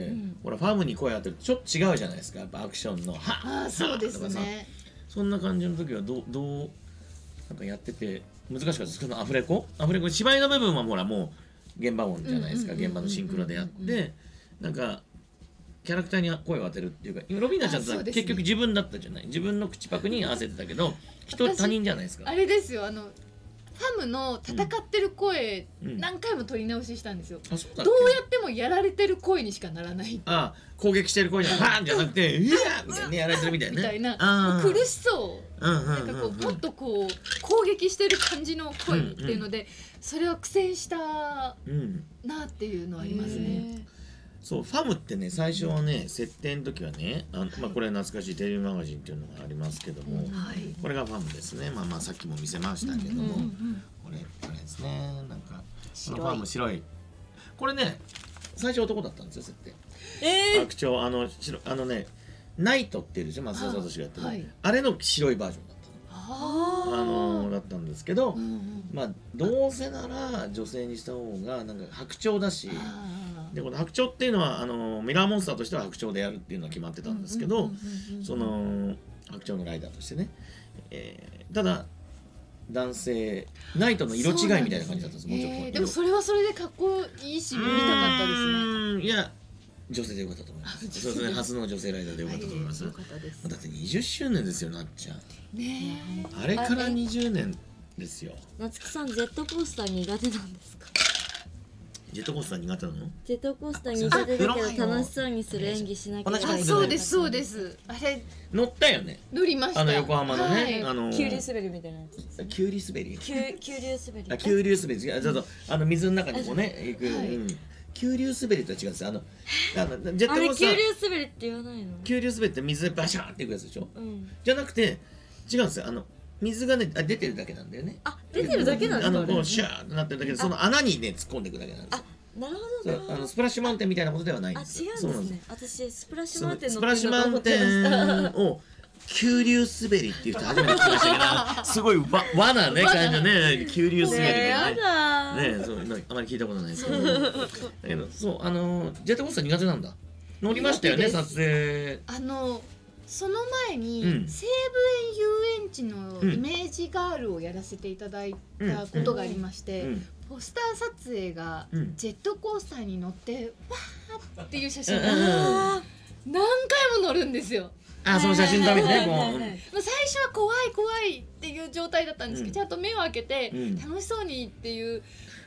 ほらファムに声当てるとちょっと違うじゃないですか。やっぱアクションのはそうですね。 そんな感じの時はどうなんかやってて難しかったですけど、アフレコ芝居の部分はほらもう現場音じゃないですか。現場のシンクロでやってなんかキャラクターに声を当てるっていうか、ロビーナちゃんとは結局自分だったじゃない。自分の口パクに合わせてたけど他人じゃないですか。 あれですよ、ファムの戦ってる声、何回も撮り直ししたんですよ。どうやってもやられてる声にしかならない。 攻撃してる声じゃパーンじゃなくていやみたいなやられてるみたいな、 みたいな苦しそう、なんかこうもっとこう攻撃してる感じの声っていうので、それは苦戦したなっていうのはありますね。 そうファムってね、最初はね設定の時はねこれ懐かしいテレビマガジンっていうのがありますけども、これがファムですね。まあさっきも見せましたけども、これですね。なんかファム白い、これね最初男だったんですよ設定。白鳥ねナイトっていうでしょ、松田聡がやってる、あれの白いバージョンだったの。だったんですけど、まあどうせなら女性にした方がなんか白鳥だし、でこの白鳥っていうのはミラーモンスターとしては白鳥でやるっていうのは決まってたんですけど、その白鳥のライダーとしてね、ただ男性ナイトの色違いみたいな感じだったんです。もうちょっとでもそれはそれでかっこいいし見たかったですね。 いや女性でよかったと思います。そうですね、初の女性ライダーでよかったと思います。だって20周年ですよ、なっちゃん。あれから20年ですよ。 夏木さんジェットコースター苦手なんですか？ ジェットコースター苦手なの？ ジェットコースター苦手だけど楽しそうにする演技しなきゃいけない。 そうです。あれ乗ったよね。 乗りました。 横浜のね、 急流滑りみたいなやつ。 急流滑り。 急流滑り。 急流滑り。ちょっと水の中にこうね行く。急流滑りとは違うんですよ。ジェットコースター。あれ急流滑りって言わないの？ 急流滑りって水でバシャーっていくやつでしょ。じゃなくて違うんですよ。水がね出てるだけなんだよね。 出てるだけなんですか？ こうシャーってなってるだけで、その穴にね突っ込んでいくだけなんですよ。 なるほど。 スプラッシュマウンテンみたいなことではないんですよ。 違うんですね。私スプラッシュマウンテンのスプラッシュマウンテンを急流滑りっていう人初めて聞きましたけど、すごい和なね感じのね、急流滑りでね、そうあまり聞いたことないですけど、だけどそうジェットコースター苦手なんだ。乗りましたよね、撮影。 その前に西武園遊園地のイメージガールをやらせていただいたことがありまして、ポスター撮影がジェットコースターに乗ってわーっていう写真が何回も乗るんですよ。 その写真のためにね、 最初は怖いっていう状態だったんですけど、ちゃんと目を開けて楽しそうにっていう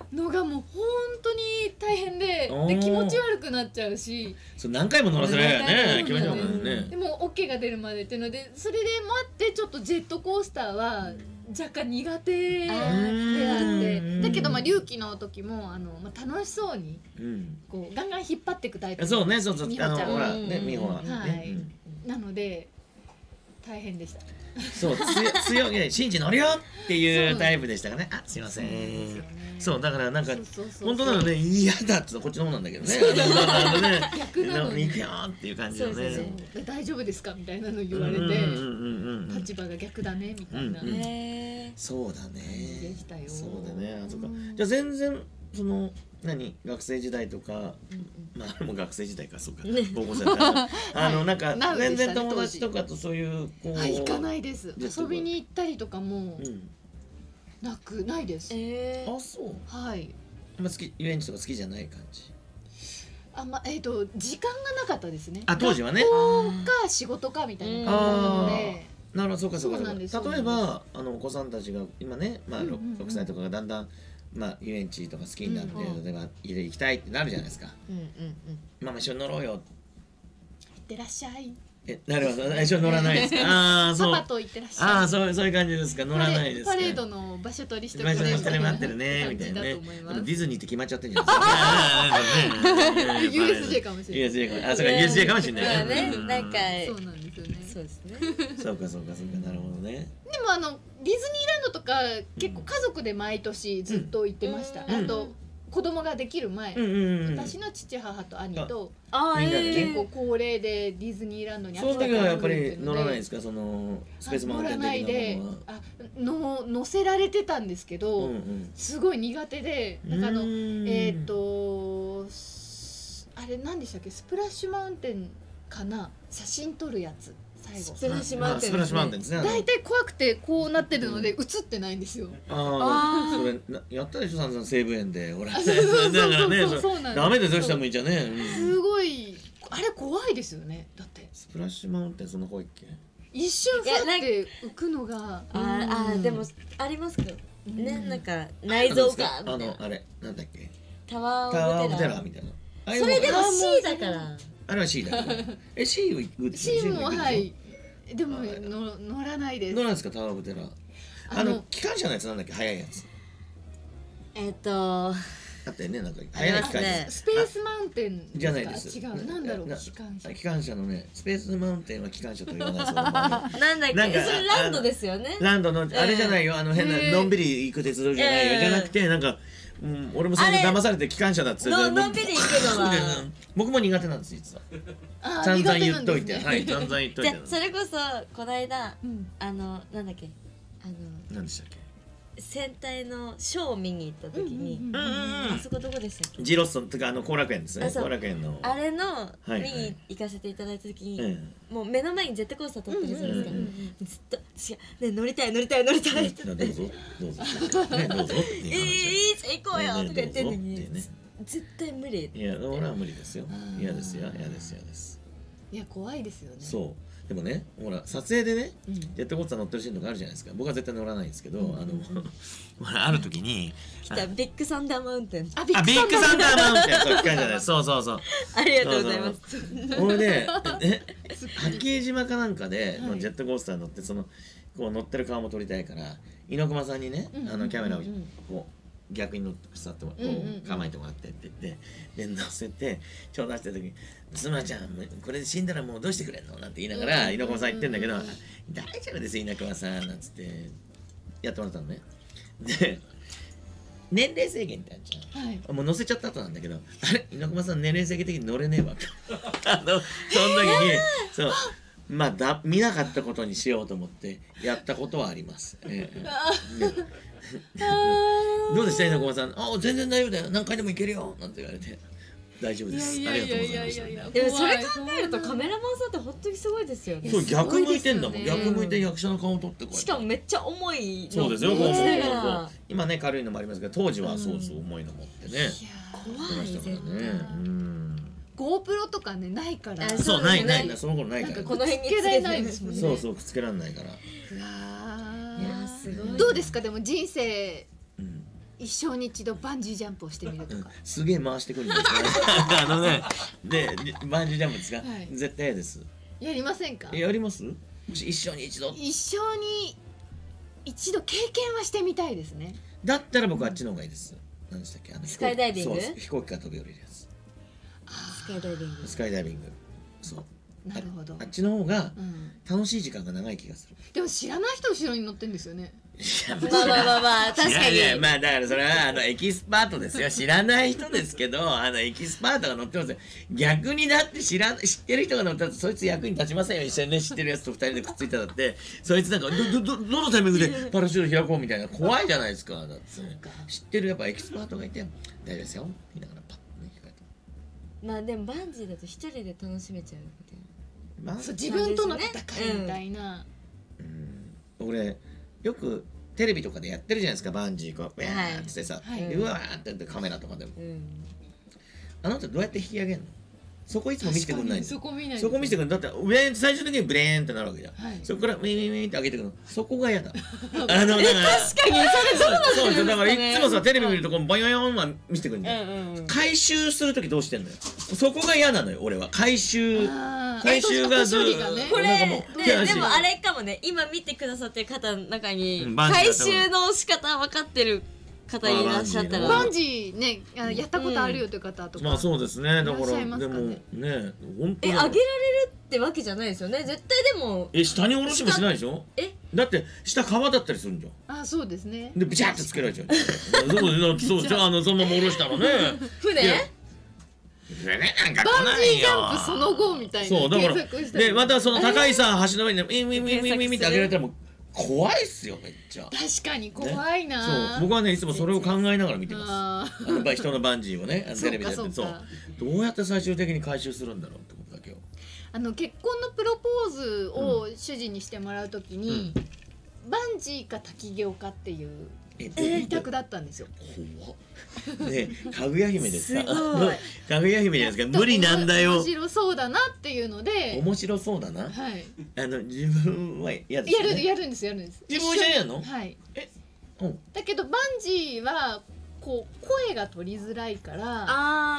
のがもう本当に大変で気持ち悪くなっちゃうし、 そう何回も乗らせられるよね、気持ち悪くなるね。 でも OK が出るまでっていうので、それで待ってちょっとジェットコースターは若干苦手であって、だけど隆起の時も楽しそうにこうガンガン引っ張っていくタイプ。 そうね、そうそう、 美穂ちゃんほらね、美穂ははいなので大変でした。 そう強いシンジ乗るよっていうタイプでしたかね。あ、すいません。そうだからなんか本当なのね、嫌だっつうとこっちの方なんだけどね。 逆なのに行くよっていう感じのね。 大丈夫ですかみたいなの言われて、立場が逆だねみたいな。 そうだね。 でしたよ。 そうだね。あ、そっか。じゃあ全然その学生時代とか、まあもう学生時代か、そうか、高校生だからなんか全然友達とかとそういうこう行かないです。遊びに行ったりとかもないです。 あ、そう。 はい。 好き、遊園地とか好きじゃない感じ。 時間がなかったですね。 あ、当時はね。 学校か仕事かみたいな感じなので。なるほど、 そうかそうか。例えばお子さんたちが今ね、まあ6歳とかがだんだん遊園地とか好きになって、例えば行きたいってなるじゃないですか。ママ一緒に乗ろうよ。行ってらっしゃい。 なるほど、一緒に乗らないですか。ああ、そう。 パパと行ってらっしゃい。 ああ、そういう感じですか。乗らないですか。 パレードの場所取りして待ってるねみたいなね。ディズニーって決まっちゃってんじゃないですか。 USJ かもしれない。 USJ か、あ、そうか、USJ かもしれない。 なんかそうなんですよね。 そうですね。 そうか、なるほどね。 でもディズニーランドとか結構家族で毎年ずっと行ってました。あと子供ができる前、私の父母と兄と結構高齢でディズニーランドにその時はやっぱり乗らないですか、そのスペースマウンテン的なものは。乗せられてたんですけど、すごい苦手で、なんかあれ何でしたっけ、スプラッシュマウンテンかな、写真撮るやつ。 スプラッシュマウンテンですね。 大体怖くてこうなってるので映ってないんですよ。 ああ、それやったでしょ、さん西武園で。ほら、だからね、ダメでどうしたもいいじゃね。 すごいあれ怖いですよね。だってスプラッシュマウンテンそんな怖いっけ？ 一瞬ふって浮くのが、 でもありますけどね、なんか内臓があれなんだっけ、 タワーオブテラーみたいな。 それでも C だから。 あれは C だから。C を行くって ？C もはい。でも乗らないです。 乗らないですか、タワーオブテラー。機関車のやつなんだっけ、速いやつ。だってね、なんか速い機関車。 スペースマウンテンじゃないです。 違う、なんだろう、機関車。 機関車のね、スペースマウンテンは機関車と言わないそう。 なんだっけ、それランドですよね。 ランドのあれじゃないよ、変なのんびり行く鉄道じゃないよ、じゃなくて、なんか。俺もそれで騙されて機関車だっつってのんびり行くのは僕も苦手なんです、実は。散々言っといて、はい、散々言っといて。 それこそこの間なんだっけ、 何でしたっけ、 戦隊のショーを見に行った時に、あそこどこでしたっけ、 ジロッソンとか後楽園ですね。後楽園のあれの見に行かせていただいた時に、もう目の前にジェットコースター通ってるじゃないですか。ずっと私がね、乗りたいって言って、どうぞどうぞどうぞ行こうよとか言ってんのに絶対無理。 いや、俺は無理ですよ。嫌ですよ、嫌ですよです。 いや、怖いですよね。 そう。でもね、ほら撮影でね、ジェットコースター乗ってるシーンとかあるじゃないですか。僕は絶対乗らないんですけど、ある時に来たビッグサンダーマウンテン。 ビッグサンダーマウンテン、そう機関じゃない。そう。 ありがとうございます。 俺ね、八景島かなんかでジェットコースター乗って、こう乗ってる顔も撮りたいから、猪熊さんにね、キャメラをこう逆に乗って座ってこう構えてもらってって言って、で乗せてちょうどした時に「すまちゃんこれで死んだらもうどうしてくれんの?」なんて言いながら猪熊さん言ってんだけど「大丈夫です猪熊さん」なんつってやってもらったのね。で年齢制限ってあるじゃん、もう乗せちゃった後なんだけど、あれ猪熊さん年齢制限的に乗れねえわその時にそうまあ見なかったことにしようと思ってやったことはあります。どうでした猪熊さん。あ、全然大丈夫だよ、何回でも行けるよなんて言われて、大丈夫です、ありがとうございました。 でもそれ考えるとカメラマンさんって本当にすごいですよね。 そう、逆向いてんだもん。逆向いて役者の顔を撮ってこう。 しかもめっちゃ重いの。 そうですよ。今ね軽いのもありますけど、当時はそう重いの持ってね。 怖い絶対。 GoPro とかねないから。 そう、ないその頃ないから。 この辺につけられないですもんね。 そうくっつけられないから。 どうですか、でも人生一生に一度バンジージャンプをしてみるとか。 すげえ回してくるんですよ。でバンジージャンプですか。絶対嫌です。 やりませんか。 やります。一生に一度。 一生に一度経験はしてみたいですね。 だったら僕あっちの方がいいです。何でしたっけ、 スカイダイビング。 飛行機から飛び降りるやつ。 スカイダイビング。 スカイダイビング。そう。 なるほど。 あっちの方が楽しい時間が長い気がする。 でも知らない人後ろに乗ってんですよね。 まあまあまあまあ、確かに。 まあだからそれはエキスパートですよ。知らない人ですけど、エキスパートが乗ってますよ。逆にだって知ってる人が乗ったらそいつ役に立ちませんよ。一緒にね、知ってるやつと2人でくっついただってそいつなんかどのタイミングでパラシュート開こうみたいな怖いじゃないですか。だってね、知ってるやっぱエキスパートがいて大丈夫ですよ言いながらパッとね控えて。 まあでもバンジーだと一人で楽しめちゃうみたいな。 そう、自分との戦いみたいな。 俺よくテレビとかでやってるじゃないですか、バンジーこうバーンってさ、うわーってカメラとかでも、あなたどうやって引き上げるの？そこいつも見せてくんないんですよ。そこ見せてくんだって上最終的にブレーンってなるわけじゃん。そこからウィンウィンウィンって上げてくるの、そこが嫌だ。 確かにそれそうだからいつもさテレビ見るとこうボヨヨンは見せてくるんだよ。回収する時どうしてんのよ。そこが嫌なのよ俺は。回収がずっとこれでもあれかもね、今見てくださってる方の中に回収の仕方分かってる方いらっしゃったら、 バンジーねやったことあるよという方とか、 まあそうですね。だからでもね本当上げられるってわけじゃないですよね絶対。でも下に下ろしもしないでしょ。だって下川だったりするんじゃん。 あ、そうですね。 でビチャッとつけられちゃう。そうじゃあそのまま下ろしたらね。 船なんかバンジージャンプその後みたいな。 そうだからでまたその高いさ橋の上にウィンウィンウィンウィンウィンって上げられたらもう怖いっすよめっちゃ。 確かに怖いな。 そう僕はねいつもそれを考えながら見てます。人のバンジーをねテレビでやって、そうどうやって最終的に回収するんだろうってことだけを。 結婚のプロポーズを主人にしてもらうときにバンジーか滝行かっていう二択だったんですよ。 怖っ。ね、かぐや姫ですか。かぐや姫じゃないですか。無理なんだよ。 面白そうだなっていうので。 面白そうだな。はい。自分は嫌です。 やるんです。 自分は嫌やの？ はい。だけどバンジーはこう声が取りづらいから。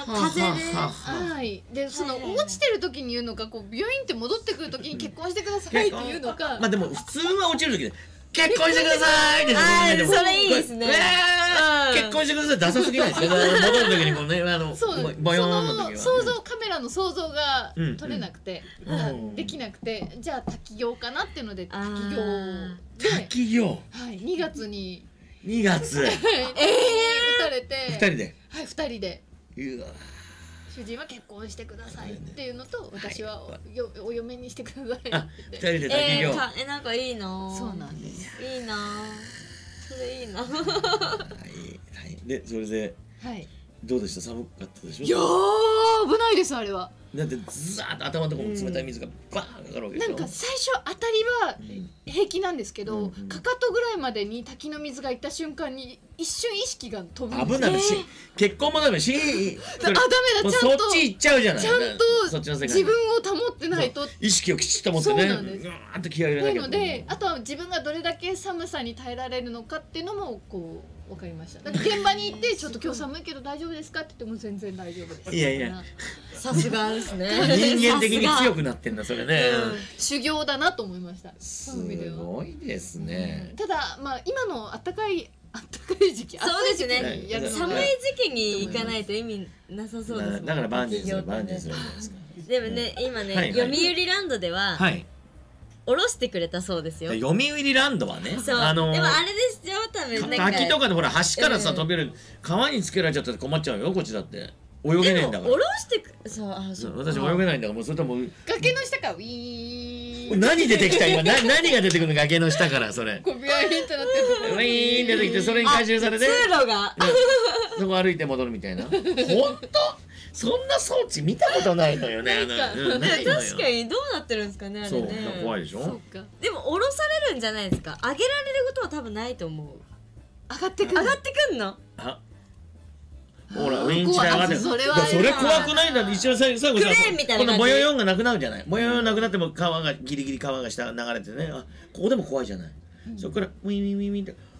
風で。 はい。でその落ちてる時に言うのか、こうビュインって戻ってくる時に結婚してくださいっていうのか。 まあでも普通は落ちる時で。結婚してくださいですね。 それいいですね。 結婚してくださいダサすぎないですか。戻る時にこうねボヨーンの時は想像カメラの想像が撮れなくてできなくて、じゃあ滝行かなっていうので滝行ではい2月に 2月打たれて 2人ではい2人でうわ主人は結婚してくださいっていうのと私はお嫁にしてくださいって2人で滝行なんかいいな。 そうなんです。 いいなそれいいな。 でそれでどうでした。寒かったでしょ。 いや危ないですあれは。 だってザーッと頭のところに冷たい水がバーンかかるわけでしょ。 なんか最初当たりは平気なんですけど、かかとぐらいまでに滝の水がいった瞬間に一瞬意識が飛ぶんです。 危ないし結婚もダメしダメだ。 そっち行っちゃうじゃない。 ちゃんと自分を保ってないと。 意識をきちっと持ってね。ガーッと気合い入れなきゃ。 なのであとは自分がどれだけ寒さに耐えられるのかっていうのもこう分かりました。だから現場に行ってちょっと今日寒いけど大丈夫ですかって言っても全然大丈夫です。 いやいやさすがですね。 人間的に強くなってんだそれね。 修行だなと思いました。 すごいですね。 ただまあ今の暖かい時期。 そうですね。寒い時期に行かないと意味なさそうです。 だからバンジーするんじゃないですか。 でもね今ね読売ランドでは下ろしてくれたそうですよ。 読売ランドはね。 そう。でもあれですよ多分。 滝とかでほら橋からさ飛べる川につけられちゃったら困っちゃうよこっちだって。泳げないんだから。 下ろして私泳げないんだからもうそれとも崖の下からウィーン。 何出てきた今何が出てくるの崖の下からそれ。 こうビューンってなってウィーン出てきてそれに回収されて。 通路が。 そこ歩いて戻るみたいな。本当？そんな装置見たことないのよね。 確かにどうなってるんですかねあれね。 そう怖いでしょ。 でも降ろされるんじゃないですか。上げられることは多分ないと思う。 上がってくんの。 ほらウィンチで上がってそれ怖くないんだ。一応最後さこのボヨヨンがなくなるんじゃない。ボヨヨンなくなっても川がギリギリ川が下流れてね。ここでも怖いじゃない。そこからウィンウィンウィンウィンって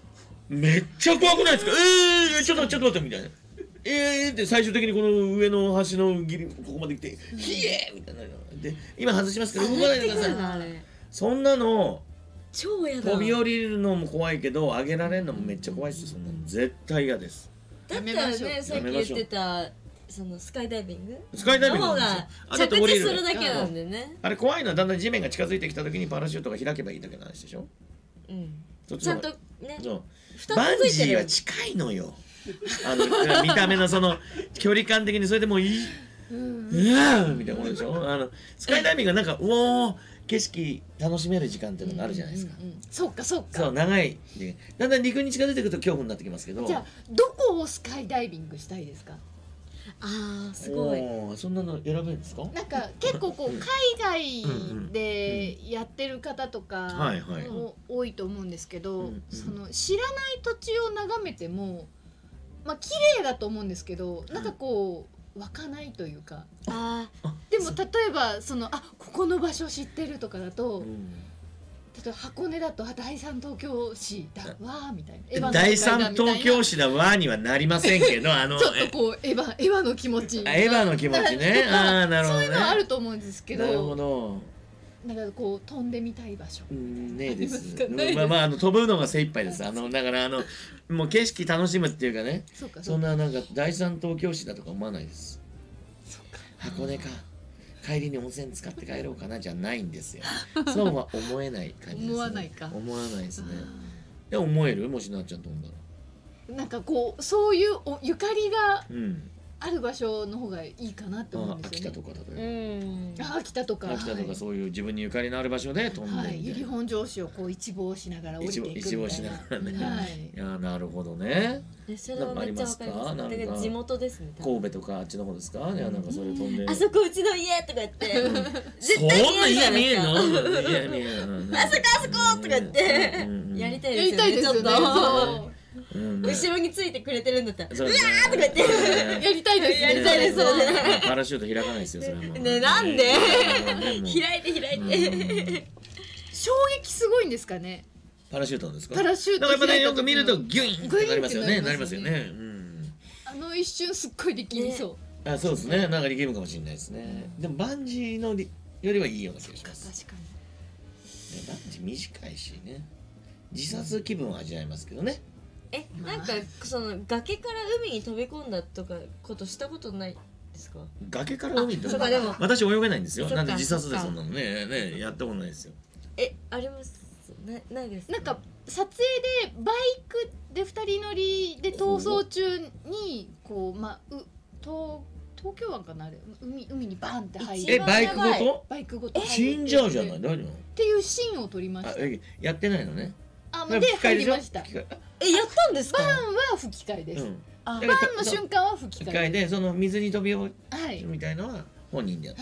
めっちゃ怖くないですか？ちょっと待ってみたいな。って最終的にこの上の端のギリここまで来て「ひえ!」みたいなで今外しますから動かないでください。そんなの超やだ。 飛び降りるのも怖いけど上げられるのもめっちゃ怖いですよ。そんなの絶対嫌です。 だったらね、さっき言ってたそのスカイダイビングの方が着地するだけなんでね。 あれ怖いのはだんだん地面が近づいてきた時にパラシュートが開けばいいだけの話でしょ。 ちゃんとね、 バンジーは近いのよ。見た目のその距離感的にそれでもういい、みたいなものでしょ。スカイダイビングがなんかおお景色楽しめる時間っていうのがあるじゃないですか。 そうかそうか。 そう長いでだんだん陸に近づいてくると恐怖になってきますけど。 じゃあどこをスカイダイビングしたいですか？ すごい。 そんなの選べるんですか？ なんか結構こう海外でやってる方とかも多いと思うんですけど、その知らない土地を眺めてもまあ綺麗だと思うんですけど、なんかこう湧かないというか。でも例えばそのここの場所知ってるとかだと。例えば箱根だと第三東京市だわーみたいな。 第三東京市だわーにはなりませんけど、ちょっとこうエヴァの気持ち。 エヴァの気持ちね。なるほどね。 そういうのはあると思うんですけど。 なるほど。 なんかこう飛んでみたい場所。 ねえです。まあ飛ぶのが精一杯です。だからもう景色楽しむっていうかね。そんななんか第三東京市だとか思わないです。箱根か。帰りに温泉使って帰ろうかなじゃないんですよ。そうは思えない感じです。 思わないか。 思わないですね。で思える？もしなっちゃん飛んだら。なんかこうそういうゆかりがある場所の方がいいかなって思うんですよね。 秋田とかだと。 秋田とか。 秋田とかそういう自分にゆかりのある場所で飛んで。 由利本荘市をこう一望しながら降りていくみたいな。 一望しながらね。いやなるほどね。 それはめっちゃわかります。だから地元ですね。 神戸とかあっちの方ですか？なんかそれ飛んで。 あそこうちの家とか言って。 そんな家見えるの？家見える。 あそことか言ってやりたいですよね。ちょっと。後ろについてくれてるんだったらうわーとか言ってやりたいですやりたいです。 パラシュート開かないですよそれも。 ねなんで開いて衝撃すごいんですかね。 パラシュートですか？ パラシュートやっぱねよく見るとギュインってなりますよね。なりますよね。 一瞬すっごい力みそう。 そうですね。なんか力むかもしれないですね。でもバンジーのよりはいいような気がします。 確かに。バンジー短いしね。自殺気分を味わいますけどね。 なんかその崖から海に飛び込んだとかことしたことないですか？ 崖から海に飛び込んだ。私泳げないんですよ。なんで自殺でそんなのねやったことないですよ。 あります。ないです。 なんか撮影でバイクで2人乗りで逃走中にこう東京湾かなあれ海にバンって入ってバイクごと？ バイクごと死んじゃうじゃない。大丈夫？ っていうシーンを撮りました。 やってないのね。 で入りました。 やったんですか？ バンは吹き替えです。バンの瞬間は吹き替えでその水に飛び降りるみたいのは本人でやった。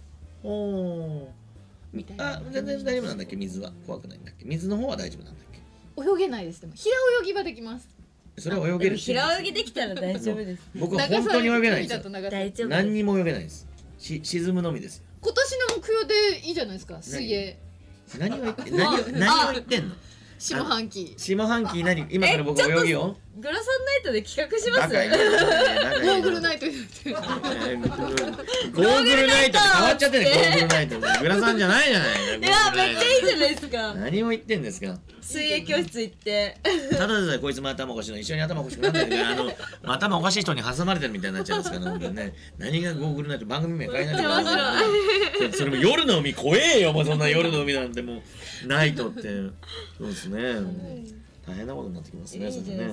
みたいな。全然大丈夫なんだっけ？水は怖くないんだっけ？水の方は大丈夫なんだっけ？ 泳げないです。でも平泳ぎはできます。 それは泳げる。 平泳ぎできたら大丈夫です。 僕は本当に泳げないですよ。 大丈夫。 何にも泳げないです。沈むのみですよ。 今年の目標でいいじゃないですか。水泳。 何を言ってんの？下半期何今から僕泳ぎをグラサンナイトで企画します。 ゴーグルナイトゴーグルナイトって変わっちゃってる。ゴーグルナイトグラサンじゃないじゃない。 いやめっちゃいいじゃないですか。 何を言ってんですか。 水泳教室行ってただでこいつも頭おかしいの一緒に頭おかしくなってるから頭おかしい人に挟まれてるみたいになっちゃうんですからね。何がゴーグルナイト番組名変えないでください。それも夜の海怖えよ。もうそんな夜の海なんてもうナイトってそうですね。大変なことになってきますね。それね。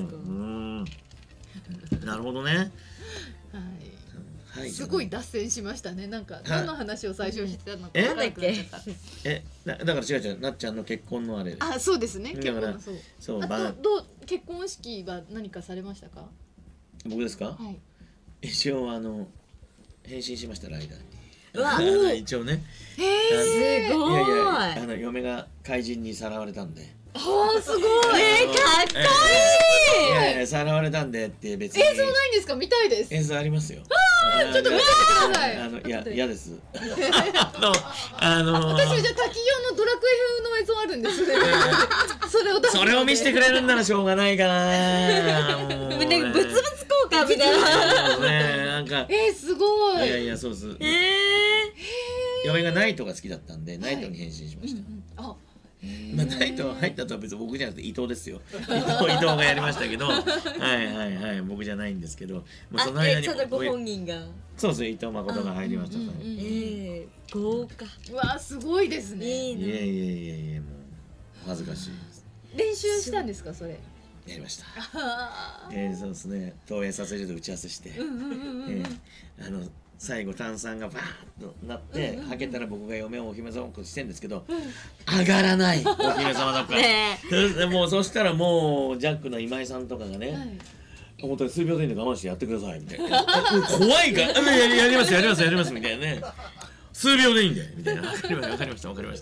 なるほどね。 はい。すごい脱線しましたね。なんか何の話を最初してたのか分かんなくなっちゃった。 だから違うなっちゃんの結婚のあれ。 そうですね。 だからそう。あと結婚式は何かされましたか？ 僕ですか？ はい。 一応返信しましたライダーに。 うわ一応ね。 すごい。 いや嫁が怪人にさらわれたんで。 すごい。かっこいい。いやさらわれたんでって別に。 映像ないんですか？見たいです。 映像ありますよ。 ちょっと見てください。 いや嫌です。 私じゃあ滝行のドラクエ風の映像あるんですね。それを出しそれを見せてくれるんならしょうがないかな。もうなんか物々交換みたいな。 ね、なんかすごい。 いやいや、そうです。嫁がナイトが好きだったんで、ナイトに変身しました。まあ、ナイト入ったとは別に僕じゃなくて伊藤ですよ。伊藤がやりましたけど、僕じゃないんですけど、まあその間にご本人が。 そうです、伊藤誠が入りました。 豪華。 うわ、すごいですね。 いやいや、もう恥ずかしいです。 練習したんですか、それ。 やりました。そうですね、東映撮影所で打ち合わせして、最後炭酸がバーッとなってはけたら僕が嫁をお姫様ごっこしてんですけど、上がらないお姫様だからもうそしたらもうジャックの今井さんとかがね、本当に数秒でいいんで我慢してやってくださいみたいな、怖いからやりますみたいなね、数秒でいいんでみたいな、分かりましたみたいな。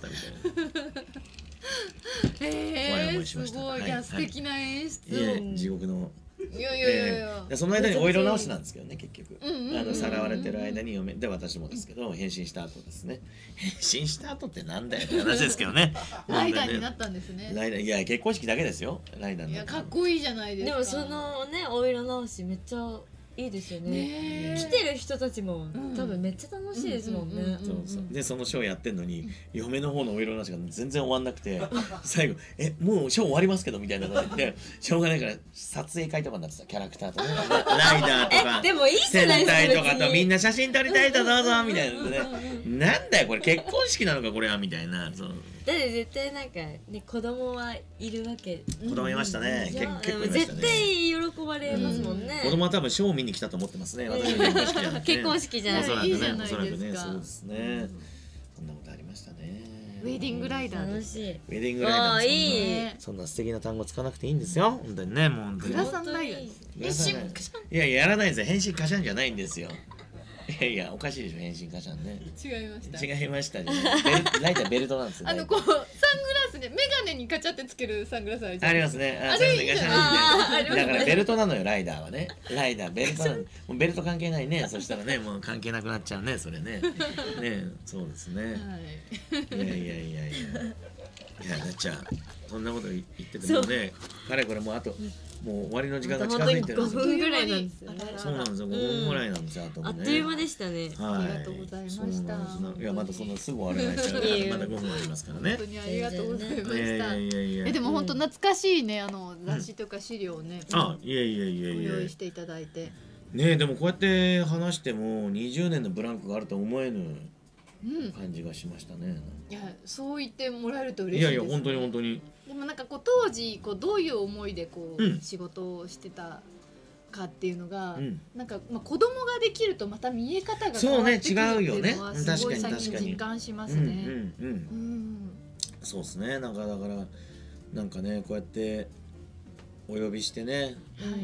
すごい、いや素敵な演出。 地獄の。 いやその間にお色直しなんですけどね、結局さらわれてる間に嫁で、私もですけど変身した後ですね。変身した後ってなんだよって話ですけどね。 ライダーになったんですね。 いや、結婚式だけですよ、ライダー。 いや、かっこいいじゃないですか。 でもそのね、お色直しめっちゃいいですよね。来てる人たちも多分めっちゃ楽しいですもんね。 でそのショーやってんのに嫁の方のお色直しが全然終わんなくて、最後もうショー終わりますけどみたいな感じで、しょうがないから撮影会とかになってた、キャラクターとね、ライダーとかでもいいじゃないですか、 戦隊とかとみんな写真撮りたいとどうぞみたいなね、なんだよこれ結婚式なのかこれはみたいな。 だって絶対なんかね、子供はいるわけ。 子供いましたね。結構いましたね。 絶対喜ばれますもんね。 子供は多分ショー見に来たと思ってますね。私の結婚式じゃなくて。 結婚式じゃない。 おそらくね、そうですね。そんなことありましたね。 ウェディングライダー。 楽しい。ウェディングライダー。いい。そんな素敵な単語使わなくていいんですよ。本当にね、もう本当に。 グラサンライダー。 いややらないですよ。変身カシャンじゃないんですよ。いやおかしいでしょ、変身カシャンね。違いましたね。ライダーベルトなんですよ。 サングラスね、メガネにカチャってつけるサングラスあるじゃん。 ありますね。あれいいじゃない。だからベルトなのよ、ライダーはね。ライダーベルトなの。もうベルト関係ないね。そしたらね、もう関係なくなっちゃうね、それね。ね、そうですね。いやなっちゃん、そんなこと言っててもね、かれこれもうあともう終わりの時間が近づいてるんですよ。 5分ぐらいなんですよね。 そうなんですよ、5分ぐらいなんですよ。 あっという間でしたね。 ありがとうございました。 いや、またそんなすぐ終わらないから、まだ5分ありますからね。 本当にありがとうございました。でも本当懐かしいね、雑誌とか資料をね、ご用意していただいて。 ね、でもこうやって話しても20年のブランクがあると思えぬ感じがしましたね。 いや、そう言ってもらえると嬉しいです。 いや本当に。 でもなんか当時どういう思いで仕事をしてたかっていうのが、なんか子供ができるとまた見え方が変わってくるっていうのはすごい最近実感しますね。 そうですね。だからなんかね、こうやってお呼びしてね、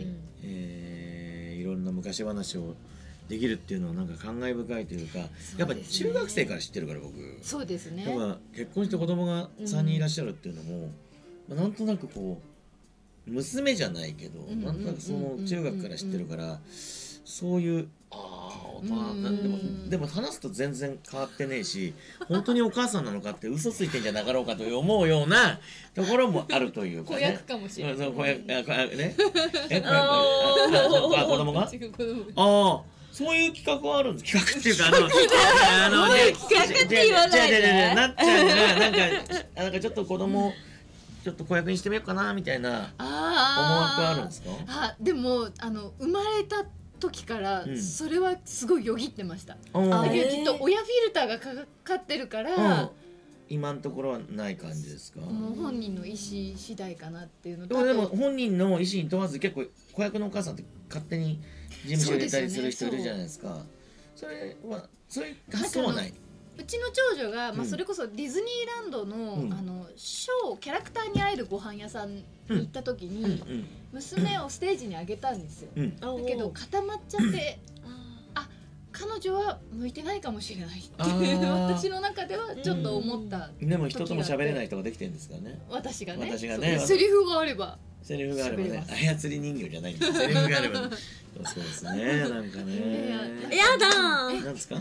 いろんな昔話をできるっていうのはなんか感慨深いというか、やっぱ中学生から知ってるから僕。 そうですね。 やっぱ結婚して子供が3人いらっしゃるっていうのも、なんとなく娘じゃないけど、なんとなくその中学から知ってるから、そういうでも話すと全然変わってねえし、本当にお母さんなのかって嘘ついてんじゃなかろうかと思うようなところもあるというかね。 子役かもしれない。 子役ね。子供が。そういう企画はあるんです。企画っていうか企画って言わないで。 なっちゃんがなんかちょっと子供ちょっと子役にしてみようかなみたいな思惑あるんですか？ でも生まれた時からそれはすごいよぎってました。だけどきっと親フィルターがかかってるから。 今のところはない感じですか？ もう本人の意思次第かなっていうのと。でも本人の意思に問わず結構子役のお母さんって勝手に事務所入れたりする人いるじゃないですか。それはそういう発想はない。 うちの長女が、それこそディズニーランドの、ショーキャラクターに会えるご飯屋さんに行った時に、娘をステージに上げたんですよ。だけど固まっちゃって彼女は向いてないかもしれないっていう私の中ではちょっと思った時があって。 でも人とも喋れない人ができてるんですからね。 私がねセリフがあればね、操り人形じゃないんです。セリフがあればそうですね。なんかね。 やだ。 なんですか？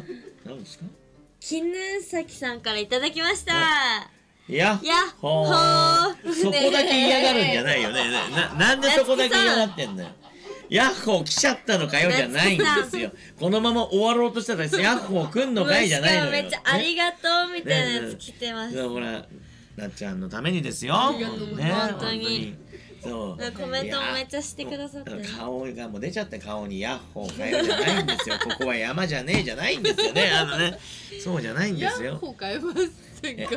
絹崎さんからいただきました。 やっほー。 そこだけ嫌がるんじゃないよね。なんでそこだけ嫌がってんだよ。ヤッホー来ちゃったのかよじゃないんですよ。このまま終わろうとしたらヤッホー来んのかいじゃないのよ。 めっちゃありがとうみたいなやつ来てます。 ほらなっちゃんのためにですよ。 本当に。そうコメントもめっちゃしてくださって、 顔がもう出ちゃって顔にヤッホーかよじゃないんですよ。ここは山じゃねえじゃないんですよね。そうじゃないんですよ。 ヤッホー変えませんか。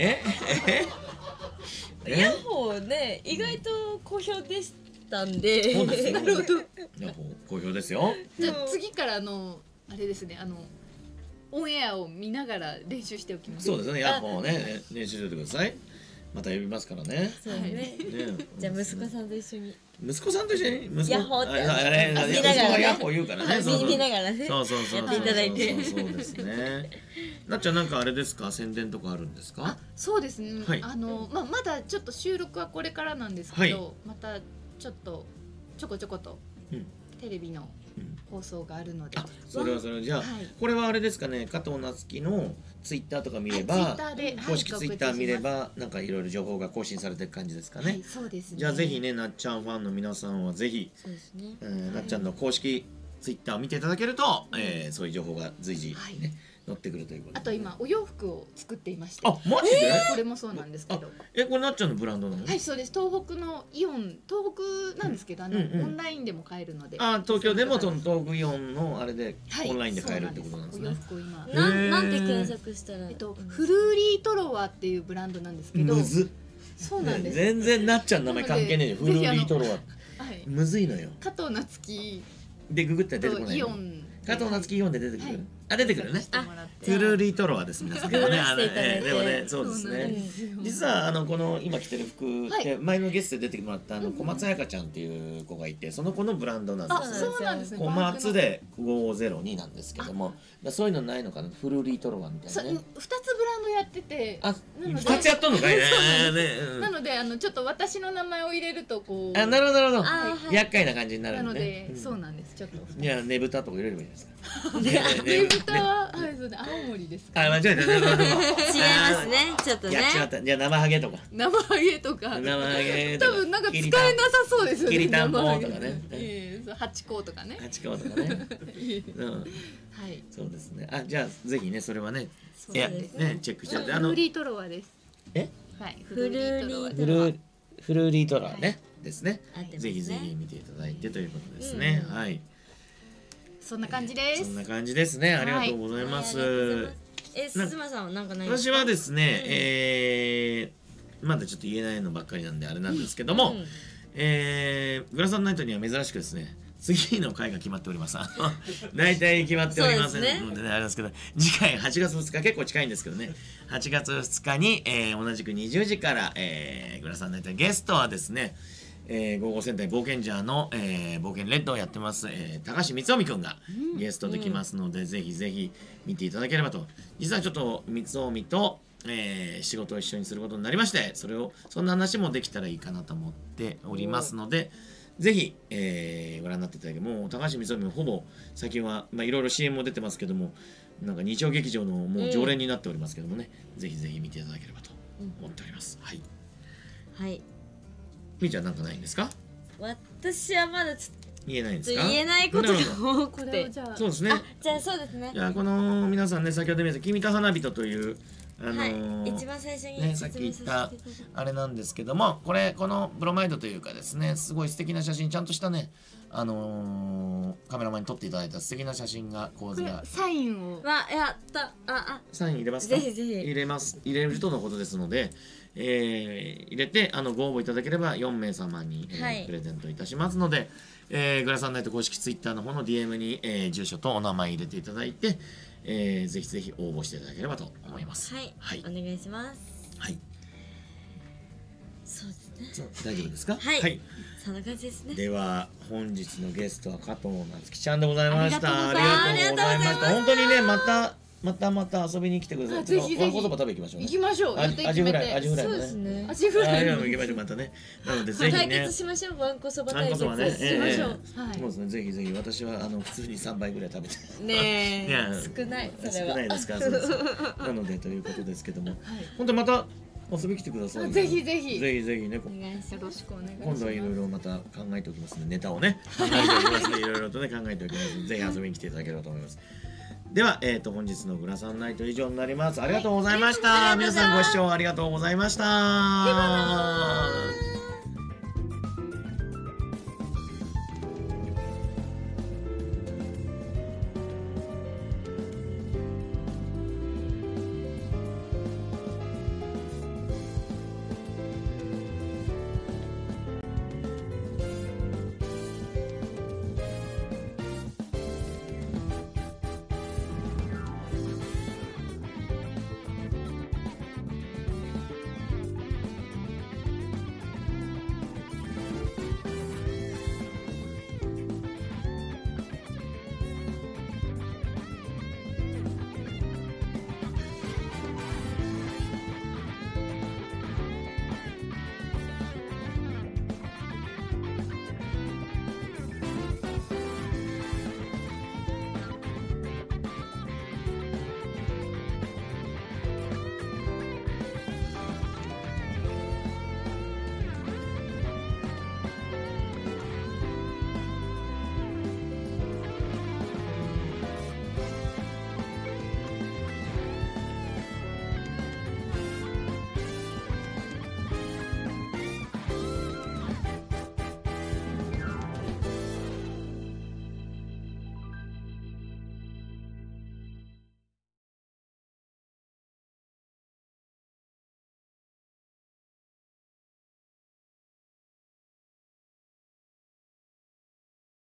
ヤッホーね意外と好評でしたんで。 そうですよ。ヤッホー好評ですよ。 じゃあ次からあれですねオンエアを見ながら練習しておきます。 そうですね。ヤッホーね練習しておいてください。また呼びますからね。 そうね。じゃあ息子さんと一緒に。 息子さんと一緒にヤッホーって息子がヤッホー言うからね。 見ながらね。 そうやっていただいて。 そうですね。なっちゃんなんかあれですか、宣伝とかあるんですか。 そうですね。まだちょっと収録はこれからなんですけど、またちょっとちょこちょことテレビの放送があるので。 それはじゃあこれはあれですかね、加藤夏樹のツイッターとか見れば、公式ツイッター見ればなんかいろいろ情報が更新されていく感じですかね。 そうですね。 じゃあぜひね、なっちゃんファンの皆さんはぜひなっちゃんの公式ツイッターを見ていただけると、そういう情報が随時ね乗ってくるということで。 あと今お洋服を作っていまして。 あ、マジで？ これもそうなんですけど。 これなっちゃんのブランドなの？ はい、そうです。東北のイオン、東北なんですけど、オンラインでも買えるので。 東京でもその東北イオンのあれでオンラインで買えるってことなんですね。 お洋服を今。 なんて検索したら。 フルーリートロワっていうブランドなんですけど。 むず。 そうなんです。 全然なっちゃんの名前関係ねえよ。フルーリートロワ。むずいのよ。 加藤夏樹。 でググったら出てこない。 イオン。 加藤夏樹イオンで出てくる。出てくるね。フルーリートロワです皆さん。でもね、そうですね。実はこの今着てる服って前のゲストで出てもらった小松彩香ちゃんっていう子がいて、その子のブランドなんですよ。 そうなんですね。 小松で502なんですけども、そういうのないのかな、フルーリートロワみたいなね。 2つブランドやってて、 2つやっとんのかいね。 なのでちょっと私の名前を入れるとこう。 なるほどなるほど。厄介な感じになるので、そうなんです。ちょっと。 じゃあねぶたとか入れればいいですか。 ねぶたは青森ですか。 間違えた。違いますね。ちょっとね。 じゃあ生ハゲとか。 生ハゲとか。 生ハゲ。 多分なんか使えなさそうですよね。 きりたんぽとかね。 八甲とかね。 八甲とかね。 はい。 そうですね。じゃあぜひねそれはね、チェックして。 フルーリートロワです。はい。 フルーリートロワねですね。ぜひぜひ見ていただいてということですね。はい。 そんな感じです。 そんな感じですね。ありがとうございます。 鈴間さんはなんかない？ 私はですね、まだちょっと言えないのばっかりなんであれなんですけども、グラサンナイトには珍しくですね、次の回が決まっております。大体決まっておりませんのでね、あれですけど、次回8月2日結構近いんですけどね、8月2日に、同じく20時から、グラサンナイトゲストはですね、ゴーゴー戦隊冒険者の、冒険レッドをやってます、高橋光臣くんがゲストできますので、ぜひぜひ見ていただければと。実はちょっと光臣と、仕事を一緒にすることになりまして、そんな話もできたらいいかなと思っておりますので、ぜひ、ご覧になっていただければ。もう高橋光臣もほぼ最近はいろいろ CM も出てますけども、なんか日曜劇場のもう常連になっておりますけどもね、ぜひぜひ見ていただければと思っております。はい。 はい。 みーちゃんなんかないんですか？ 私はまだちょっと言えないんですか？ 言えないことが多くて。 そうですね。 じゃあそうですね。 じゃあこの皆さんね、先ほど見た君と花人という一番最初にね、さっき言ったあれなんですけども、このブロマイドというかですね、すごい素敵な写真、ちゃんとしたね、カメラマンに撮っていただいた素敵な写真が構図が。 サインを。 やった。 サイン入れますか？ ぜひぜひ入れます。入れるとのことですので。入れてご応募いただければ4名様に、プレゼントいたしますので、グラサンナイト公式ツイッターの方の DM に、住所とお名前入れていただいて、ぜひぜひ応募していただければと思います。 はい、お願いします。 はい。 そうですね。 大丈夫ですか？ はい。そんな感じですね。 では本日のゲストは加藤夏樹ちゃんでございました。 ありがとうございました。 本当にね、また遊びに来てください。 ぜひぜひ。 この言葉食べ行きましょう。 行きましょう。 アジフライね。 そうですね。 アジフライ行きましょうまたね。なのでぜひね。 対決しましょう。わんこそば対決しましょう。 そうですね。ぜひぜひ私は普通に3倍ぐらい食べて。 ねえ。少ない。 少ないですか。なのでということですけども、本当また遊び来てください、ね。 ぜひぜひ。 ぜひぜひね。 よろしくお願いします。 今度はいろいろまた考えておきますね。ネタをね考えておきますね。いろいろとね考えておきますので、ぜひ遊びに来ていただければと思います。では、本日のグラサンナイト以上になります。ありがとうございました。皆さんご視聴ありがとうございました。